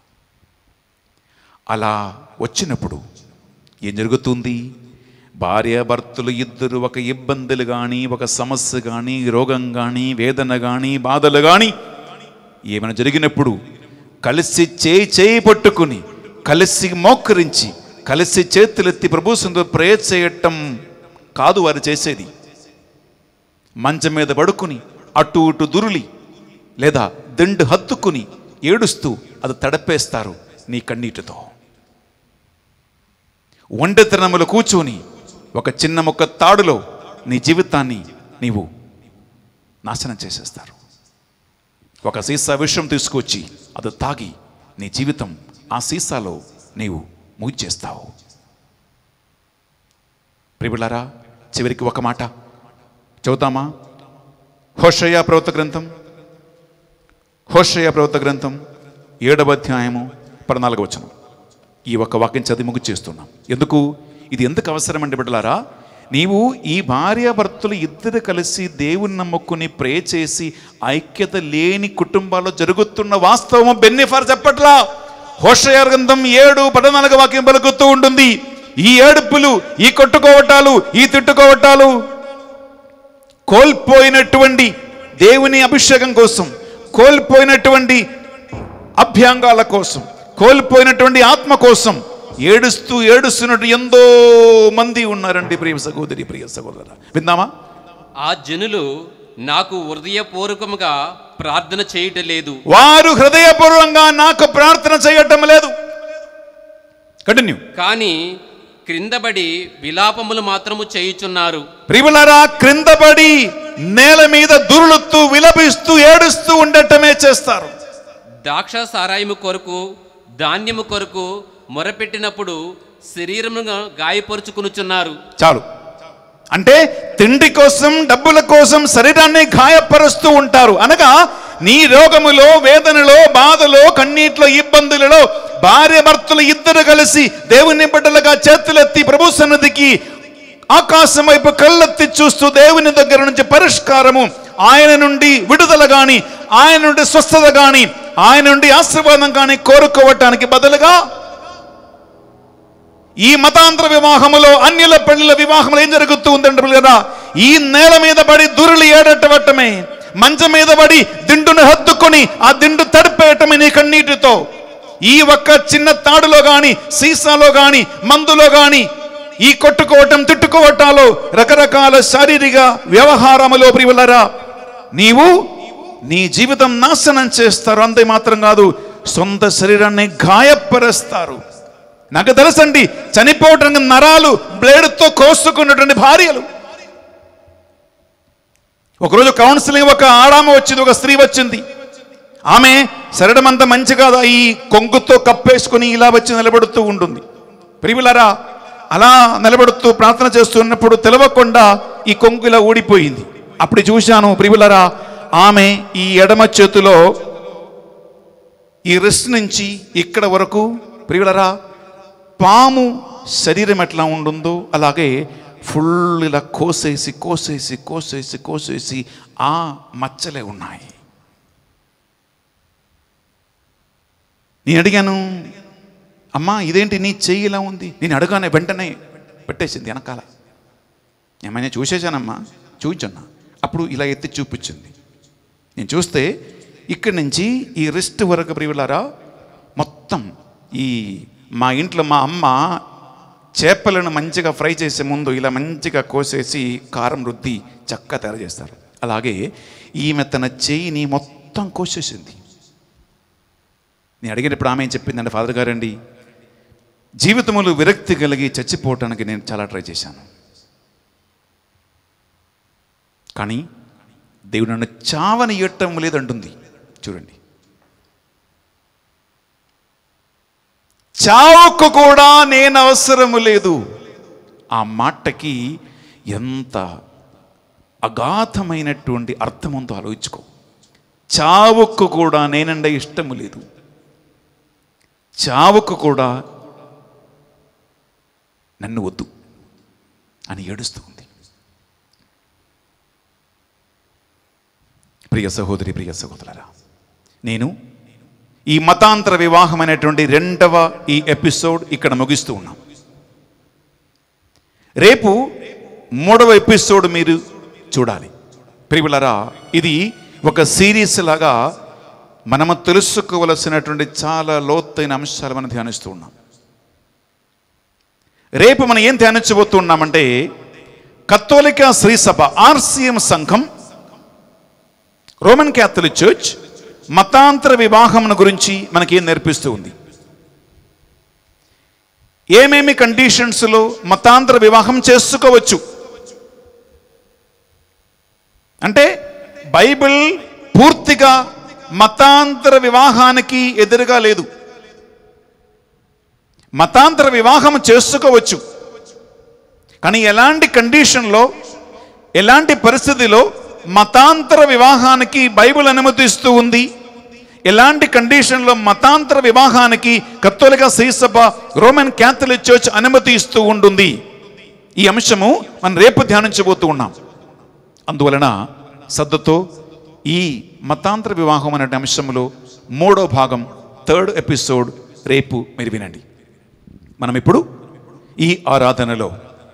అలా వచ్చినప్పుడు ఏం జరుగుతుంది? భార్యాభర్తలు ఇద్దరు ఒక ఇబ్బందులు కానీ, ఒక సమస్య కానీ, రోగం కానీ, వేదన కానీ, బాధలు కానీ ఏమైనా జరిగినప్పుడు కలిసి చేయి పట్టుకుని, కలిసి మోకరించి, కలిసి చేతులెత్తి ప్రభు సన్నిధిలో ప్రేయర్ చేయటం కాదు వారు చేసేది. మంచం మీద పడుకుని అటు ఇటు దురులి లేదా దిండు హత్తుకుని ఏడుస్తూ అది తడపేస్తారు నీ కన్నీటితో. ఒంటరితనములో కూర్చొని ఒక చిన్న మొక్క తాడులో నీ జీవితాన్ని నీవు నాశనం చేసేస్తారు. ఒక సీసా విషం తీసుకొచ్చి అది తాగి నీ జీవితం ఆ సీసాలో నీవు ముగిచేస్తావు. ప్రియులారా, చివరికి ఒక మాట చదువుతామా? హోషేయ ప్రవక్త గ్రంథం 7వ అధ్యాయము 14వ వచనం. ఈ ఒక్క వాక్యం చదివి ముగిచేస్తున్నాం. ఇది ఎందుకు అవసరం అంటే బిడ్డలారా, నీవు ఈ భార్యాభర్తలు ఇద్దరు కలిసి దేవుని నమ్ముకుని ప్రే చేసి ఐక్యత లేని కుటుంబాల్లో జరుగుతున్న వాస్తవము బెన్నిఫార్ చెప్పట్లా. హోషేయ గ్రంథం 7:14 వాక్యం పలుకుతూ ఉంటుంది. ఈ ఏడుపులు, ఈ కొట్టుకోవటాలు, ఈ తిట్టుకోవటాలు కోల్పోయినటువంటి దేవుని అభిషేకం కోసం, కోల్పోయినటువంటి అభ్యంగాల కోసం, కోల్పోయినటువంటి ఆత్మ కోసం ఏడుస్తున్నట్టు ఎంతో మంది ఉన్నారండి. ప్రియ సహోదరి, ప్రియ సహోదర, విందామా? ఆ జనులు నాకు హృదయపూర్వకముగా ప్రార్థన చేయటం లేదు. వారు హృదయపూర్వకంగా నాకు ప్రార్థన చేయటం లేదు. కంటిన్యూ. కానీ క్రిందబడి విలాపములు మాత్రము చేయుచున్నారు. ప్రియులారా, క్రిందబడి నేల మీద దురులుతూ విలపిస్తూ ఏడుస్తూ ఉండటమే చేస్తారు. ద్రాక్ష సారాయము కొరకు, ధాన్యము కొరకు మొరపెట్టినప్పుడు శరీరమును గాయపరుచుకునుచున్నారు. చాలు. అంటే తిండి కోసం, డబ్బుల కోసం శరీరాన్ని గాయపరుస్తూ ఉంటారు. అనగా నీ రోగములో, వేదనలో, బాధలో, కన్నీటిలో, ఇబ్బందులలో భార్య భర్తలు ఇద్దరు కలిసి దేవుని బిడ్డలుగా చేతులెత్తి ప్రభు సన్నిధికి ఆకాశం వైపు కళ్ళెత్తి చూస్తూ దేవుని దగ్గర నుంచి పరిష్కారము, ఆయన నుండి విడుదల గాని, ఆయన నుండి స్వస్థత గాని, ఆయన నుండి ఆశీర్వాదం గాని కోరుకోవటానికి బదులుగా ఈ మతాంతర వివాహములో, అన్యుల పెళ్లిల వివాహములో ఏం జరుగుతూ ఉందంటే కదా, ఈ నేల మీద పడి దురులు ఏడటమే, మంచం మీద పడి దిండును హత్తుకొని ఆ దిండు తడిపేయటమే నీ కన్నీటితో. ఈ ఒక్క చిన్న తాడులో గాని, సీసాలో గాని, మందులో గాని ఈ కొట్టుకోవటం, తిట్టుకోవటాలు, రకరకాల శారీరక వ్యవహారములో ప్రియులారా నీవు నీ జీవితం నాశనం చేస్తారు. అంతే మాత్రం కాదు, సొంత శరీరాన్ని గాయపరుస్తారు. నాకు తెలుసండి, చనిపోవటానికి నరాలు బ్లేడ్తో కోసుకున్నటువంటి భార్యలు. ఒకరోజు కౌన్సిలింగ్ ఒక ఆడామ వచ్చింది, ఒక స్త్రీ వచ్చింది. ఆమె శరీరం అంత మంచి కాదు, ఈ కొంగుతో కప్పేసుకుని ఇలా వచ్చి నిలబడుతూ ఉంటుంది. ప్రియులారా, అలా నిలబడుతూ ప్రార్థన చేస్తున్నప్పుడు తెలవకుండా ఈ కొంగు ఇలా ఊడిపోయింది. అప్పుడు చూశాను ప్రియులారా, ఆమె ఈ ఎడమ చేతిలో ఈ రిస్ట్ నుంచి ఇక్కడ వరకు ప్రియులారా పాము శరీరం ఎట్లా ఉంటుందో అలాగే ఫుల్ ఇలా కోసేసి కోసేసి కోసేసి కోసేసి ఆ మచ్చలే ఉన్నాయి. నేను అడిగాను, అమ్మా ఇదేంటి నీ చెయ్యి ఇలా ఉంది? నేను అడగానే వెంటనే పెట్టేసింది వెనకాల. ఏమైనా చూసేసానమ్మా, చూపించన్నా. అప్పుడు ఇలా ఎత్తి చూపించింది. నేను చూస్తే ఇక్కడి నుంచి ఈ రిస్ట్ వరకు ప్రియులారా మొత్తం ఈ మా ఇంట్లో మా అమ్మ చేపలను మంచిగా ఫ్రై చేసే ముందు ఇలా మంచిగా కోసేసి కారం రుద్ది చక్కగా తయారు చేస్తారు. అలాగే ఈమె తన చెయ్యిని మొత్తం కోసేసింది. నేను అడిగినప్పుడు ఆమె ఏం చెప్పిందంటే, ఫాదర్ గారండి, జీవితంలో విరక్తి కలిగి చచ్చిపోవటానికి నేను చాలా ట్రై చేశాను, కానీ దేవుడు నన్ను చావనియటం లేదంటుంది. చూడండి, చావుకు కూడా నేను అవసరము లేదు. ఆ మాటకి ఎంత అగాధమైనటువంటి అర్థం ఉందో ఆలోచించుకో. చావుకు కూడా నేనంటే ఇష్టము లేదు, చావుకు కూడా నన్ను వద్దు అని ఏడుస్తూ ఉంది. ప్రియ సహోదరి, ప్రియ సహోదరులారా, నేను ఈ మతాంతర వివాహం అనేటువంటి 2వ ఈ ఎపిసోడ్ ఇక్కడ ముగిస్తూ ఉన్నాం. రేపు 3వ ఎపిసోడ్ మీరు చూడాలి. ప్రియులారా, ఇది ఒక సిరీస్ లాగా మనము తెలుసుకోవలసినటువంటి చాలా లోతైన అంశాలు మనం ధ్యానిస్తూ ఉన్నాం. రేపు మనం ఏం ధ్యానించబోతున్నామంటే కథోలిక శ్రీసభ ఆర్సిఎం సంఘం, రోమన్ క్యాథలిక్ చర్చ్ మతాంతర వివాహం గురించి మనకి ఏం నేర్పిస్తూ ఉంది. ఏమేమి కండిషన్స్లో మతాంతర వివాహం చేసుకోవచ్చు అంటే బైబిల్ పూర్తిగా మతాంతర వివాహానికి ఎదురుగా లేదు. మతాంతర వివాహం చేసుకోవచ్చు, కానీ ఎలాంటి కండిషన్లో, ఎలాంటి పరిస్థితిలో మతాంతర వివాహానికి బైబిల్ అనుమతిస్తూ ఉంది, ఎలాంటి కండిషన్లో మతాంతర వివాహానికి కథోలిక శ్రీసభ రోమన్ క్యాథలిక్ చర్చ్ అనుమతి ఇస్తూ ఉంటుంది. ఈ అంశము మనం రేపు ధ్యానించబోతూ ఉన్నాం. అందువలన శ్రద్ధతో ఈ మతాంతర వివాహం అనే అంశంలో 3వ భాగం, 3rd ఎపిసోడ్ రేపు మీరు వినండి. మనం ఇప్పుడు ఈ ఆరాధనలో,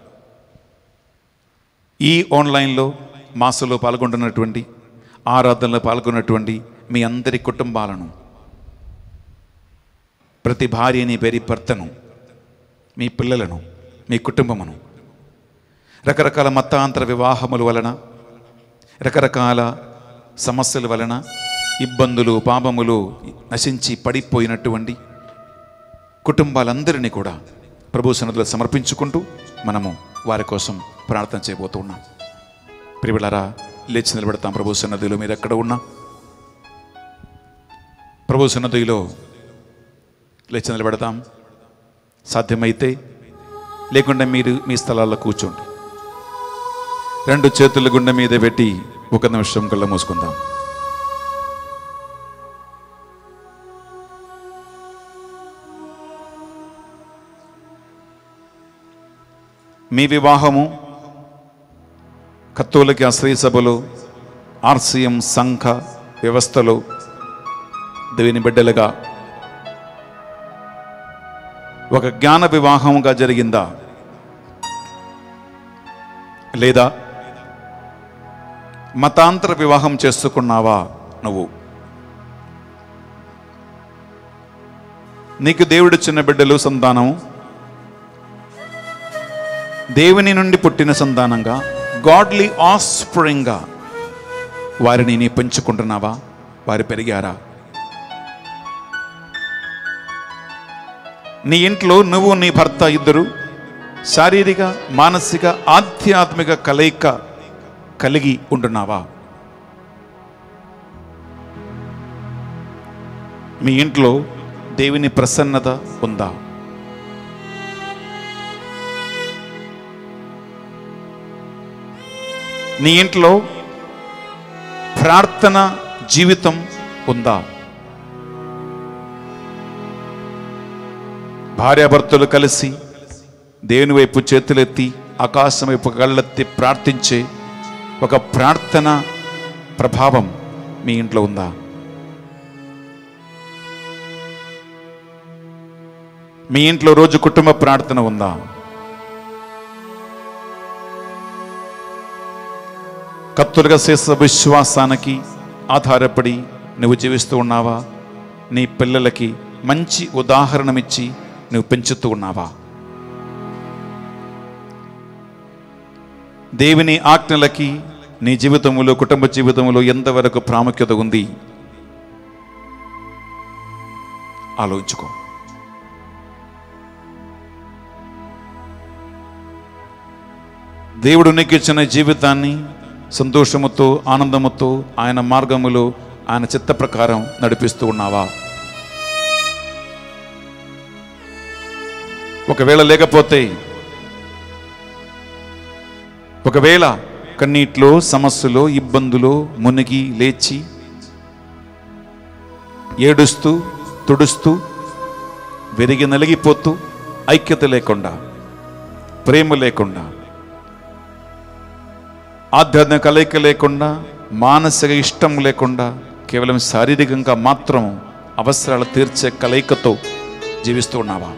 ఈ ఆన్లైన్లో మాసంలో పాల్గొంటున్నటువంటి, ఆరాధనలో పాల్గొన్నటువంటి మీ అందరి కుటుంబాలను, ప్రతి భార్యని, పేరి భర్తను, మీ పిల్లలను, మీ కుటుంబమును రకరకాల మతాంతర వివాహముల వలన, రకరకాల సమస్యల వలన, ఇబ్బందులు, పాపములు నశించి పడిపోయినటువంటి కుటుంబాలందరినీ కూడా ప్రభు సన్నిధిలో సమర్పించుకుంటూ మనము వారి కోసం ప్రార్థన చేయబోతూ ఉన్నాం. ప్రియులారా, లేచి నిలబడతాం. ప్రభు సన్నిధిలో మీరు ఎక్కడ ఉన్నా ప్రభు సన్నిధిలో లేచి నిలబడతాం. సాధ్యమైతే, లేకుండా మీరు మీ స్థలాల్లో కూర్చోండి. 2 చేతుల గుండె మీద పెట్టి 1 నిమిషం కళ్ళ మూసుకుందాం. మీ వివాహము కథోలిక శ్రీసభలో, ఆర్సిఎం సంఘ వ్యవస్థలో దేవుని బిడ్డలుగా ఒక జ్ఞాన వివాహంగా జరిగిందా, లేదా మతాంతర వివాహం చేసుకున్నావా? నువ్వు నీకు దేవుడు చిన్న బిడ్డలు సంతానం, దేవుని నుండి పుట్టిన సంతానంగా, గాడ్లీ ఆఫ్స్ప్రింగ్గా వారిని నీ పెంచుకుంటున్నావా? వారు పెరిగారా? నీ ఇంట్లో నువ్వు, నీ భర్త ఇద్దరు శారీరక, మానసిక, ఆధ్యాత్మిక కలయిక కలిగి ఉంటున్నావా? మీ ఇంట్లో దేవుని ప్రసన్నత ఉందా? నీ ఇంట్లో ప్రార్థన జీవితం ఉందా? భార్యాభర్తలు కలిసి దేవుని వైపు చేతులెత్తి, ఆకాశం వైపు కళ్ళెత్తి ప్రార్థించే ఒక ప్రార్థన ప్రభావం మీ ఇంట్లో ఉందా? మీ ఇంట్లో రోజు కుటుంబ ప్రార్థన ఉందా? కథోలిక శ్రీసభ విశ్వాసానికి ఆధారపడి నువ్వు జీవిస్తూ ఉన్నావా? నీ పిల్లలకి మంచి ఉదాహరణమిచ్చి నువ్వు పెంచుతూ ఉన్నావా? దేవుని ఆజ్ఞలకి నీ జీవితంలో, కుటుంబ జీవితంలో ఎంతవరకు ప్రాముఖ్యత ఉంది ఆలోచించుకో. దేవుడు నీకు ఇచ్చిన జీవితాన్ని సంతోషముతో, ఆనందముతో ఆయన మార్గములో, ఆయన చిత్త ప్రకారం నడిపిస్తూ ఉన్నావా? ఒకవేళ లేకపోతే, ఒకవేళ కన్నీట్లో, సమస్యలో, ఇబ్బందులో మునిగి లేచి ఏడుస్తూ, తుడుస్తూ, విరిగి నలిగిపోతూ, ఐక్యత లేకుండా, ప్రేమ లేకుండా, ఆధ్యాత్మిక కలయిక లేకుండా, మానసిక ఇష్టం లేకుండా, కేవలం శారీరకంగా మాత్రం అవసరాలు తీర్చే కలయికతో జీవిస్తూ ఉన్నావా?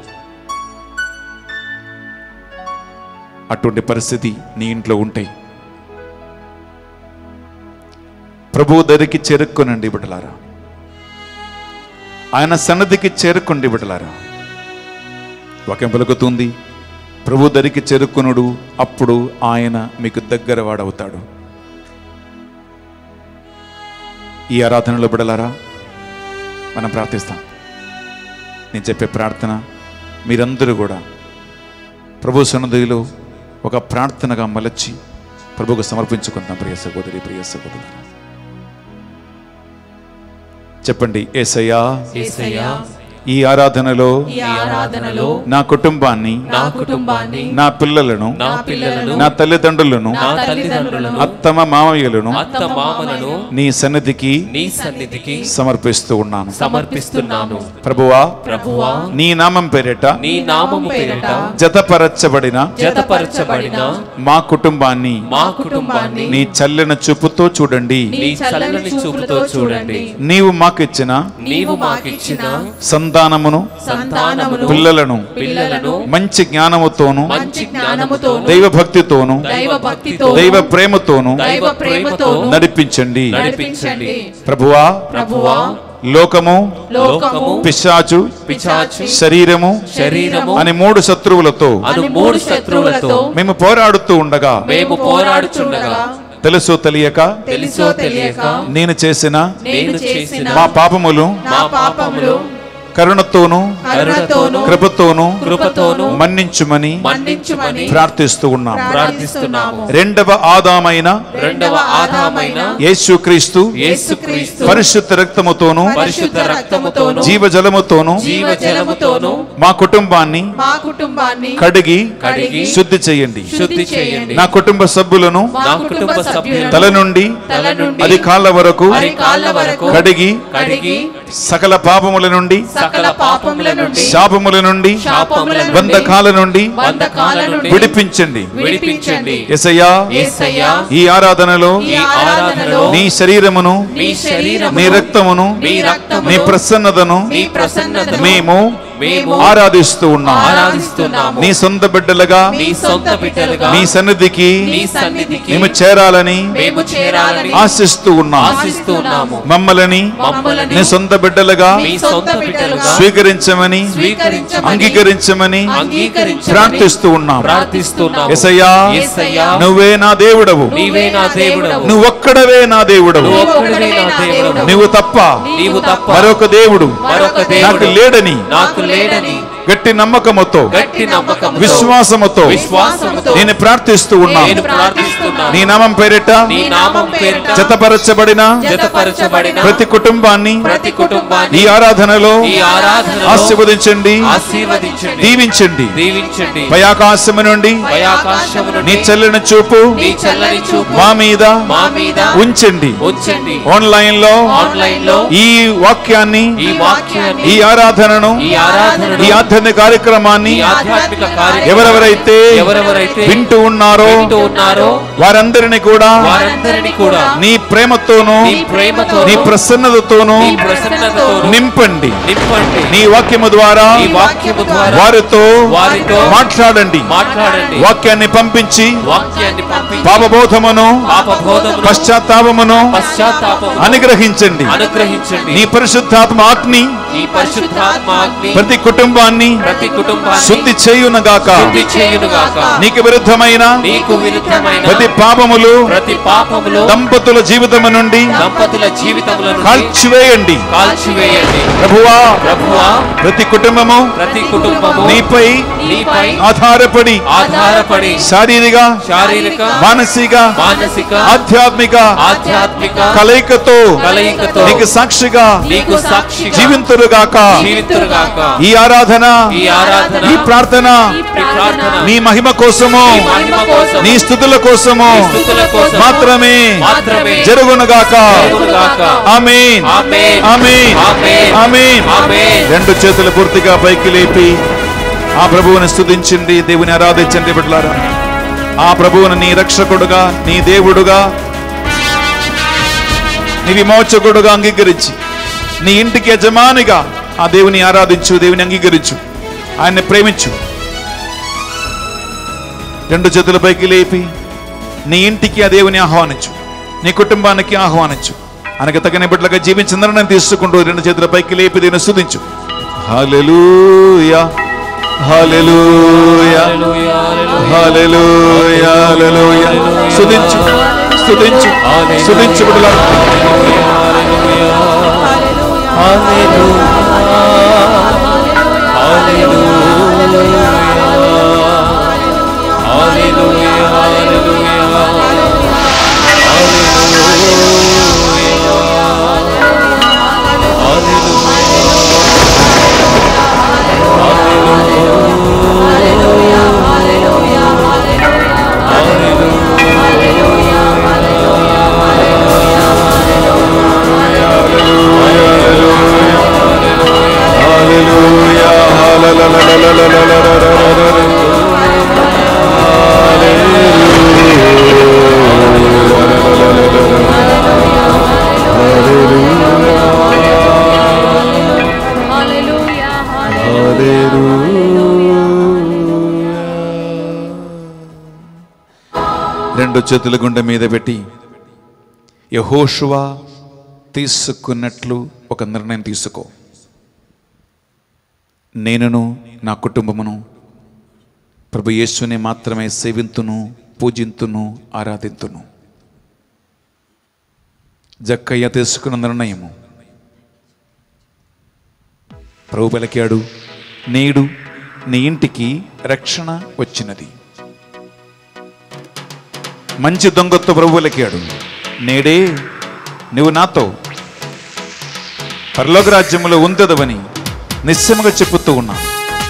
అటువంటి పరిస్థితి నీ ఇంట్లో ఉంటే ప్రభు దగ్గరికి చేరుకోనండి బిడ్డలారా. ఆయన సన్నిధికి చేరుకోండి బిడ్డలారా. వాక్యం పలుకుతుంది, ప్రభు దరికి చేరుకునుడు, అప్పుడు ఆయన మీకు దగ్గర వాడవుతాడు. ఈ ఆరాధనలో బిడ్డలారా మనం ప్రార్థిస్తాం. నేను చెప్పే ప్రార్థన మీరందరూ కూడా ప్రభు సన్నిధిలో ఒక ప్రార్థనగా మలచి ప్రభువుకు సమర్పించుకుందాం. ప్రియ సహోదరి, ప్రియ సహోదరులారా, చెప్పండి, యేసయ్యా, ఈ ఆరాధనలో నా కుటుంబాన్ని, నా పిల్లలను, నా తల్లిదండ్రులను, అత్తమ మామయ్యలను నీ సన్నిధికి సమర్పిస్తూ ఉన్నాను. ప్రభువా, నీ నామం పేరిట జతపరచబడిన మా కుటుంబాన్ని నీ చల్లని చూపుతో చూడండి. నీవు మాకిచ్చిన సంతానమును, పిల్లలను మంచి జ్ఞానముతోను, దైవ భక్తితోను, దైవ ప్రేమతోను నడిపించండి. ప్రభువా, లోకము, పిశాచు, శరీరము అని 3 శత్రువులతో మేము పోరాడుతూ ఉండగా తెలుసో తెలియక నేను చేసిన మా పాపములు కరుణతోను కృపతోను మన్నించుమని ప్రార్థిస్తూ ఉన్నాము. రెండవ ఆదామైన యేసుక్రీస్తు పరిశుద్ధ రక్తముతోను జీవజలముతోను మా కుటుంబాన్ని కడిగి శుద్ధి చేయండి. నా కుటుంబ సభ్యులను తల నుండి అది కాళ్ళ వరకు కడిగి సకల పాపముల నుండి, శాపముల నుండి, బంధకాల నుండి విడిపించండి. యేసయ్యా, ఈ ఆరాధనలో నీ శరీరమును, నీ రక్తమును, నీ ప్రసన్నతను మేము ఆరాధిస్తూ ఉన్నాము. నీ సొంత బిడ్డలుగా నీ సన్నిధికి మేము చేరాలని ఆశిస్తూ ఉన్నాము. మమ్మల్ని నీ సొంత బిడ్డలుగా స్వీకరించమని, అంగీకరించమని ప్రార్థిస్తూ ఉన్నాము. యేసయ్యా, నువ్వే నా దేవుడవు, నువ్వొక్కడవే నా దేవుడవు. నువ్వు తప్ప మరొక దేవుడు నాకు లేడని గట్టి నమ్మకముతో విశ్వాసముతో నేను ప్రార్థిస్తూ ఉన్నాను. నీ నామం పేరిట జతపరచబడిన ప్రతి కుటుంబాన్ని ఈ ఆరాధనలో ఆశీర్వదించండి, దీవించండి. పయాకాశము నుండి నీ చల్లని చూపు మా మీద ఉంచండి. ఆన్లైన్ లో ఈ వాక్యాన్ని, ఈ ఆరాధనను, ఈ ఆధ్యాత్మిక కార్యక్రమాన్ని ఎవరెవరైతే వింటూ ఉన్నారో వారందరినీ కూడా నీ ప్రేమతోనూ నీ ప్రసన్నతతోనూ నింపండి. నీ వాక్యము ద్వారా వారితో మాట్లాడండి. వాక్యాన్ని పంపించి పాపబోధమును, పశ్చాత్తాపమును అనుగ్రహించండి. నీ పరిశుద్ధాత్మ అగ్ని ప్రతి కుటుంబాన్ని శుద్ధి చేయునుగాక. నీకు విరుద్ధమైన ప్రతి పాపములు దంపతుల జీవితము నుండి కాల్చివేయండి. ప్రభువా, ప్రతి కుటుంబము నీపై ఆధారపడి శారీరక, మానసిక, ఆధ్యాత్మిక కలయికతో నీకు సాక్షిగా జీవింతురుగాక. ఈ ఆరాధన, ఈ ప్రార్థన నీ మహిమ కోసము, నీ స్తుతుల కోసము మాత్రమే జరుగునుగాక. ఆమేన్, ఆమేన్, ఆమేన్. 2 చేతులు పూర్తిగా పైకి లేపి ఆ ప్రభువుని స్తుతించండి, దేవుని ఆరాధించండి బిడ్డలారా. ఆ ప్రభువుని నీ రక్షకుడుగా, నీ దేవుడుగా, నీ విమోచకుడుగా అంగీకరించి నీ ఇంటికి యజమానిగా ఆ దేవుని ఆరాధించు, దేవుని అంగీకరించు, ఆయన్ని ప్రేమించు. 2 చేతుల పైకి లేపి నీ ఇంటికి ఆ దేవుని ఆహ్వానించు, నీ కుటుంబానికి ఆహ్వానించు. ఆయనకి తగిన బిడ్డలుగా జీవించిందని నేను తీసుకుంటూ రెండు చేతుల పైకి లేపి దీన్ని స్తుతించు. హల్లెలూయా హల్లెలూయా హల్లెలూయా హల్లెలూయా. స్తుతించు స్తుతించు స్తుతించు బిడ్డలారా. రెండు చేతుల గుండె మీద పెట్టి యెహోషువ తీసుకున్నట్లు ఒక నిర్ణయం తీసుకో. నేనును నా కుటుంబమును ప్రభు యేసుని మాత్రమే సేవింతును, పూజింతును, ఆరాధింతును. జక్కయ్య తీసుకున్న నిర్ణయము. ప్రభు పలికాడు, నేడు నీ ఇంటికి రక్షణ వచ్చినది. మంచి దొంగతో ప్రభు పలికాడు, నేడే నువ్వు నాతో పరలోక రాజ్యములో ఉందదవని నిశ్చయముగా చెప్పుతూ ఉన్నాను.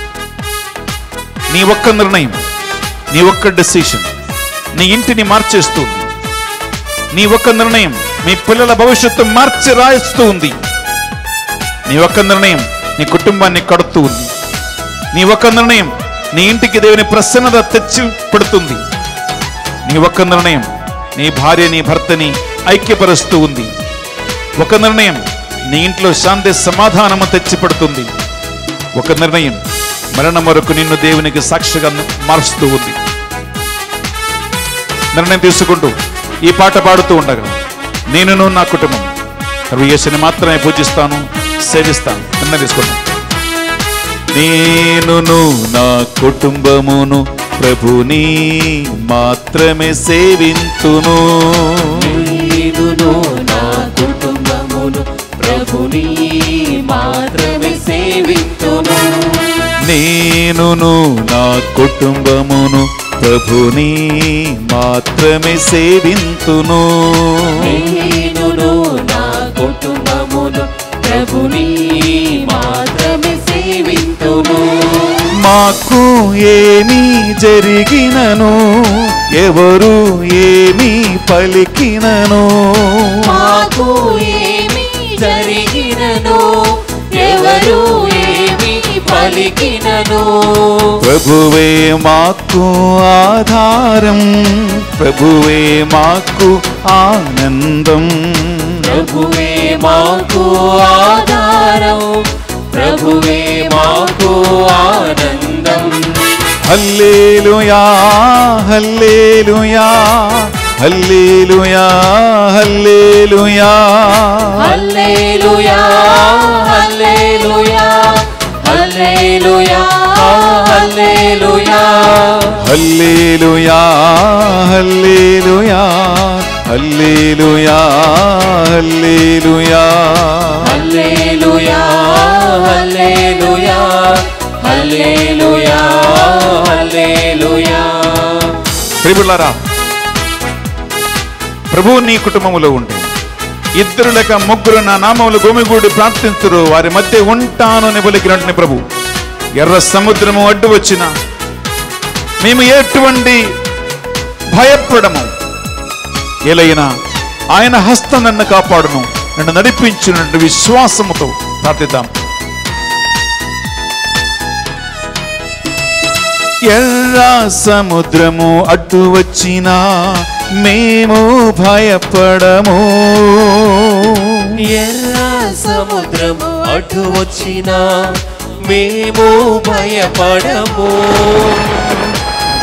నీ ఒక్క నిర్ణయం, నీ ఒక్క డెసిషన్ నీ ఇంటిని మార్చేస్తుంది. నీ ఒక్క నిర్ణయం మీ పిల్లల భవిష్యత్తు మార్చి రాయిస్తూ ఉంది. నీ ఒక్క నిర్ణయం నీ కుటుంబాన్ని కడుతూ ఉంది. నీ ఒక్క నిర్ణయం నీ ఇంటికి దేవుని ప్రసన్నత తెచ్చి పెడుతుంది. నీ ఒక్క నిర్ణయం నీ భార్య నీ భర్తని ఐక్యపరుస్తూ ఉంది. ఒక నిర్ణయం నీ ఇంట్లో శాంతి సమాధానము తెచ్చి పెడుతుంది. ఒక నిర్ణయం మరణం వరకు నిన్ను దేవునికి సాక్షిగా మారుస్తూ ఉంది. నిర్ణయం తీసుకుంటూ ఈ పాట పాడుతూ ఉండగా నేనును నా కుటుంబం ప్రభు యేసుని మాత్రమే పూజిస్తాను, సేవిస్తాను. నిర్ణయం తీసుకుంటాను. నేనును నా కుటుంబమును ప్రభుని మాత్రమే సేవింతును. నేనును నా కుటుంబమును ప్రభుని మాత్రమే సేవింతును. నేనును నా కుటుంబమును ప్రభుని మాత్రమే సేవింతును. నేనును నా కుటుంబమును ప్రభుని మాత్రమే సేవింతును. మాకు ఏమి జరిగినను ఎవరు ఏమి పలికినను, మాకు ఏమి జరిగినను ఎవరు ఏమి పలికినను, ప్రభువే మాకు ఆధారం, ప్రభువే మాకు ఆనందం. ప్రభువే మాకు ఆధారం, ప్రభువే మాకు ఆనందం. హల్లెలూయా hallelujah hallelujah hallelujah hallelujah hallelujah hallelujah hallelujah hallelujah hallelujah hallelujah hallelujah hallelujah hallelujah hallelujah హల్లెలూయా. ప్రియములారా, ప్రభువు నీ కుటుంబములో ఉంటే ఇద్దరు లేక ముగ్గురు నా నామములు గుమిగూడి ప్రార్థించురు వారి మధ్య ఉంటాను అని పలికినట్టు ప్రభు. ఎర్ర సముద్రము అడ్డు వచ్చిన మేము ఎటువంటి భయపడము, ఎలైనా ఆయన హస్తం నన్ను కాపాడును, నన్ను నడిపించినట్టు విశ్వాసముతో ప్రార్థిద్దాం. ఎర్ర సముద్రము అడ్డు వచ్చినా మేము భయపడము, ఎర్ర సముద్రము అడ్డు వచ్చినా మేము భయపడము.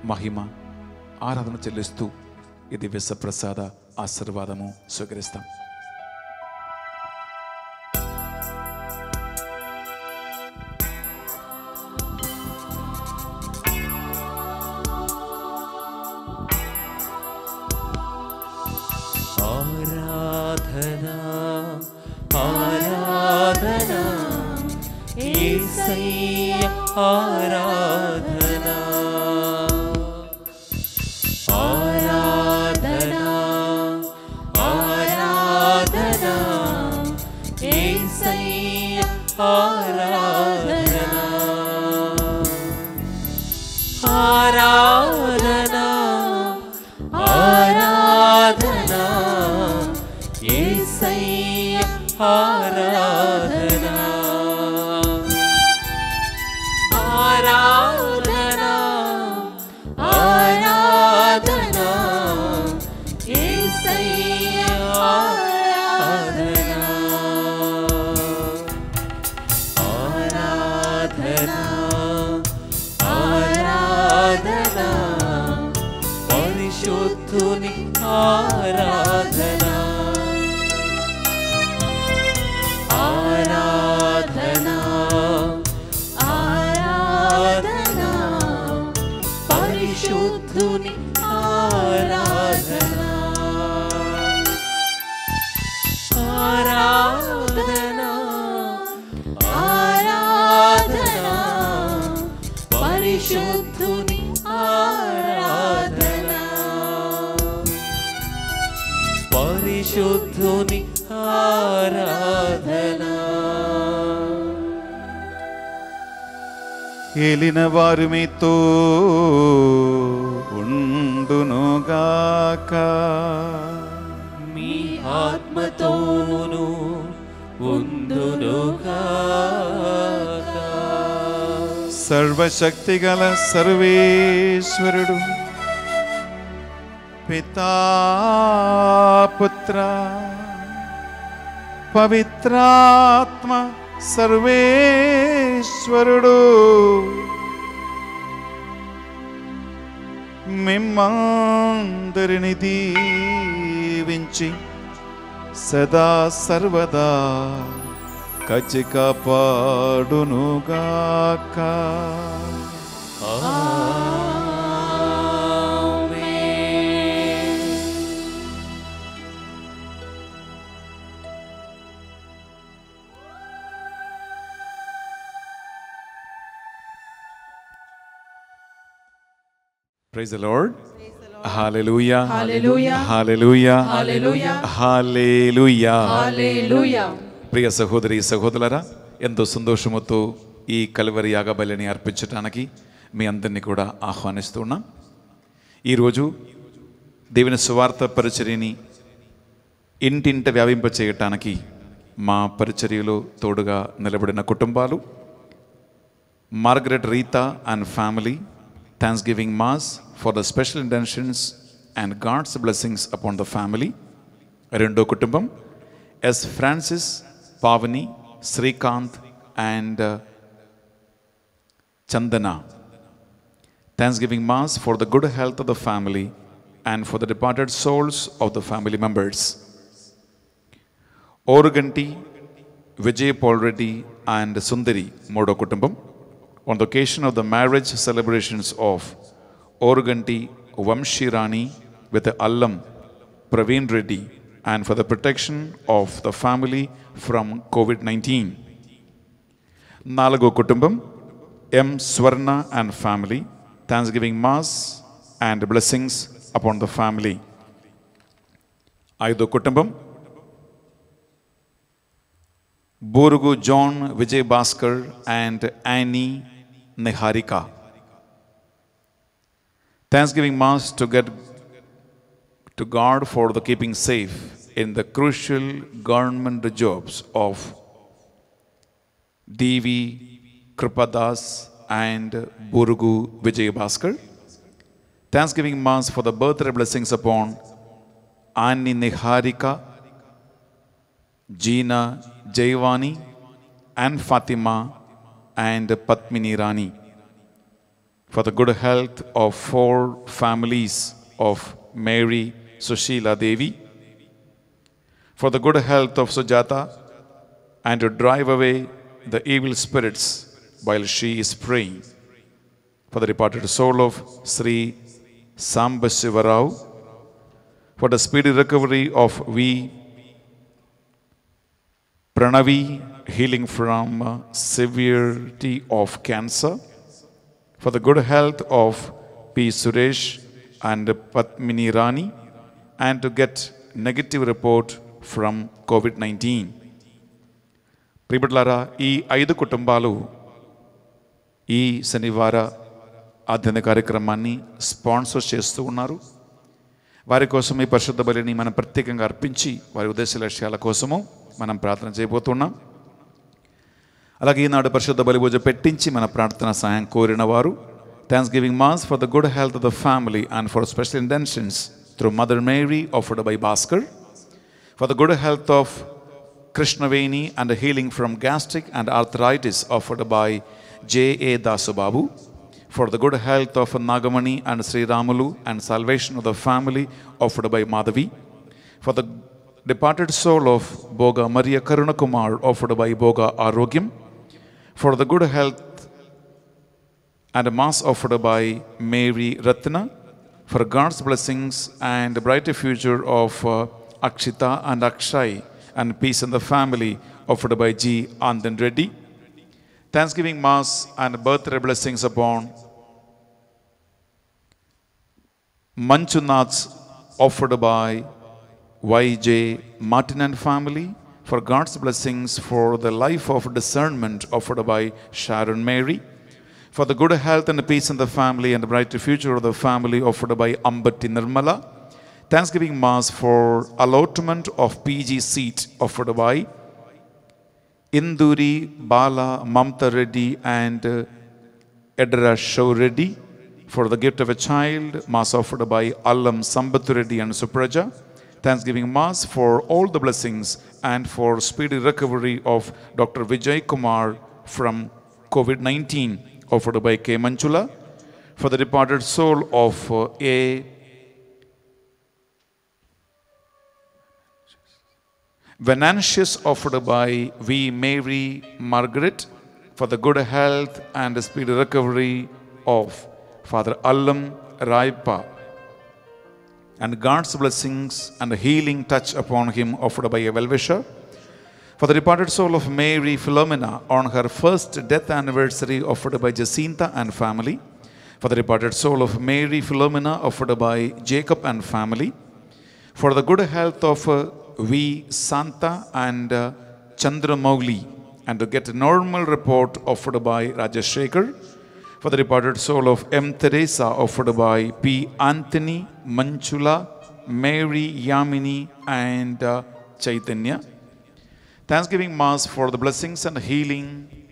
మహిమ ఆరాధన చెల్లిస్తూ ఇది విశ్వప్రసాద ఆశీర్వాదము స్వీకరిస్తాం. ఆరాధనా ఆరాధనా యేసయ్య ఆరాధనా ఆరాధనా ఆరాధనా యేసయ్య ఆరాధనా ఆరాధనా ఆరాధనా యేసయ్య ఆరాధనా ఆరాధనా ఆరాధనా యేసయ్య ఆరాధనా ఆరాధనా ఆరాధనా పరిశుద్ధుని ఆరాధనా ఆరాధనా ఆరాధనా పరిశుద్ధుని ఆరాధనా ఆరాధనా ఆరాధనా పరిశుద్ధుని ఆరాధనా పరిశుద్ధుని ఆరాధనా ఏలిన వారు మీతో ఉండునుగాక. మీ ఆత్మతోను ఉందునుగాక. సర్వశక్తిగల సర్వేశ్వరుడు పితా పుత్ర పవిత్రాత్మ సర్వేశ్వరుడు మిమ్మందరిని దీవించి సదా సర్వదా కాచి కాపాడునుగాక. Praise the Lord. Hallelujah. Hallelujah. Hallelujah. Hallelujah. Hallelujah. హల్లెలూయా. ప్రియ సహోదరి సహోదరులారా, ఎంతో సంతోషముతో ఈ కల్వరి యాగబలిని అర్పించడానికి మీ అందరినీ కూడా ఆహ్వానిస్తున్నాం. ఈరోజు దేవుని సువార్త పరిచర్యని ఇంటింట వ్యాపింప చేయటానికి మా పరిచర్యలో తోడుగా నిలబడిన కుటుంబాలు Margaret Rita and family, Thanksgiving Mass for the special intentions and God's blessings upon the family. రెండో కుటుంబం S. Francis, Pavani, Srikanth and Chandana. Thanksgiving Mass for the good health of the family and for the departed souls of the family members. Oruganti, Vijay Paul Reddy and Sundari, మూడో కుటుంబం, on the occasion of the marriage celebrations of Oruganti Vamshirani with Allam Praveen Reddy and for the protection of the family from COVID-19. నాలుగో కుటుంబం M. Swarna and family, Thanksgiving Mass and blessings upon the family. ఐదో కుటుంబం Borugu John Vijay Bhaskar and Annie Niharika. Thanksgiving Mass to God for the keeping safe in the crucial government jobs of D.V. Kripadas and Borugu Vijay Bhaskar. Thanksgiving Mass for the birthday blessings upon Annie Niharika, Jeena Jayvani and Fatima and Padmini Rani. for the good health of 4 families of Mary Sushila Devi, for the good health of Sujata, and to drive away the evil spirits while she is praying, for the departed soul of Sri Sambasiva Rao, for the speedy recovery of V. Pranavi, healing from severity of cancer, for the good health of P. Suresh and Padmini Rani, and to get negative report from COVID-19. ప్రియబిడ్డలారా, ఈ 5 కుటుంబాలు ఈ శనివార ఆధ్యాత్మిక కార్యక్రమాన్ని sponsor చేస్తూ ఉన్నారు. వారి కోసం ఈ పరిశుద్ధ బలిని మనం ప్రత్యేకంగా అర్పించి వారి ఉద్దేశ లక్ష్యాల కోసము మనం ప్రార్థన చేయబోతున్నాం. అలాగే ఈనాడు పరిశుద్ధ బలి పూజ పెట్టించి మన ప్రార్థన సహాయం కోరిన వారు thanksgiving Mass for the good health of the family and for special intentions through Mother Mary offered by Bhaskar, for the good health of Krishnaveni and the healing from gastric and arthritis offered by J.A. Dasubabu, for the good health of Nagamani and Sri Ramulu and salvation of the family offered by Madhavi, for the departed soul of Boga Maria Karunakumar offered by Boga Arogyam, for the good health and a mass offered by Mary Ratna, for God's blessings and a brighter future of Akshita and Akshay and peace in the family offered by G. Andan Reddy. Thanksgiving Mass and birthday blessings upon Manchunaths offered by Y.J. Martin and family, for God's blessings for the life of discernment offered by Sharon Mary, for the good health and peace in the family and the brighter future of the family offered by Ambati Nirmala. Thanksgiving Mass for allotment of PG seat offered by Induri Bala Mamta Reddy and Edra Shaw Reddy, for the gift of a child, Mass offered by Allam Sambatu Reddy and Supraja. Thanksgiving Mass for all the blessings and for speedy recovery of Dr. Vijay Kumar from COVID-19 offered by K. Manchula, for the departed soul of A. Venantius offered by V. Mary Margaret, for the good health and speedy recovery of Father Allam Raipa, and God's blessings and healing touch upon him offered by a well-wisher, for the departed soul of Mary Philomena on her first death anniversary offered by Jacinta and family, for the departed soul of Mary Philomena offered by Jacob and family, for the good health of V. Santa and Chandra Mowgli, and to get a normal report offered by Rajesh Shekhar, for the departed soul of M. Teresa offered by P. Anthony, Manchula, Mary Yamini and Chaitanya. Thanksgiving Mass for the blessings and healing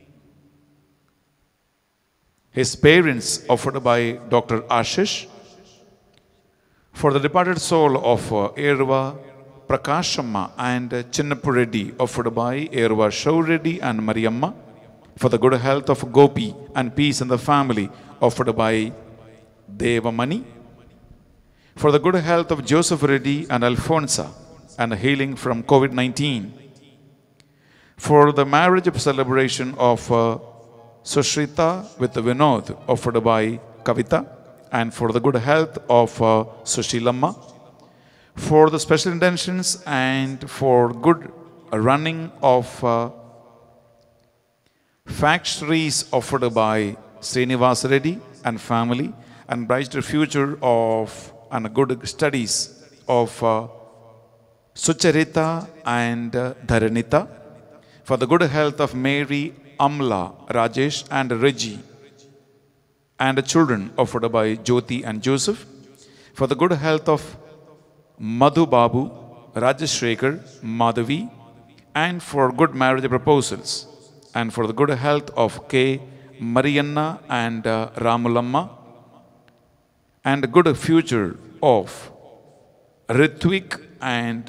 his parents offered by Dr. Ashish, for the departed soul of Erva Prakashamma and Chinnappu Reddy offered by Erva Shaw Reddy and Mariamma, for the good health of Gopi and peace in the family offered by Devamani, for the good health of Joseph Reddy and Alfonsa and healing from COVID-19, for the marriage celebration of Sushrita with Vinod offered by Kavita, and for the good health of Sushilamma, for the special intentions and for good running of factories offered by Srinivas Reddy and family, and brighter future of and good studies of Sucharita and Dharanita, for the good health of Mary, Amla, Rajesh and Reggie and the children offered by Jyoti and Joseph, for the good health of Madhu Babu, Rajesh Shekhar, Madhavi, and for good marriage proposals, and for the good health of K. Marianna and Ramulamma, and good future of Ritvik and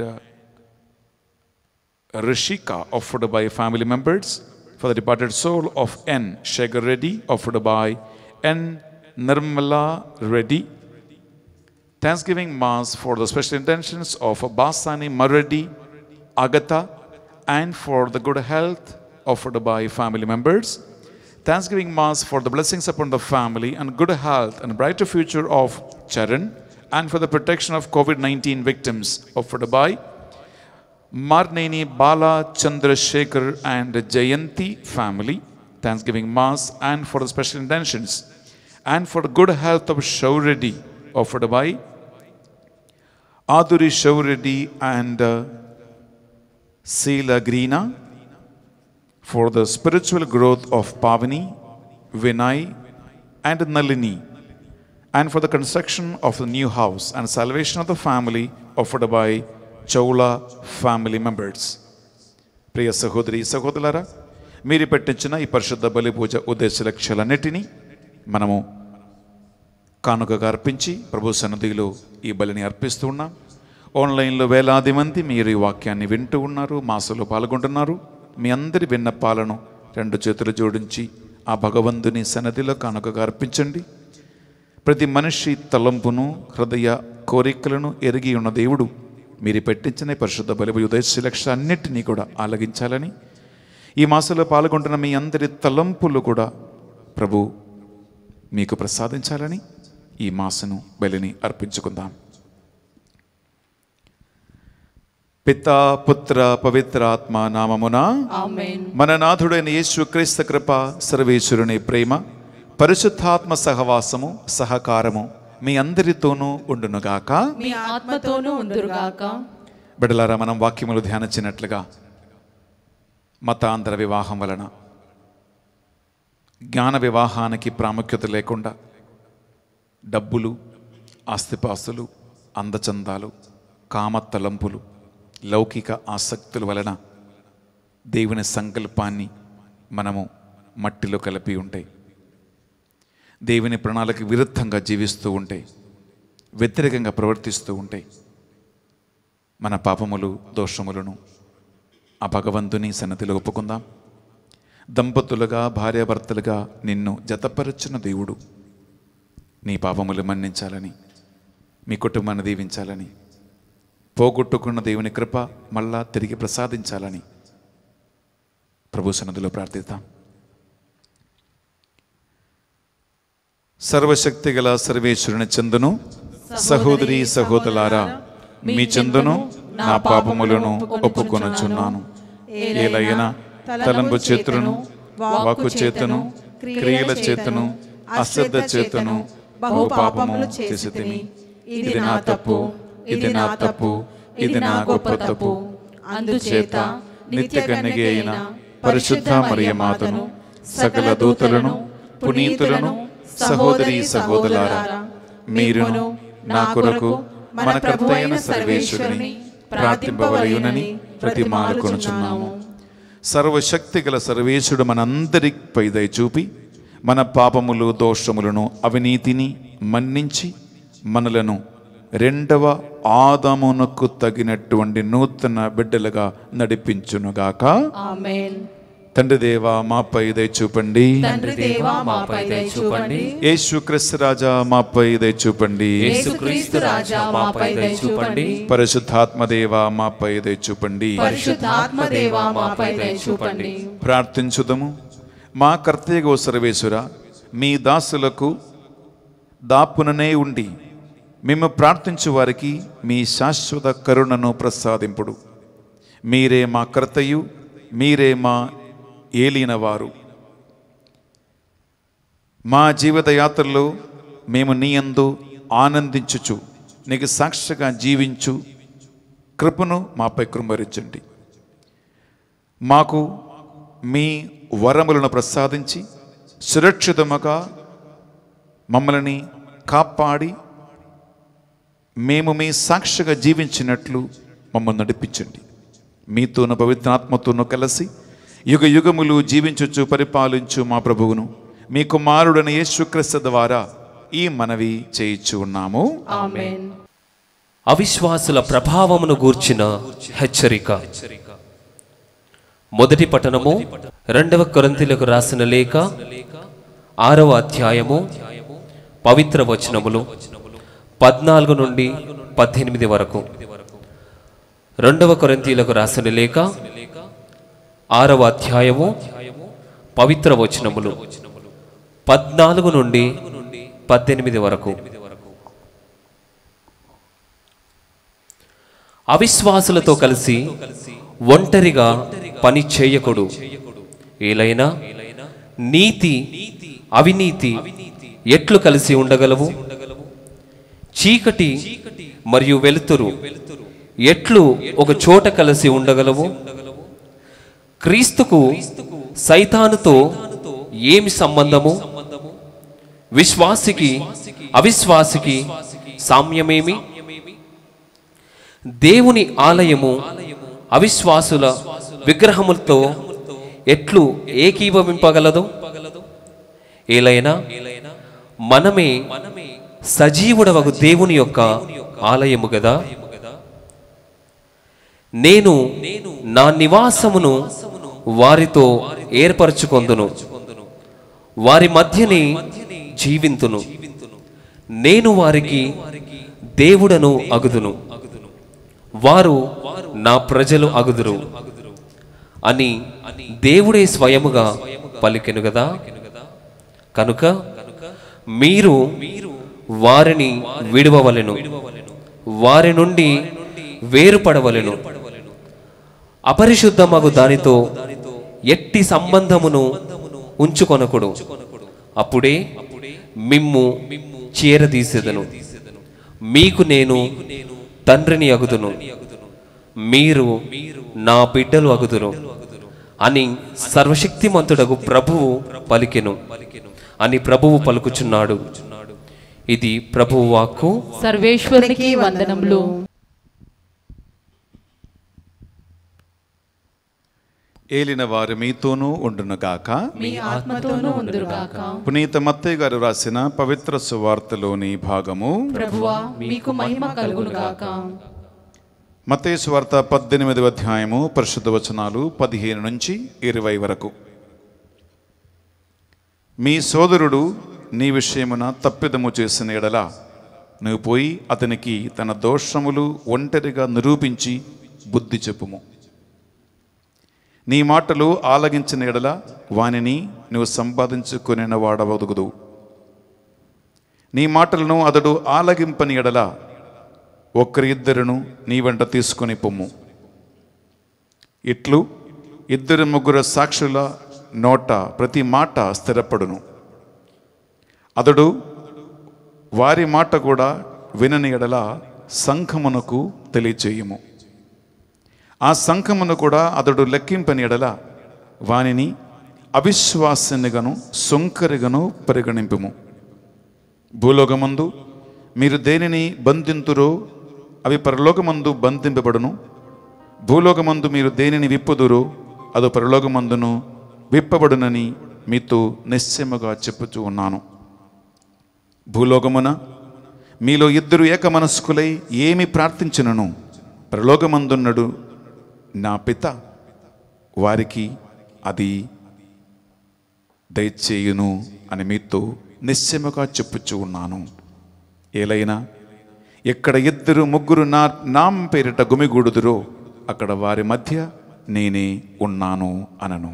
Rishika offered by family members, for the departed soul of N. Shekhar Reddy offered by N. Nirmala Reddy. Thanksgiving Mass for the special intentions of Basani Maradi, Agatha, and for the good health offered by family members. Thanksgiving Mass for the blessings upon the family and good health and brighter future of Charan, and for the protection of COVID-19 victims offered by Marneni Bala Chandrasekhar and Jayanti family. Thanksgiving Mass and for the special intentions and for the good health of Shauredi offered by Aduri Shauredi and Sila Greena, for the spiritual growth of Pavani, Vinay and Nalini, and for the construction of the new house and salvation of the family offered by Choula family members. ప్రియ సహోదరి సహోదరులారా, మీరు పెట్టించిన ఈ పరిశుద్ధ బలి పూజ ఉద్దేశ లక్ష్యాలన్నిటినీ మనము కానుకగా అర్పించి ప్రభు సన్నిధిలో ఈ బలిని అర్పిస్తూ ఉన్నాం. ఆన్లైన్లో వేలాది మంది మీరు ఈ వాక్యాన్ని వింటూ ఉన్నారు, మాసంలో పాల్గొంటున్నారు. మీ అందరి విన్నపాలను రెండు చేతులు జోడించి ఆ భగవంతుని సన్నిధిలో కానుకగా అర్పించండి. ప్రతి మనిషి తలంపును హృదయ కోరికలను ఎరిగి ఉన్న దేవుడు మీరు పెట్టించిన పరిశుద్ధ బలి ఉద్దేశ లక్ష్యాలన్నిటినీ కూడా ఆలగించాలని, ఈ మాసంలో పాల్గొంటున్న మీ అందరి తలంపులు కూడా ప్రభు మీకు ప్రసాదించాలని ఈ మాసను బలిని అర్పించుకుందాం. పితా పుత్ర పవిత్రాత్మ నామమున ఆమేన్. మన నాథుడైన యేసు క్రీస్తు కృప, సర్వేశ్వరుని ప్రేమ, పరిశుద్ధాత్మ సహవాసము సహకారము మీ అందరితోనూ ఉండునుగాక. మీ ఆత్మతోనూ ఉందురుగాక. బిడ్డలారా, మనం వాక్యములు ధ్యానించినట్లుగా మతాంతర వివాహం వలన జ్ఞాన వివాహానికి ప్రాముఖ్యత లేకుండా డబ్బులు, ఆస్తిపాస్తులు, అందచందాలు, కామతలంపులు, లౌకిక ఆసక్తుల వలన దేవుని సంకల్పాన్ని మనము మట్టిలో కలిపి ఉంటే, దేవుని ప్రణాళిక విరుద్ధంగా జీవిస్తూ ఉంటే, వ్యతిరేకంగా ప్రవర్తిస్తూ ఉంటే, మన పాపములు దోషములను ఆ భగవంతుని సన్నిధిలో ఒప్పుకుందాం. దంపతులుగా భార్యాభర్తలుగా నిన్ను జతపరచిన దేవుడు నీ పాపములు మన్నించాలని, మీ కుటుంబాన్ని దీవించాలని, పోగొట్టుకున్న దేవుని కృప మళ్ళా తిరిగి ప్రసాదించాలని ప్రభు సన్నిధిలో ప్రార్థిద్దాం. సర్వశక్తి గల సర్వేశ్వరుని చెందును, సహోదరి సహోదరులారా మీ చెందును నా పాపములను ఒప్పుకొనుచున్నాను. ఏలైనా తలంపు చేతులను, వాక్కు చేతును, క్రియల చేతును, అశ్రద్ధ చేతును బహు పాపము చేసితిని. ఇది నా తప్పు, ఇది నా తప్పు, ఇది నా గొప్ప తప్పు. అందుచేత నిత్య కన్యక అయిన పరిశుద్ధ మరియ మాతను, సకల దూతలను, పునీతులను, సహోదరి సహోదరులారా మీరును నా కొరకు మన కర్తయైన సర్వేశ్వరుని ప్రార్థింపవలయునని ప్రతిమాలుకొనుచున్నాము. సర్వశక్తి గల సర్వేశ్వరుడు మనందరిపై దయ చూపి మన పాపములు దోషములను అవినీతిని మన్నించి మనలను రెండవ ఆదామునకు తగినటువంటి నూతన బిడ్డలుగా నడిపించునుగాక. ఆమేన్. తండ్రి దేవా మాపై దయ చూపండి. తండ్రి దేవా మాపై దయ చూపండి. యేసుక్రీస్తు రాజా మాపై దయ చూపండి. యేసుక్రీస్తు రాజా మాపై దయ చూపండి. పరిశుద్ధాత్మ దేవా మాపై దయ చూపండి. పరిశుద్ధాత్మ దేవా మాపై దయ చూపండి. ప్రార్థించుదము. మా కర్తయ్యగో సర్వేశ్వర, మీ దాసులకు దాపుననే ఉండి మేము ప్రార్థించు వారికి మీ శాశ్వత కరుణను ప్రసాదింపుడు. మీరే మా కర్తయు, మీరే మా ఏలినవారు. మా జీవిత యాత్రలో మేము నీ యందు ఆనందించుచు నీకు సాక్షిగా జీవించు కృపను మాపై కృంభరించండి. మాకు మీ వరములను ప్రసాదించి సురక్షితముగా మమ్మల్ని కాపాడి మేము మీ సాక్షిగా జీవించినట్లు మమ్మల్ని నడిపించండి. మీతోను పవిత్రాత్మతోనూ కలిసి యుగ యుగములు జీవించుచు పరిపాలించు మా ప్రభువును మీ కుమారుడైన యేసుక్రీస్తు ద్వారా ఈ మనవి చేయించు ఉన్నాము. ఆమేన్. అవిశ్వాసుల ప్రభావమును గూర్చిన హెచ్చరిక. మొదటి పట్టణము 2 కొరింథీయులకు రాసిన లేఖ 6వ అధ్యాయము పవిత్ర వచనములు 14 నుండి 18 వరకు. 2 కొరింథీయులకు రాసిన లేఖ 6వ అధ్యాయము పవిత్ర వచనములు 14 నుండి 18 వరకు. అవిశ్వాసులతో కలిసి ఒంటరిగా పని చేయకుడు. ఏలైనా నీతి అవినీతి ఎట్లు కలిసి ఉండగలవు? చీకటి మరియు వెలుతురు ఎట్లు ఒక చోట కలిసి ఉండగలవు? క్రీస్తుకు సైతానుతో ఏమి సంబంధము? విశ్వాసికి అవిశ్వాసికి సామ్యమేమి? దేవుని ఆలయము అవిశ్వాసుల విగ్రహములతో ఎట్లు ఏకీభవింపగలదు? ఏలైనా మనమే సజీవుడవగు దేవుని యొక్క ఆలయము గదా. నేను నా నివాసమును వారితో ఏర్పరచుకొందును, వారి మధ్యనే జీవింతును, నేను వారికి దేవుడను అగుదును, వారు నా ప్రజలు అగుదురు అని దేవుడే స్వయముగా పలికెను గదా. కనుక మీరు వారిని విడువవలెను, వారి నుండి వేరుపడవలెను. అపరిశుద్ధమగు దానితో ఎట్టి సంబంధమును ఉంచుకొనకుడు, అప్పుడే మిమ్ము చేరదీసెదను. మీకు నేను తండ్రిని అగుదును, మీరు నా బిడ్డలు అగుదురు అని సర్వశక్తిమంతుడగు ప్రభువు పలికెను అని ప్రభువు పలుకుచున్నాడు. ఇది ప్రభువు వాక్కు. సర్వేశ్వరునికి వందనములు. ఏలిన వారు మీతోనూ ఉండునుగాక, మీ ఆత్మతోనూ ఉందురుగాక. పునీత మత్తయి గారు రాసిన పవిత్ర సువార్తలోని భాగము. ప్రభువా మీకు మహిమ కలుగునుగాక. మత్తయి సువార్త 18వ అధ్యాయము పరిశుద్ధ వచనాలు 15 నుంచి 20 వరకు. మీ సోదరుడు నీ విషయమున తప్పిదము చేసిన ఎడల నువ్వు పోయి అతనికి తన దోషములు ఒంటరిగా నిరూపించి బుద్ధి చెప్పుము. నీ మాటలు ఆలగించిన ఎడల వానిని నువ్వు సంపాదించుకునే వాడవదుగుదు. నీ మాటలను అతడు ఆలగింపని ఎడల ఒక్కరిద్దరును నీ వెంట తీసుకొని పొమ్ము. ఇట్లు 2-3 సాక్షుల నోట ప్రతి మాట స్థిరపడును. అతడు వారి మాట కూడా వినని ఎడల సంఘమునకు తెలియచేయుము. ఆ సంఘమును కూడా అతడు లెక్కింపని ఎడల వానిని అవిశ్వాసనిగాను సొంకరిగాను పరిగణింపుము. భూలోకమందు మీరు దేనిని బంధింతురో అవి పరలోకమందు బంధింపబడును. భూలోకమందు మీరు దేనిని విప్పుదురో అది పరలోకమందును విప్పబడునని మీతో నిశ్చయముగా చెప్పుచూ ఉన్నాను. భూలోకమున మీలో 2 ఏకమనస్కులై ఏమి ప్రార్థించినను పరలోకమందున్నడు నా పిత వారికి అది దయచేయును అని మీతో నిశ్చయముగా చెప్పుచూ ఉన్నాను. ఏలైనా ఎక్కడ 2-3 నా పేరిట గుమిగూడుదురో అక్కడ వారి మధ్య నేనే ఉన్నాను అనను.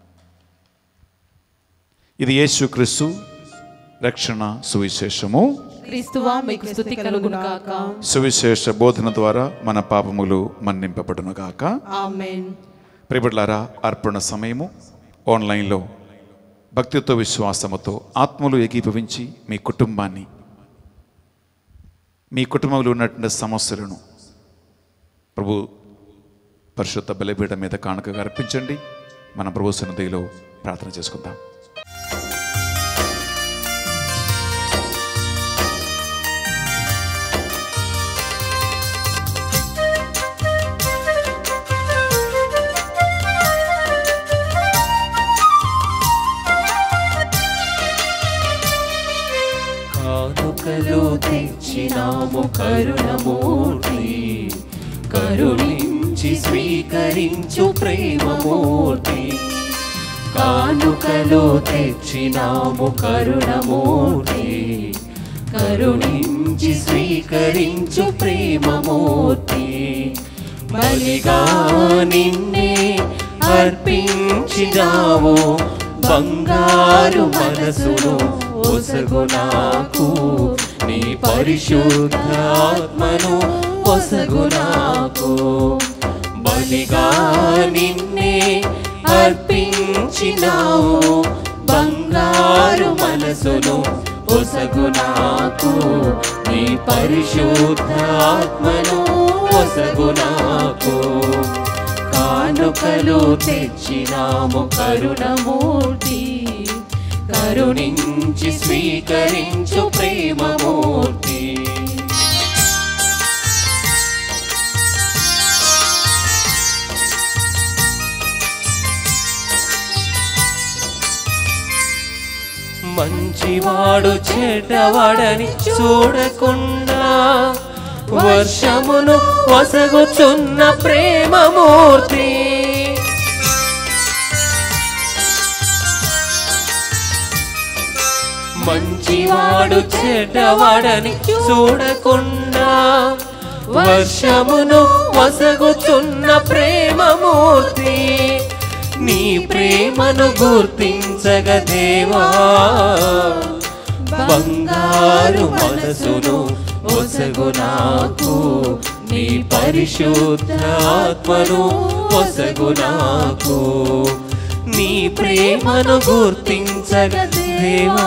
ఇది యేసుక్రీస్తు రక్షణ సువిశేషము. క్రీస్తువా మీకు స్తుతి కలుగునుగాక. సువిశేష బోధన ద్వారా మన పాపములు మన్నింపబడునుగాక. ఆమేన్. ప్రియబిడ్డలారా, అర్పణ సమయము. ఆన్లైన్లో భక్తితో విశ్వాసముతో ఆత్మలు ఏకీభవించి మీ కుటుంబాన్ని, మీ కుటుంబంలో ఉన్నటువంటి సమస్యలను ప్రభు పరిశుద్ధ బలిపీఠం మీద కానుకగా అర్పించండి. మన ప్రభు సన్నిధిలో ప్రార్థన చేసుకుందాం. కానుకలు తెచ్చినాము కరుణమూర్తి, కరుణించి స్వీకరించు ప్రేమమూర్తి. కానుకలు తెచ్చినాము కరుణమూర్తి, కరుణించి స్వీకరించు ప్రేమమూర్తి. బలిగా నిన్నే అర్పించినావు, బంగారు మనసును ఒసగు నాకు, నీ పరిశుద్ధ ఆత్మను ఒసగు నాకు. బలిగా నిన్నే అర్పించినావు, బంగారు మనసును ఒసగు నాకు, నీ పరిశుద్ధ ఆత్మను ఒసగు నాకు. కానుకలు తెచ్చినాము కరుణమూర్తి, కరుణించి స్వీకరించు ప్రేమమూర్తి. మంచివాడు చెడ్డవాడని చూడకుండా వర్షమును వసగుచున్న ప్రేమమూర్తి. మంచివాడు చెడ్డవాడని చూడకుండా వర్షమును వసగుచున్న ప్రేమమూర్తి. నీ ప్రేమను గుర్తించగ దేవా, బంగారు మనసును ఒసగు నాకు, నీ పరిశుద్ధ ఆత్మను ఒసగు నాకు. నీ ప్రేమను గుర్తించగ దేవా,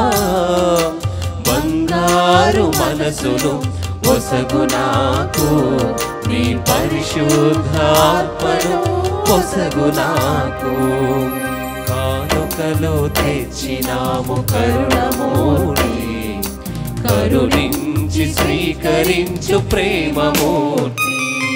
బంగారు మనసును ఒసగు నాకు, నీ పరిశుద్ధ ఆత్మను ఒసగు నాకు. కానుకలు తెచ్చినాము కరుణమూర్తి, కరుణించి స్వీకరించు ప్రేమమూర్తి.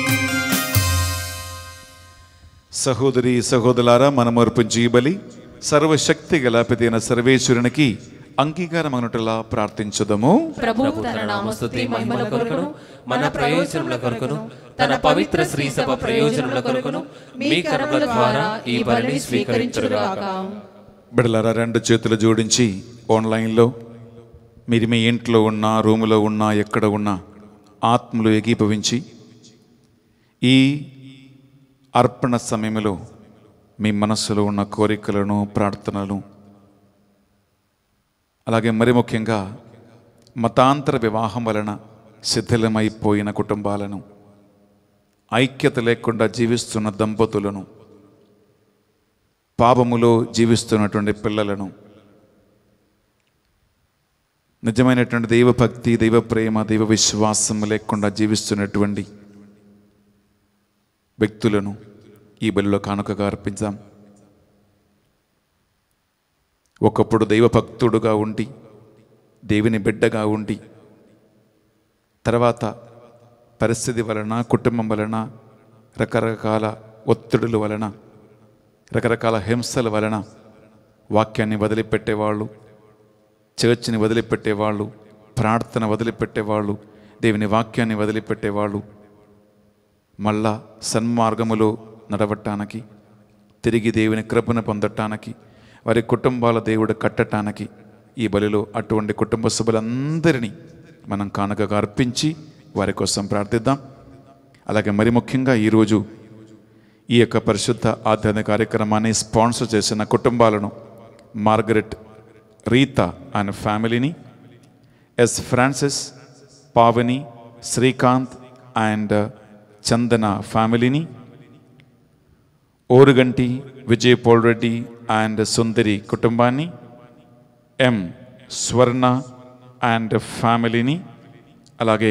సహోదరి సహోదరులారా, మనము అర్పించు ఈ బలి సర్వశక్తి గల పితైన సర్వేశ్వరునికి అంగీకారమగునట్లుగా ప్రార్థించుదము. ప్రభు తన నామస్తుతి మహిమల కొరకును, మన ప్రయోజనముల కొరకును, తన పవిత్ర శ్రీ సభ ప్రయోజనముల కొరకును మీ కరముల ద్వారా ఈ బలిని స్వీకరించుగాక. బిడ్డలారా, రెండు చేతులు జోడించి ఆన్లైన్లో మీరు మీ ఇంట్లో ఉన్నా, రూములో ఉన్నా, ఎక్కడ ఉన్నా ఆత్మలు ఏకీభవించి ఈ అర్పణ సమయంలో మీ మనస్సులో ఉన్న కోరికలను, ప్రార్థనలు, అలాగే మరి ముఖ్యంగా మతాంతర వివాహం వలన శిథిలమైపోయిన కుటుంబాలను, ఐక్యత లేకుండా జీవిస్తున్న దంపతులను, పాపములో జీవిస్తున్నటువంటి పిల్లలను, నిజమైనటువంటి దైవభక్తి, దైవ ప్రేమ, దైవ విశ్వాసం లేకుండా జీవిస్తున్నటువంటి వ్యక్తులను ఈ బలిలో కానుకగా అర్పించాం. ఒకప్పుడు దైవభక్తుడుగా ఉండి, దేవుని బిడ్డగా ఉండి, తర్వాత పరిస్థితి వలన, కుటుంబం వలన, రకరకాల ఒత్తిడుల వలన, రకరకాల హింసల వలన వాక్యాన్ని వదిలిపెట్టేవాళ్ళు, చర్చిని వదిలిపెట్టేవాళ్ళు, ప్రార్థన వదిలిపెట్టేవాళ్ళు, దేవుని వాక్యాన్ని వదిలిపెట్టేవాళ్ళు మళ్ళా సన్మార్గములో నడవటానికి, తిరిగి దేవుని కృపను పొందటానికి, వారి కుటుంబాల దేవుడు కట్టటానికి ఈ బలిలో అటువంటి కుటుంబ సభ్యులందరినీ మనం కానుకగా అర్పించి వారి కోసం ప్రార్థిద్దాం. అలాగే మరి ముఖ్యంగా ఈరోజు ఈ యొక్క పరిశుద్ధ ఆధ్యాత్మిక కార్యక్రమాన్ని స్పాన్సర్ చేసిన కుటుంబాలను, మార్గరెట్, రీతా అండ్ ఫ్యామిలీని, S Francis, Pavani, Srikanth and Chandana ఫ్యామిలీని, ఓరుగంటి విజయ్ పోల్ రెడ్డి అండ్ సుందరి కుటుంబాన్ని, ఎం స్వర్ణ అండ్ ఫ్యామిలీని, అలాగే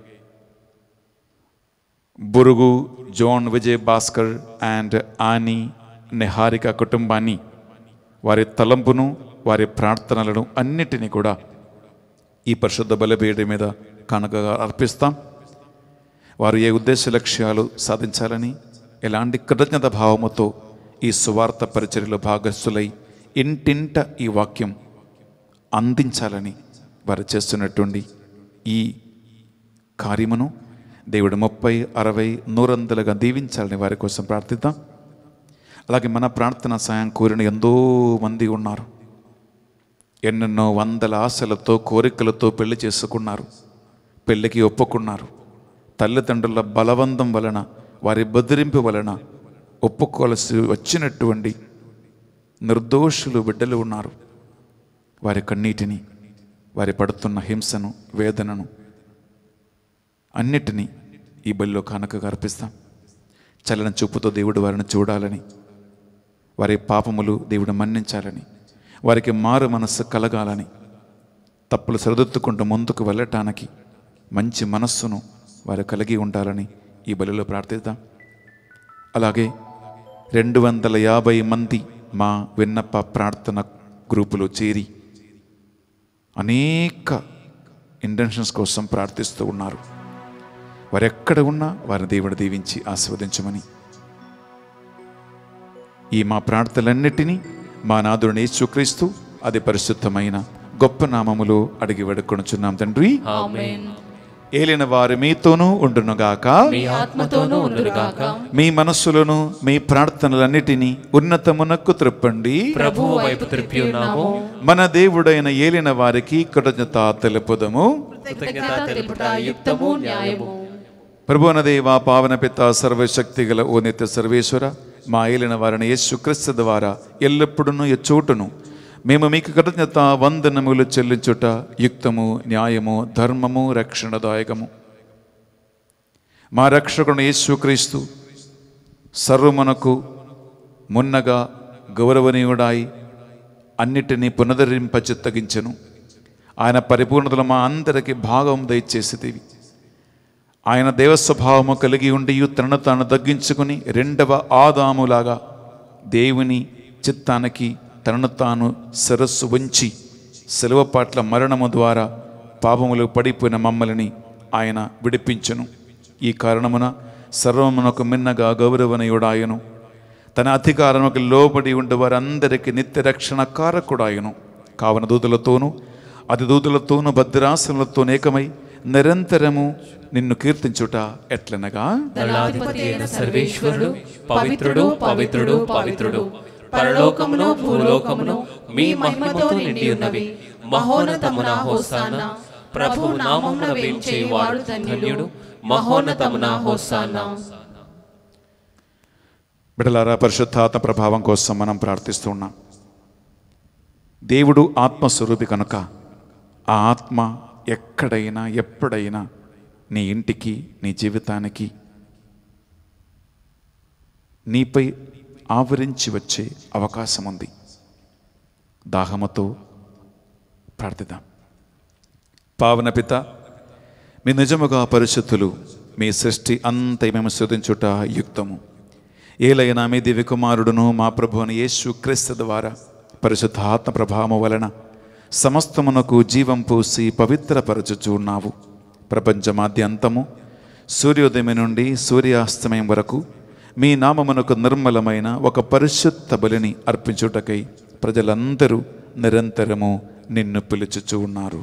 Burugu John Vijay Bhaskar and Annie Niharika కుటుంబాన్ని, వారి తలంపును, వారి ప్రార్థనలను అన్నిటినీ కూడా ఈ పరిశుద్ధ బలిపీఠం మీద కానుకగా అర్పిస్తాం. వారు ఏ ఉద్దేశ లక్ష్యాలు సాధించాలని, ఎలాంటి కృతజ్ఞత భావముతో ఈ సువార్త పరిచర్యలో భాగస్థులై ఇంటింట ఈ వాక్యం అందించాలని వారు చేస్తున్నటువంటి ఈ కార్యమును దేవుడు 30, 60, 100 దీవించాలని వారి కోసం ప్రార్థిద్దాం. అలాగే మన ప్రార్థన సాయం కోరిన ఎంతో మంది ఉన్నారు. ఎన్నెన్నో వందల ఆశలతో కోరికలతో పెళ్లి చేసుకున్నారు, పెళ్ళికి ఒప్పుకున్నారు. తల్లిదండ్రుల బలవంతం వలన, వారి బెదిరింపు వలన ఒప్పుకోవలసి వచ్చినటువంటి నిర్దోషులు బిడ్డలు ఉన్నారు. వారి కన్నీటిని, వారి పడుతున్న హింసను, వేదనను అన్నిటినీ ఈ బలిలో కానుకగా అర్పిస్తాం. చలన చూపుతో దేవుడు వారిని చూడాలని, వారి పాపములు దేవుడు మన్నించాలని, వారికి మారు మనస్సు కలగాలని, తప్పులు సరిదిద్దుకుంటూ ముందుకు వెళ్ళటానికి మంచి మనస్సును వారు కలిగి ఉండాలని ఈ బలిలో ప్రార్థిద్దాం. అలాగే 250 మంది మా విన్నప ప్రార్థన గ్రూపులో చేరి అనేక ఇంటెన్షన్స్ కోసం ప్రార్థిస్తూ ఉన్నారు. వారు ఎక్కడ ఉన్నా వారిని దేవుడు దీవించి ఆశీర్వదించమని, ఈ మా ప్రార్థనలన్నిటినీ మా నాథుని యేసుక్రీస్తు అది పరిశుద్ధమైన గొప్ప నామములో అడిగి వేడుకొనుచున్నాం తండ్రి. ఆమేన్. ఏలిన వారు మీతోనూ ఉండునుగాక, మీ ఆత్మతోనూ ఉండునుగాక. మీ మనస్సులను, మీ ప్రార్థనలన్నిటినీ ఉన్నతమునకు త్రిప్పండి. ప్రభువు వైపు త్రిప్పి ఉన్నాము. మన దేవుడైన ఏలిన వారికి కృతజ్ఞత తెలుపుదము. కృతజ్ఞత తెలుపుట యుక్తము, న్యాయము. ప్రభువున దేవా, పావన పిత, సర్వశక్తి గల ఓ నిత్య సర్వేశ్వర, మా ఏలిన వారిని యేసుక్రీస్తు ద్వారా ఎల్లప్పుడూ ఎచ్చోటును మేము మీకు కృతజ్ఞత వందనములు చెల్లించుట యుక్తము, న్యాయము, ధర్మము, రక్షణదాయకము. మా రక్షకుడు యేసుక్రీస్తు సర్వమునకు మున్నగా గౌరవనీయుడాయి అన్నిటినీ పునరుద్ధరింపచిత్తగించెను. ఆయన పరిపూర్ణతలో మా అందరికీ భాగం దయచేసేది. ఆయన దేవస్వభావము కలిగి ఉండి తనను తాను తగ్గించుకుని రెండవ ఆదాములాగా దేవుని చిత్తానికి తనను తాను శిరస్సు ఉంచి శిలువ పట్ల మరణము ద్వారా పాపములు పడిపోయిన మమ్మల్ని ఆయన విడిపించును. ఈ కారణమున సర్వమునకు మిన్నగా గౌరవనీయుడాయను. తన అధికారముకు లోబడి ఉండే వారందరికీ నిత్య రక్షణ కారకుడాయను. కావన దూతలతోనూ అతిదూతలతోనూ భద్రాసనలతో ఏకమై నిరంతరము నిన్ను కీర్తించుట ఎట్లనగా, దళాధిపతి అయిన సర్వేశ్వరుడు పవిత్రుడు, పవిత్రుడు, పవిత్రుడు. పరలోకమును భూలోకమును మీ మహిమతో నిండి ఉన్నవి. మహోన్నతమున హోసానా. ప్రభువు నామమున వేంచేవాడు ధన్యుడు. మహోన్నతమున హోసానా. బిడ్డలారా, పరిశుద్ధాత్మ ప్రభావం కోసం మనం ప్రార్థిస్తున్నాం. దేవుడు ఆత్మస్వరూపి కనుక ఆ ఆత్మ ఎక్కడైనా ఎప్పుడైనా నీ ఇంటికి, నీ జీవితానికి, నీపై ఆవరించి వచ్చే అవకాశం ఉంది. దాహముతో ప్రార్థిద్దాం. పావన పిత, మీ నిజముగా పరిశుద్ధులు, మీ సృష్టి అంతా మేము స్తుతించుట యుక్తము. ఏలైనా మీ దివ్య కుమారుడును మా ప్రభువుని యేసుక్రీస్తు ద్వారా పరిశుద్ధాత్మ ప్రభావము వలన సమస్తమునకు జీవం పోసి పవిత్రపరచుచున్నావు. ప్రపంచమాద్యంతము సూర్యోదయం నుండి సూర్యాస్తమయం వరకు మీ నామమునకు నిర్మలమైన ఒక పరిశుద్ధ బలిని అర్పించుటకై ప్రజలందరూ నిరంతరము నిన్ను పిలుచుచూ ఉన్నారు.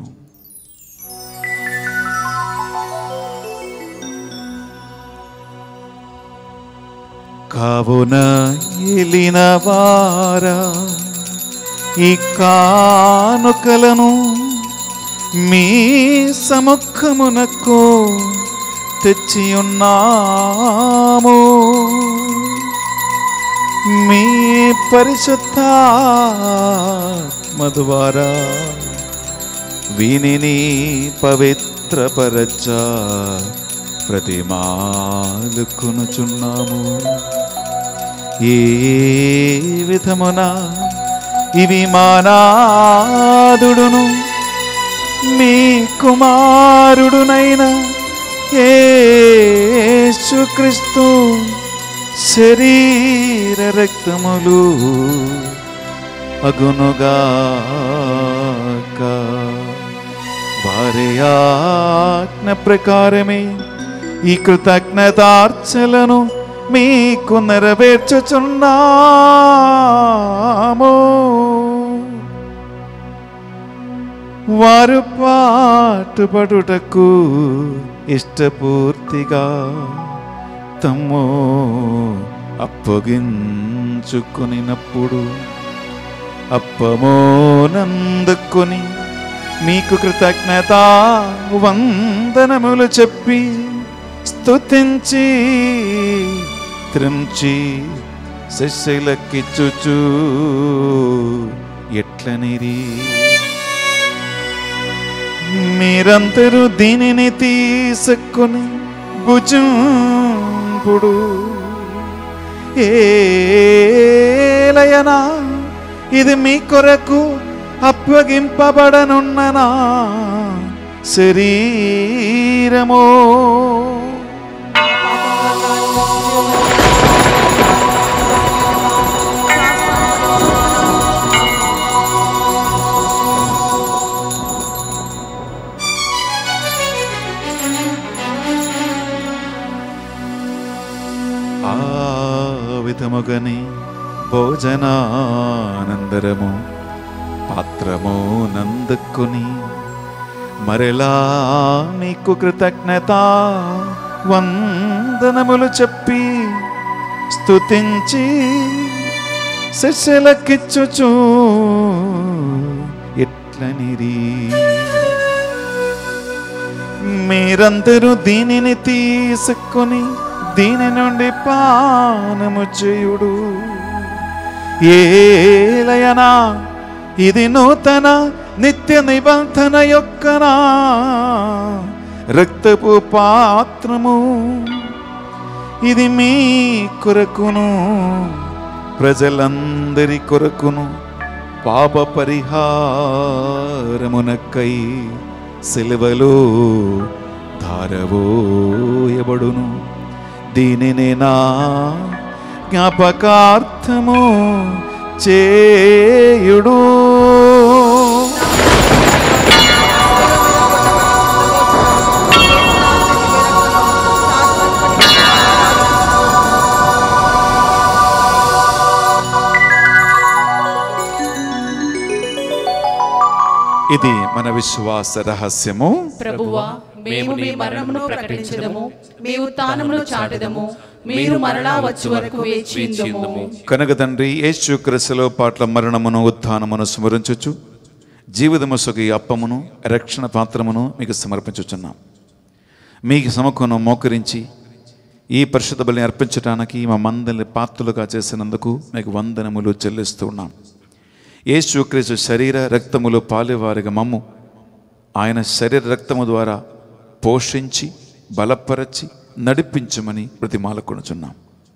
కావున ఏలిన వారా, ఈ కానుకలను మీ సముఖమునకు తెచ్చియున్నాము. మీ పరిశుద్ధాత్మ ద్వారా వీనిని పవిత్రపరచ ప్రతిమాలుకొనుచున్నాము. ఏ విధమున ఇవి మానాదుడును మీ కుమారుడునైన యేసుక్రీస్తు శరీర రక్తములు అగునుగాక. వారి ఆజ్ఞ ప్రకారమే ఈ కృతజ్ఞతార్చలను మీకు నెరవేర్చుచున్నాము. వారు పాటుపడుటకు ఇష్టపూర్తిగా తమ్ము అప్పగించుకునినప్పుడు అప్పమోనందుకొని మీకు కృతజ్ఞత వందనములు చెప్పి స్తుతించి త్రించి శిష్యులకిచ్చుచు ఎట్లనిరి, మీరందరూ దీనిని తీసుకొని భుజింపుడు, ఏలయనా ఇది మీ కొరకు అప్పగింపబడనున్న నా శరీరమో. ఆ విధముగని భోజనానందరము పాత్రము నందుకొని మరలా మీకు కృతజ్ఞత వందనములు చెప్పి స్తుతించి శిష్యులకిచ్చుచు ఎట్లనిరి, మీరందరూ దీనిని తీసుకొని దీని నుండి పానము చేయుడు, ఏలయనా ఇది నూతన నిత్య నిబంధన యొక్కనా రక్తపు పాత్రము, ఇది మీ కొరకును ప్రజలందరి కొరకును పాప పరిహారమునకై సిలువలో ధారవోయబడును, దీనిని నా జ్ఞాపకార్థము చేయుడు. ఇది మన విశ్వాస రహస్యము. ప్రభువా, మేము మీ మరణమును ప్రకటించదము, మీ ఉత్థానమును చాటెదము, మీరు మరలా వచ్చే వరకు వేచియుందుము. కనుక తండ్రి యేసు క్రీస్తులో పాట్ల మరణమును ఉత్థానమును స్మరించుచు జీవితముసొక ఈ అప్పమును రక్షణ పాత్రమును మీకు సమర్పించుచున్నాం. మీకు సమకును మోకరించి ఈ పరిశుద్ధ బలిని అర్పించడానికి మా మందల్ని పాత్రలుగా చేసినందుకు మీకు వందనములు చెల్లిస్తూ ఉన్నాం. యేసు క్రీస్తు శరీర రక్తములు పాలేవారిగా మమ్ము ఆయన శరీర రక్తము ద్వారా పోషించి బలపరచి నడిపించమని ప్రతిమాలకొనుచున్నాం.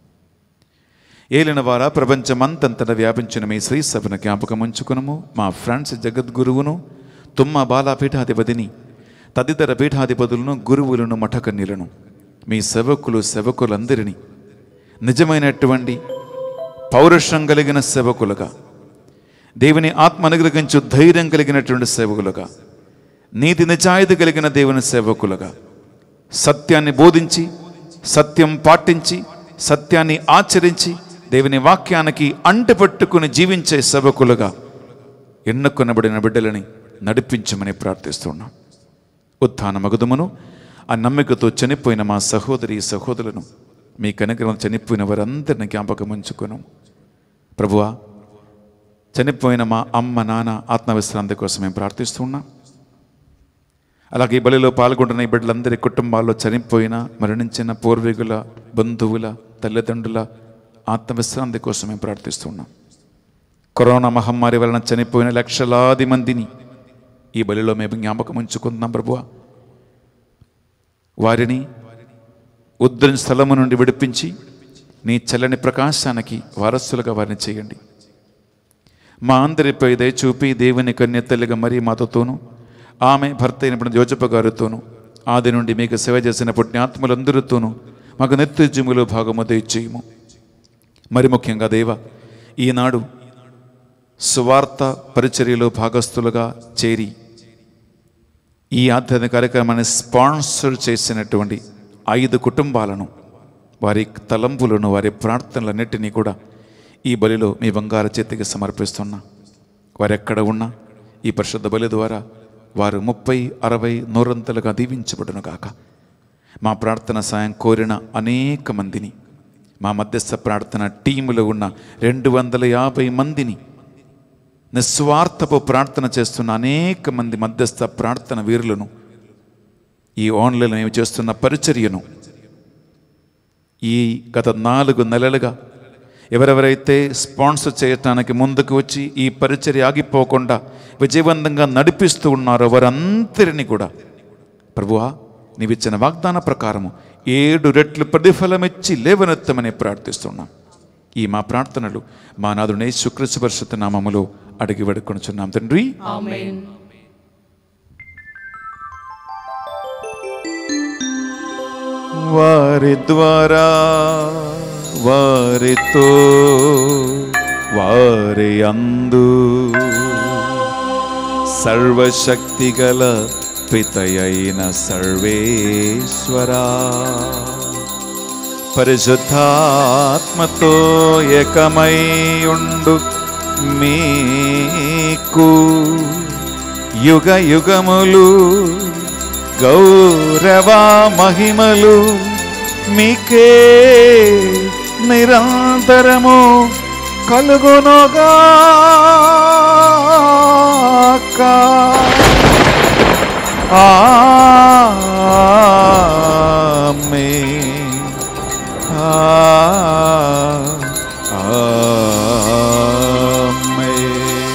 ఏలిన వారా ప్రపంచమంతంతటా వ్యాపించిన మీ శ్రీ సభను జ్ఞాపకం ఉంచుకునము. మా ఫ్రాన్సిస్ జగద్గురువును, తుమ్మ బాలాపీఠాధిపతిని, తదితర పీఠాధిపతులను, గురువులను, మఠకన్యులను, మీ సేవకులందరినీ నిజమైనటువంటి పౌరుషం కలిగిన సేవకులుగా, దేవుని ఆత్మ అనుగ్రహించు ధైర్యం కలిగినటువంటి సేవకులుగా, నీతి నిజాయితీ కలిగిన దేవుని సేవకులుగా, సత్యాన్ని బోధించి సత్యం పాటించి సత్యాన్ని ఆచరించి దేవుని వాక్యానికి అంటుపట్టుకుని జీవించే సేవకులుగా ఎన్నుకొనబడిన బిడ్డలని నడిపించమని ప్రార్థిస్తున్నాం. ఉత్థాన మగుదమును ఆ నమ్మికతో చనిపోయిన మా సహోదరి సహోదరులను మీ కనికరం చనిపోయిన వారందరిని జ్ఞాపకం ఉంచుకును. ప్రభువా, చనిపోయిన మా అమ్మ నాన్న ఆత్మవిశ్రాంతి కోసం మేము ప్రార్థిస్తున్నాం. అలాగే ఈ బలిలో పాల్గొంటున్న ఈ బిడ్డలందరి కుటుంబాల్లో చనిపోయిన మరణించిన పూర్వీకుల, బంధువుల, తల్లిదండ్రుల ఆత్మవిశ్రాంతి కోసం మేము ప్రార్థిస్తున్నాం. కరోనా మహమ్మారి వలన చనిపోయిన లక్షలాది మందిని ఈ బలిలో మేము జ్ఞాపకం ఉంచుకుంటున్నాం. ప్రభువా, వారిని ఉద్ధరణ స్థలము నుండి విడిపించి నీ చల్లని ప్రకాశానికి వారసులుగా వారిని చేయండి. మా అందరిపై దయచూపి దేవుని కన్యతల్లిగా మరీ మాతతోనూ ఆమె భర్త అయినప్పుడు జోజప్ప గారితోనూ ఆది నుండి మీకు సేవ చేసిన పుణ్యాత్ములందరితోనూ మాకు నిత్యజీములో భాగము దయచేయము. మరి ముఖ్యంగా దేవ, ఈనాడు సువార్త పరిచర్యలో భాగస్థులుగా చేరి ఈ ఆధ్యాత్మిక కార్యక్రమాన్ని స్పాన్సర్ చేసినటువంటి 5 కుటుంబాలను, వారి తలంపులను, వారి ప్రార్థనలన్నిటినీ కూడా ఈ బలిలో మీ బంగారు చేతికి సమర్పిస్తున్నా. వారు ఎక్కడ ఉన్నా ఈ పరిశుద్ధ బలి ద్వారా వారు 30, 60, 100 దీవించబడును గాక. మా ప్రార్థన సాయం కోరిన అనేక మందిని, మా మధ్యస్థ ప్రార్థన టీములో ఉన్న 250 మందిని నిస్వార్థపు ప్రార్థన చేస్తున్న అనేక మంది మధ్యస్థ ప్రార్థన వీరులను, ఈ ఆన్లైన్లో మేము చేస్తున్న పరిచర్యను ఈ గత 4 నెలలుగా ఎవరెవరైతే స్పాన్సర్ చేయటానికి ముందుకు వచ్చి ఈ పరిచర్య ఆగిపోకుండా విజయవంతంగా నడిపిస్తూ ఉన్నారో వారందరినీ కూడా ప్రభువా నీవిచ్చిన వాగ్దాన ప్రకారము 7 రెట్లు ప్రతిఫలమిచ్చి లేవనెత్తమని ప్రార్థిస్తున్నాం. ఈ మా ప్రార్థనలు మా నాథుని యేసుక్రీస్తు పరిశుద్ధ నామములో అడిగి వేడుకొనుచున్నాం తండ్రి. ఆమేన్. వారి ద్వారా వారితో వారి అందు సర్వశక్తిగల పితయైన సర్వేశ్వరా పరిశుద్ధాత్మతో ఏకమై ఉండు మీకు యుగ యుగములు గౌరవ మహిమలు మీకే నిరంతరము కలుగునుగాక. ఆమేన్. ఆమేన్.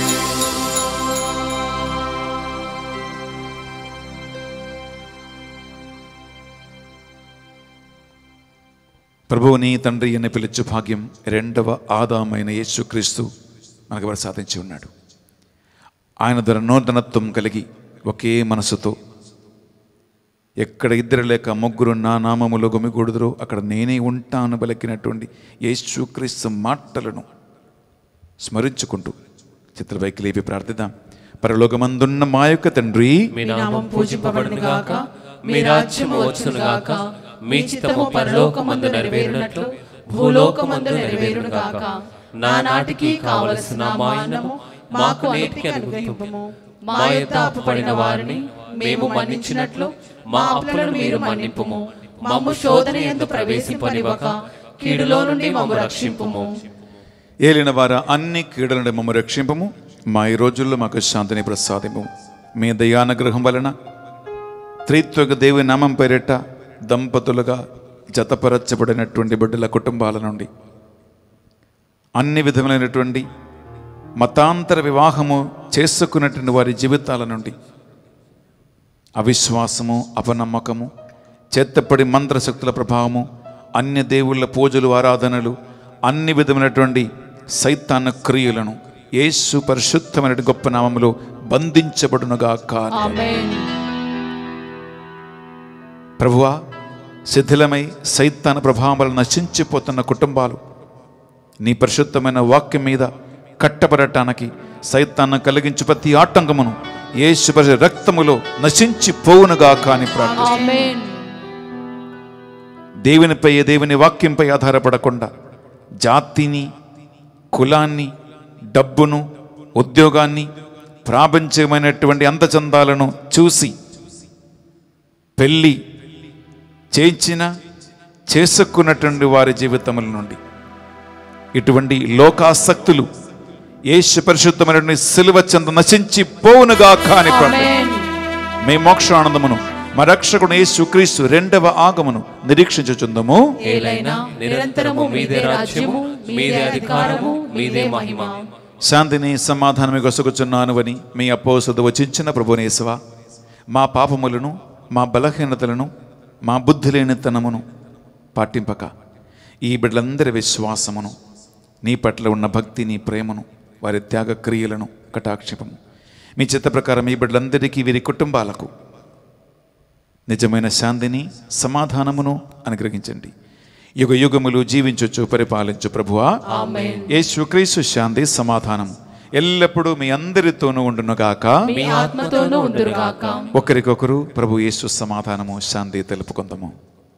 ప్రభువుని తండ్రి అని పిలుచు భాగ్యం 2వ ఆదామైన యేసుక్రీస్తు మనకు ప్రసాదించి ఉన్నాడు. ఆయన ద్వారా నూతనత్వం కలిగి ఒకే మనసుతో ఎక్కడ 2 లేక 3 నా నామములో గుమిగూడుదురో అక్కడ నేనే ఉంటాను పలికినటువంటి యేసుక్రీస్తు మాటలను స్మరించుకుంటూ చిత్రపైకి లేపి ప్రార్థిద్దాం. పరలోకమందున్న మా యొక్క తండ్రి, మీ నామం పూజింపబడును గాక, మీ రాజ్యము వచ్చును గాక, మీ చిత్తము పరలోకమందు నెరవేరునట్లు భూలోకమందు నెరవేరును గాక. నానాటికి కావలసిన మా అన్నము మాకు నేటికి అనుగ్రహింపుము. మా యొద్ద అప్పుపడిన వారిని మేము మన్నించినట్లు మా అప్పులను మీరు మన్నింపుము. మమ్ము శోధన యందు ప్రవేశింపనివ్వక కీడులో నుండి మమ్ము రక్షింపుము. ఏలిన వారా అన్ని కీడుల నుండి మమ్ము రక్షింపము. మా ఈ రోజుల్లో మాకు శాంతిని ప్రసాదింపు. మీ దయానుగ్రహం వలన త్రిత్వక దేవుని నామం పేరిట దంపతులుగా జతపరచబడినటువంటి బిడ్డల కుటుంబాల నుండి అన్ని విధములైనటువంటి మతాంతర వివాహము చేసుకున్నటువంటి వారి జీవితాల నుండి అవిశ్వాసము, అపనమ్మకము, చేత్తపడి మంత్రశక్తుల ప్రభావము, అన్య దేవుళ్ళ పూజలు, ఆరాధనలు, అన్ని విధమైనటువంటి సైతాన క్రియలను యేసు పరిశుద్ధమైన గొప్ప నామములో బంధించబడునుగాక. ఆమేన్. ప్రభువా, శిథిలమై సైతాన ప్రభావం వల్ల నశించిపోతున్న కుటుంబాలు నీ పరిశుద్ధమైన వాక్యం మీద కట్టబడటానికి సైతాన్ని కలిగించు ప్రతి ఆటంకమును యేసు పరిశుద్ధ రక్తములో నశించిపోవునుగాక అని ప్రార్థిస్తున్నాం. ఆమేన్. దేవుని వాక్యంపై ఆధారపడకుండా జాతిని, కులాన్ని, డబ్బును, ఉద్యోగాన్ని, ప్రాపంచికమైనటువంటి అందచందాలను చూసి పెళ్ళి చేసుకున్నటువంటి వారి జీవితముల నుండి ఇటువంటి లోకాసక్తులు యేసు పరిశుద్ధమైనటువంటి సిలువ చెంత నశించిపోవునుగాక అని ప్రార్థిస్తున్నాం. మీ మోక్షానందమును మా రక్షకుడు యేసుక్రీస్తు 2వ ఆగమను నిరీక్షించుచుందము. ఏలైనా నిరంతరము మీదే రాజ్యము, మీదే అధికారము, మీదే మహిమ. శాంతిని సమాధానము గొసగుచున్నానువని మీ అపోసదు వచించిన ప్రభునేశ్వా, మా పాపములను, మా బలహీనతలను, మా బుద్ధి లేనితనమును పాటింపక ఈ బిడ్డలందరి విశ్వాసమును, నీ పట్ల ఉన్న భక్తిని, ప్రేమను, వారి త్యాగ క్రియలను కటాక్షిపము. మీ చిత్త ప్రకారం ఈ బిడ్డలందరికీ, వీరి కుటుంబాలకు నిజమైన శాంతిని, సమాధానమును అనుగ్రహించండి. యుగ యుగములు జీవించొచ్చు పరిపాలించు ప్రభువా. ఆమేన్. యేసుక్రీస్తు శాంతి, సమాధానం ఎల్లప్పుడూ మీ అందరితోనూ ఉండునుగాక, మీ ఆత్మతోనూ ఉండునుగాక. ఒకరికొకరు ప్రభు యేసు సమాధానము, శాంతి తెలుపుకుందాము.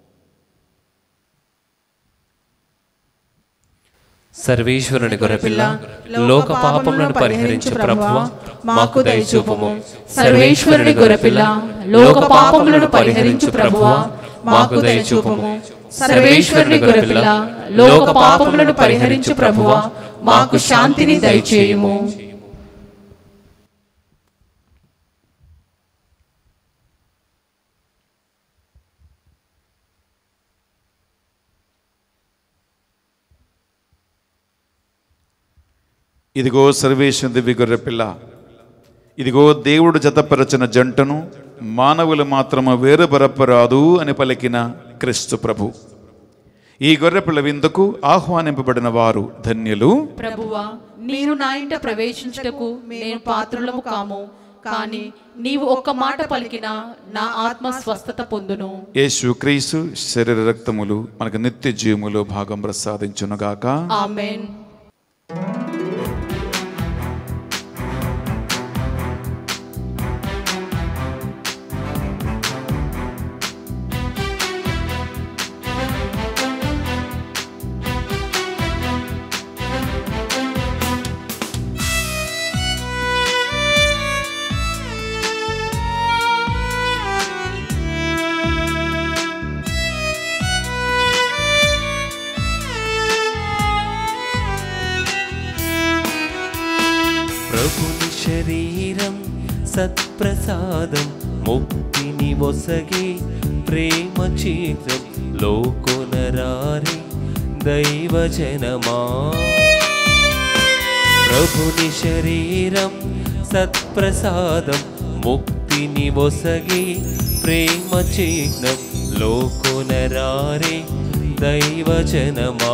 సర్వేశ్వరుని గొర్రెపిల్ల, లోక పాపములను పరిహరించు ప్రభువా, మాకు దయచూపుము. సర్వేశ్వరుని గొర్రెపిల్ల, లోక పాపములను పరిహరించు ప్రభువా, మాకు దయచూపుము. సర్వేశ్వరుని గొర్రెపిల్ల, లోక పాపములను పరిహరించు ప్రభువా, మాకు శాంతిని దయచేయుము. ఇదిగో సర్వేశ్వరుని దివ్య గొర్రెపిల్ల, ఇదిగో దేవుడు జతపరచిన జంటను మానవులు మాత్రము వేరుపరపరాదు అని పలికిన క్రీస్తు ప్రభు. ఈ గొర్రెపిల్ల విందుకు ఆహ్వానింపబడిన వారు ధన్యులు. ప్రభువా, నీవు నా ఇంట ప్రవేశించుటకు నేను పాత్రులము కాము, కానీ నీవు ఒక్క మాట పలికినా నా ఆత్మ స్వస్థత పొందును. యేసు క్రీస్తు శరీర రక్తములు మనకు నిత్య జీవములో భాగం ప్రసాదించునుగాక. ఆమేన్. ప్రభుని శరీరం సత్ప్రసాదం ముక్తిని ఒసగే ప్రేమ చిత్రం లోకొనరారే దైవజనమా. ప్రభుని శరీరం సత్ప్రసాదం ముక్తిని ఒసగే ప్రేమ చిహ్నం లోకొనరారే దైవజనమా.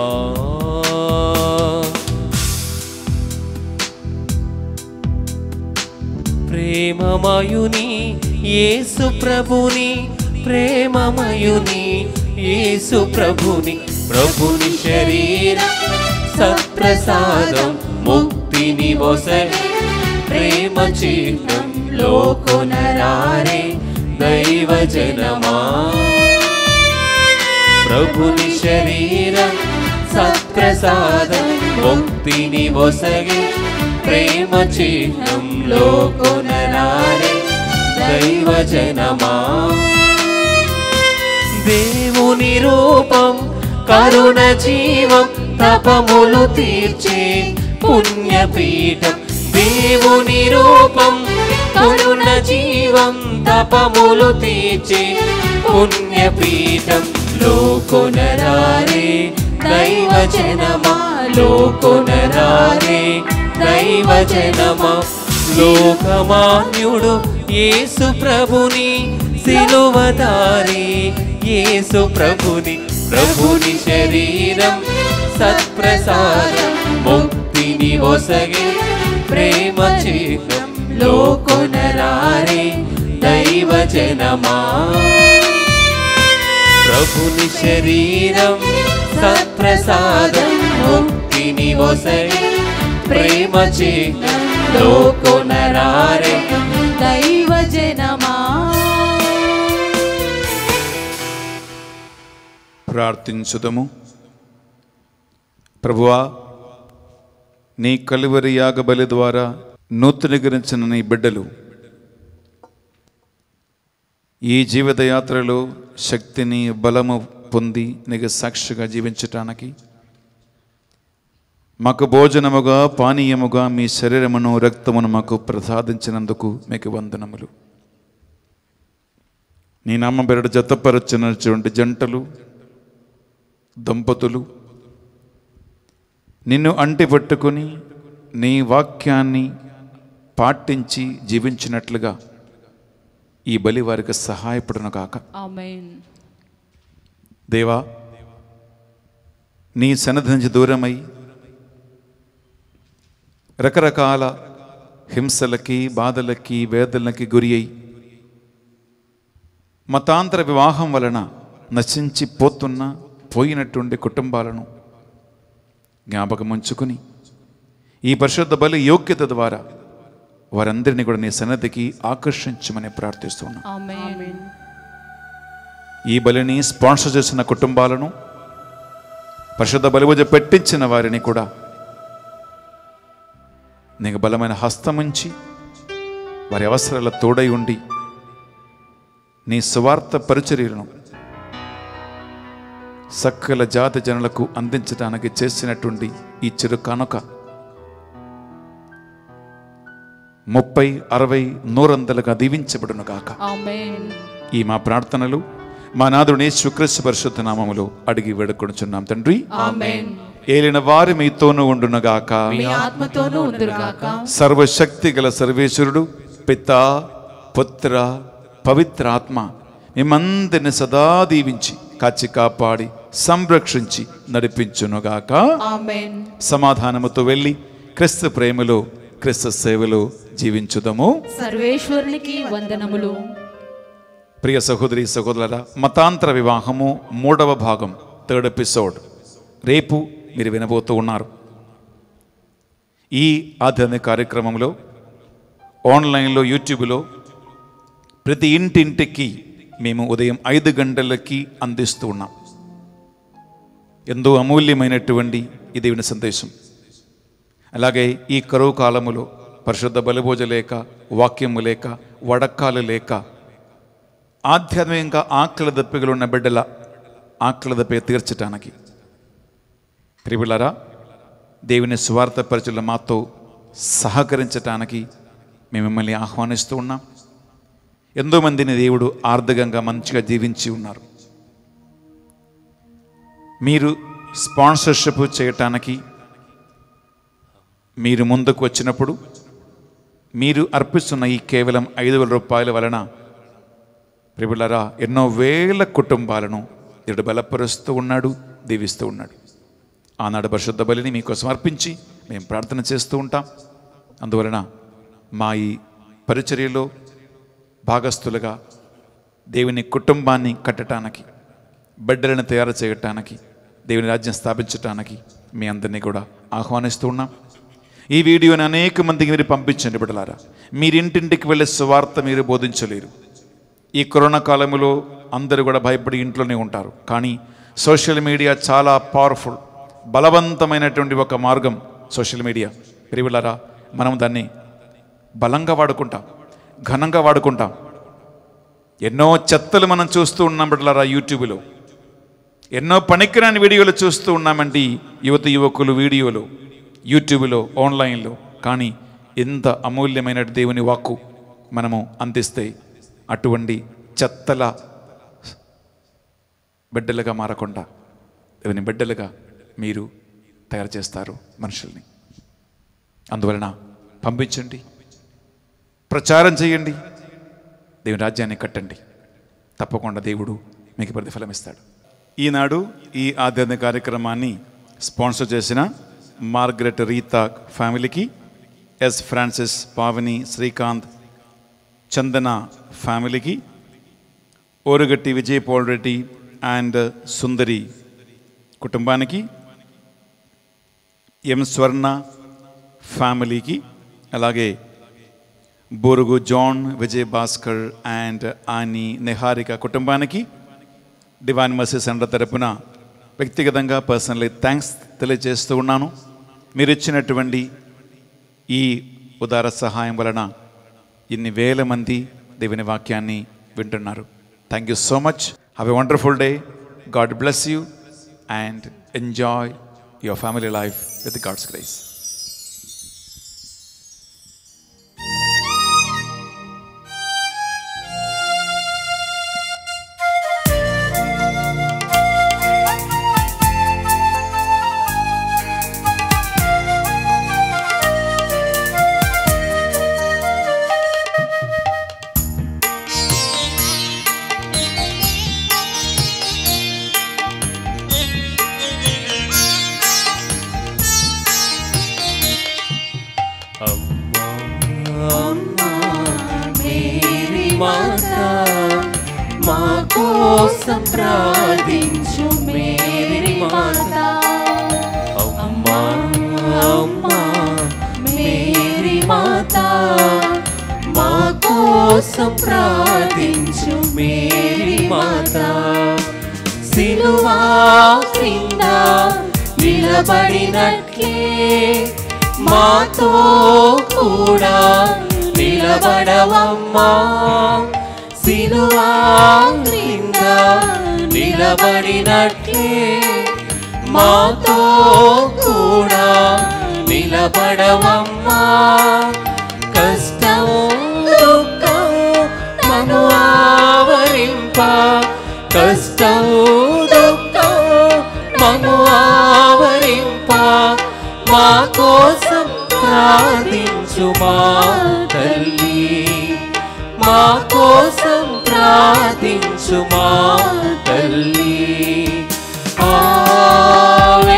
ప్రేమమయుని యేసు ప్రభుని, ప్రేమమయుని యేసు ప్రభుని, ప్రభుని శరీరం సత్ప్రసాదం ముక్తిని ఒసగే ప్రేమ చిహ్నం లోకొనరారే దైవజనమా. ప్రభుని శరీరం సత్ప్రసాదం ముక్తిని ఒసగే ప్రేమ చిహ్నం లోకొనరారే దైవజనమా. దేవుని రూపం కరుణ జీవం తపములు తీర్చే పుణ్యపీఠం. దేవుని రూపం కరుణ జీవం తపములు తీర్చే పుణ్యపీఠం లోకొనరారే దైవజనమా. లోకొనరారే దైవజనమా. లోకమాన్యుడు యేసు ప్రభుని, సిలువదారి యేసు ప్రభుని, ప్రభుని శరీరం సత్ప్రసాదం ముక్తిని ఒసగే ప్రేమ చిహ్నం లోకొనరారే దైవజనమా. ప్రభుని శరీరం సత్ప్రసాదం ముక్తిని ఒసగే ప్రేమ చిహ్నం లోకొనరారే దైవజనమా. ప్రార్థించుదము. ప్రభువా, నీ కలువరి యాగబలి ద్వారా నూతనీకరించిన నీ బిడ్డలు ఈ జీవిత యాత్రలో శక్తిని బలము పొంది నీకు సాక్షిగా జీవించటానికి మాకు భోజనముగా పానీయముగా మీ శరీరమును రక్తమును మాకు ప్రసాదించినందుకు మీకు వందనములు. నీ నామం పేరిట జతపరచినటువంటి జంటలు, దంపతులు నిన్ను అంటి పట్టుకుని నీ వాక్యాన్ని పాటించి జీవించినట్లుగా ఈ బలి వారికి సహాయపడును కాక. ఆమేన్. దేవా, నీ సన్నిధి నుంచి దూరమై రకరకాల హింసలకి, బాధలకి, వేదనలకి గురి అయి మతాంతర వివాహం వలన నశించి పోయినటువంటి కుటుంబాలను జ్ఞాపకం ఉంచుకుని ఈ పరిశుద్ధ బలి యోగ్యత ద్వారా వారందరినీ కూడా నీ సన్నిధికి ఆకర్షించమని ప్రార్థిస్తున్నాం. ఆమేన్. ఈ బలిని స్పాన్సర్ చేసిన కుటుంబాలను, పరిశుద్ధ బలిభుజ పెట్టించిన వారిని కూడా నీకు బలమైన హస్తముంచి వారి అవసరాల తోడై ఉండి నీ సువార్త పరిచర్యలను సకల జాతి జనులకు అందించడానికి చేసినటువంటి ఈ చిరు కానుక 30, 60, 100 దీవించబడును గాక. ఆమేన్. ఈ మా ప్రార్థనలు మా నాథుని యేసు క్రీస్తు పరిశుద్ధ నామములో అడిగి వేడుకొనుచున్నాం తండ్రి. ఆమేన్. ఏలిన వారి మీతోనూ ఉండునుగాక. మీ ఆత్మతోనూ ఉండుగాక. సర్వశక్తి గల సర్వేశ్వరుడు పితా పుత్ర పవిత్రాత్మ మిమ్మందరిని సదా దీవించి కాచి కాపాడి సంరక్షించి నడిపించునుగాక. ఆమేన్. సమాధానముతో వెళ్ళి క్రీస్తు ప్రేమలో క్రీస్తు సేవలో జీవించుదము. సర్వేశ్వరునికి వందనములు. ప్రియ సహోదరి సహోదరులారా, మతాంతర వివాహము 3వ భాగం 3rd ఎపిసోడ్ రేపు మీరు వినబోతూ ఉన్నారు. ఈ ఆధ్యాత్మిక కార్యక్రమంలో ఆన్లైన్లో యూట్యూబ్లో ప్రతి ఇంటింటికి మేము ఉదయం 5 గంటలకి అందిస్తూ ఉన్నాం. ఎంతో అమూల్యమైనటువంటి ఈ దేవుని సందేశం. అలాగే ఈ కరువు కాలములో పరిశుద్ధ బలిభోజ లేక, వాక్యము లేక, వడక్కాలు లేక, ఆధ్యాత్మికంగా ఆకలి దప్పికలు ఉన్న బిడ్డల ఆకలి దప్పిక తీర్చటానికి ప్రియులారా, దేవుని స్వార్థ పరిచయలో మాతో సహకరించటానికి మేము మిమ్మల్ని ఆహ్వానిస్తూ ఉన్నాం. ఎంతోమందిని దేవుడు ఆర్థికంగా మంచిగా జీవించి ఉన్నారు. మీరు స్పాన్సర్షిప్ చేయటానికి మీరు ముందుకు వచ్చినప్పుడు మీరు అర్పిస్తున్న ఈ కేవలం 5,000 రూపాయల వలన ప్రియులారా ఎన్నో వేల కుటుంబాలను దేవుడు బలపరుస్తూ ఉన్నాడు, దీవిస్తూ ఉన్నాడు. ఆనాడు పరిశుద్ధ బలిని మీకోసం అర్పించి మేము ప్రార్థన చేస్తూ ఉంటాం. అందువలన మా ఈ పరిచర్యలో భాగస్థులుగా దేవుని కుటుంబాన్ని కట్టడానికి, బిడ్డలను తయారు చేయటానికి, దేవుని రాజ్యం స్థాపించటానికి మీ అందరినీ కూడా ఆహ్వానిస్తూ ఉన్నాం. ఈ వీడియోని అనేక మందికి మీరు పంపించండి బిడ్డలారా. మీరింటింటికి వెళ్ళే సువార్త మీరు బోధించలేరు. ఈ కరోనా కాలంలో అందరూ కూడా భయపడి ఇంట్లోనే ఉంటారు. కానీ సోషల్ మీడియా చాలా పవర్ఫుల్, బలవంతమైనటువంటి ఒక మార్గం సోషల్ మీడియా. ప్రియులారా, మనం దాన్ని బలంగా వాడుకుంటాం, ఘనంగా వాడుకుంటాం. ఎన్నో చెత్తలు మనం చూస్తూ ఉన్నాం బిడ్డలారా. యూట్యూబ్లో ఎన్నో పనికిరాని వీడియోలు చూస్తూ ఉన్నామండి యువత యువకులు వీడియోలు, యూట్యూబ్లో, ఆన్లైన్లో. కానీ ఎంత అమూల్యమైన దేవుని వాక్కు మనము అందిస్తే అటువంటి చెత్తల బిడ్డలుగా మారకుండా దేవుని బిడ్డలుగా మీరు తయారు చేస్తారు మనుషుల్ని. అందువలన పంపించండి, ప్రచారం చేయండి, దేవుని రాజ్యాన్ని కట్టండి. తప్పకుండా దేవుడు మీకు ప్రతిఫలం ఇస్తాడు. ఈనాడు ఈ ఆధ్యాత్మిక కార్యక్రమాన్ని స్పాన్సర్ చేసిన మార్గరెట్ రీతా ఫ్యామిలీకి, ఎస్ ఫ్రాన్సిస్, పావని, శ్రీకాంత్, చందన ఫ్యామిలీకి, ఓరుగట్టి విజయ్ పాల్ రెడ్డి అండ్ సుందరి కుటుంబానికి, ఎం స్వర్ణ ఫ్యామిలీకి, అలాగే Borugu John, Vijay Bhaskar and Annie Niharika కుటుంబానికి డివైన్ మర్సీ సెంటర్ తరపున వ్యక్తిగతంగా పర్సనలీ థ్యాంక్స్ తెలియజేస్తూ ఉన్నాను. మీరు ఇచ్చినటువంటి ఈ ఉదార సహాయం వలన ఇన్ని వేల మంది దేవుని వాక్యాన్ని వింటున్నారు. Thank you so much. Have a wonderful day. God bless you and enjoy your family life with God's grace. సంప్రాదించు మేరీ మాత, అమ్మా అమ్మా మేరీ మాత, మా కోసం ప్రార్థించు మేరీ మాత. సిలువా క్రింద నిలబడినట్లే మాతో కూడా నిలబడవమ్మా. సిలువా క్రింద నిలబడినట్లే మాతో కూడా నిలబడవమ్మా. కష్టము దుఃఖము మము ఆవరింప, కష్టము దుఃఖము మము ఆవరింప, ప్రార్థించు మా తల్లి, మా కోసం ప్రార్థించు మా తల్లి. ఆవే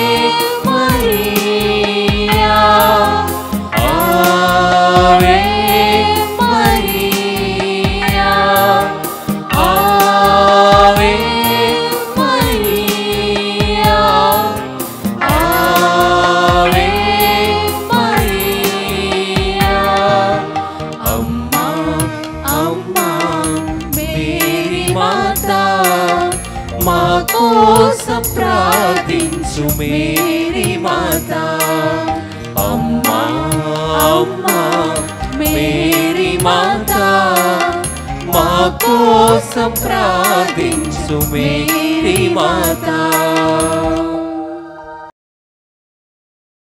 మరియా, ఆవే మరియా, ఆవే మరియా, ఆవే మరియా. అమ్మా అమ్మా మేరీ మాతా, మా కోసం ప్రార్థించు మేరీ మాతా. అమ్మా అమ్మా మేరీ మాతా, మా కోసం ప్రార్థించు మేరీ మాతా.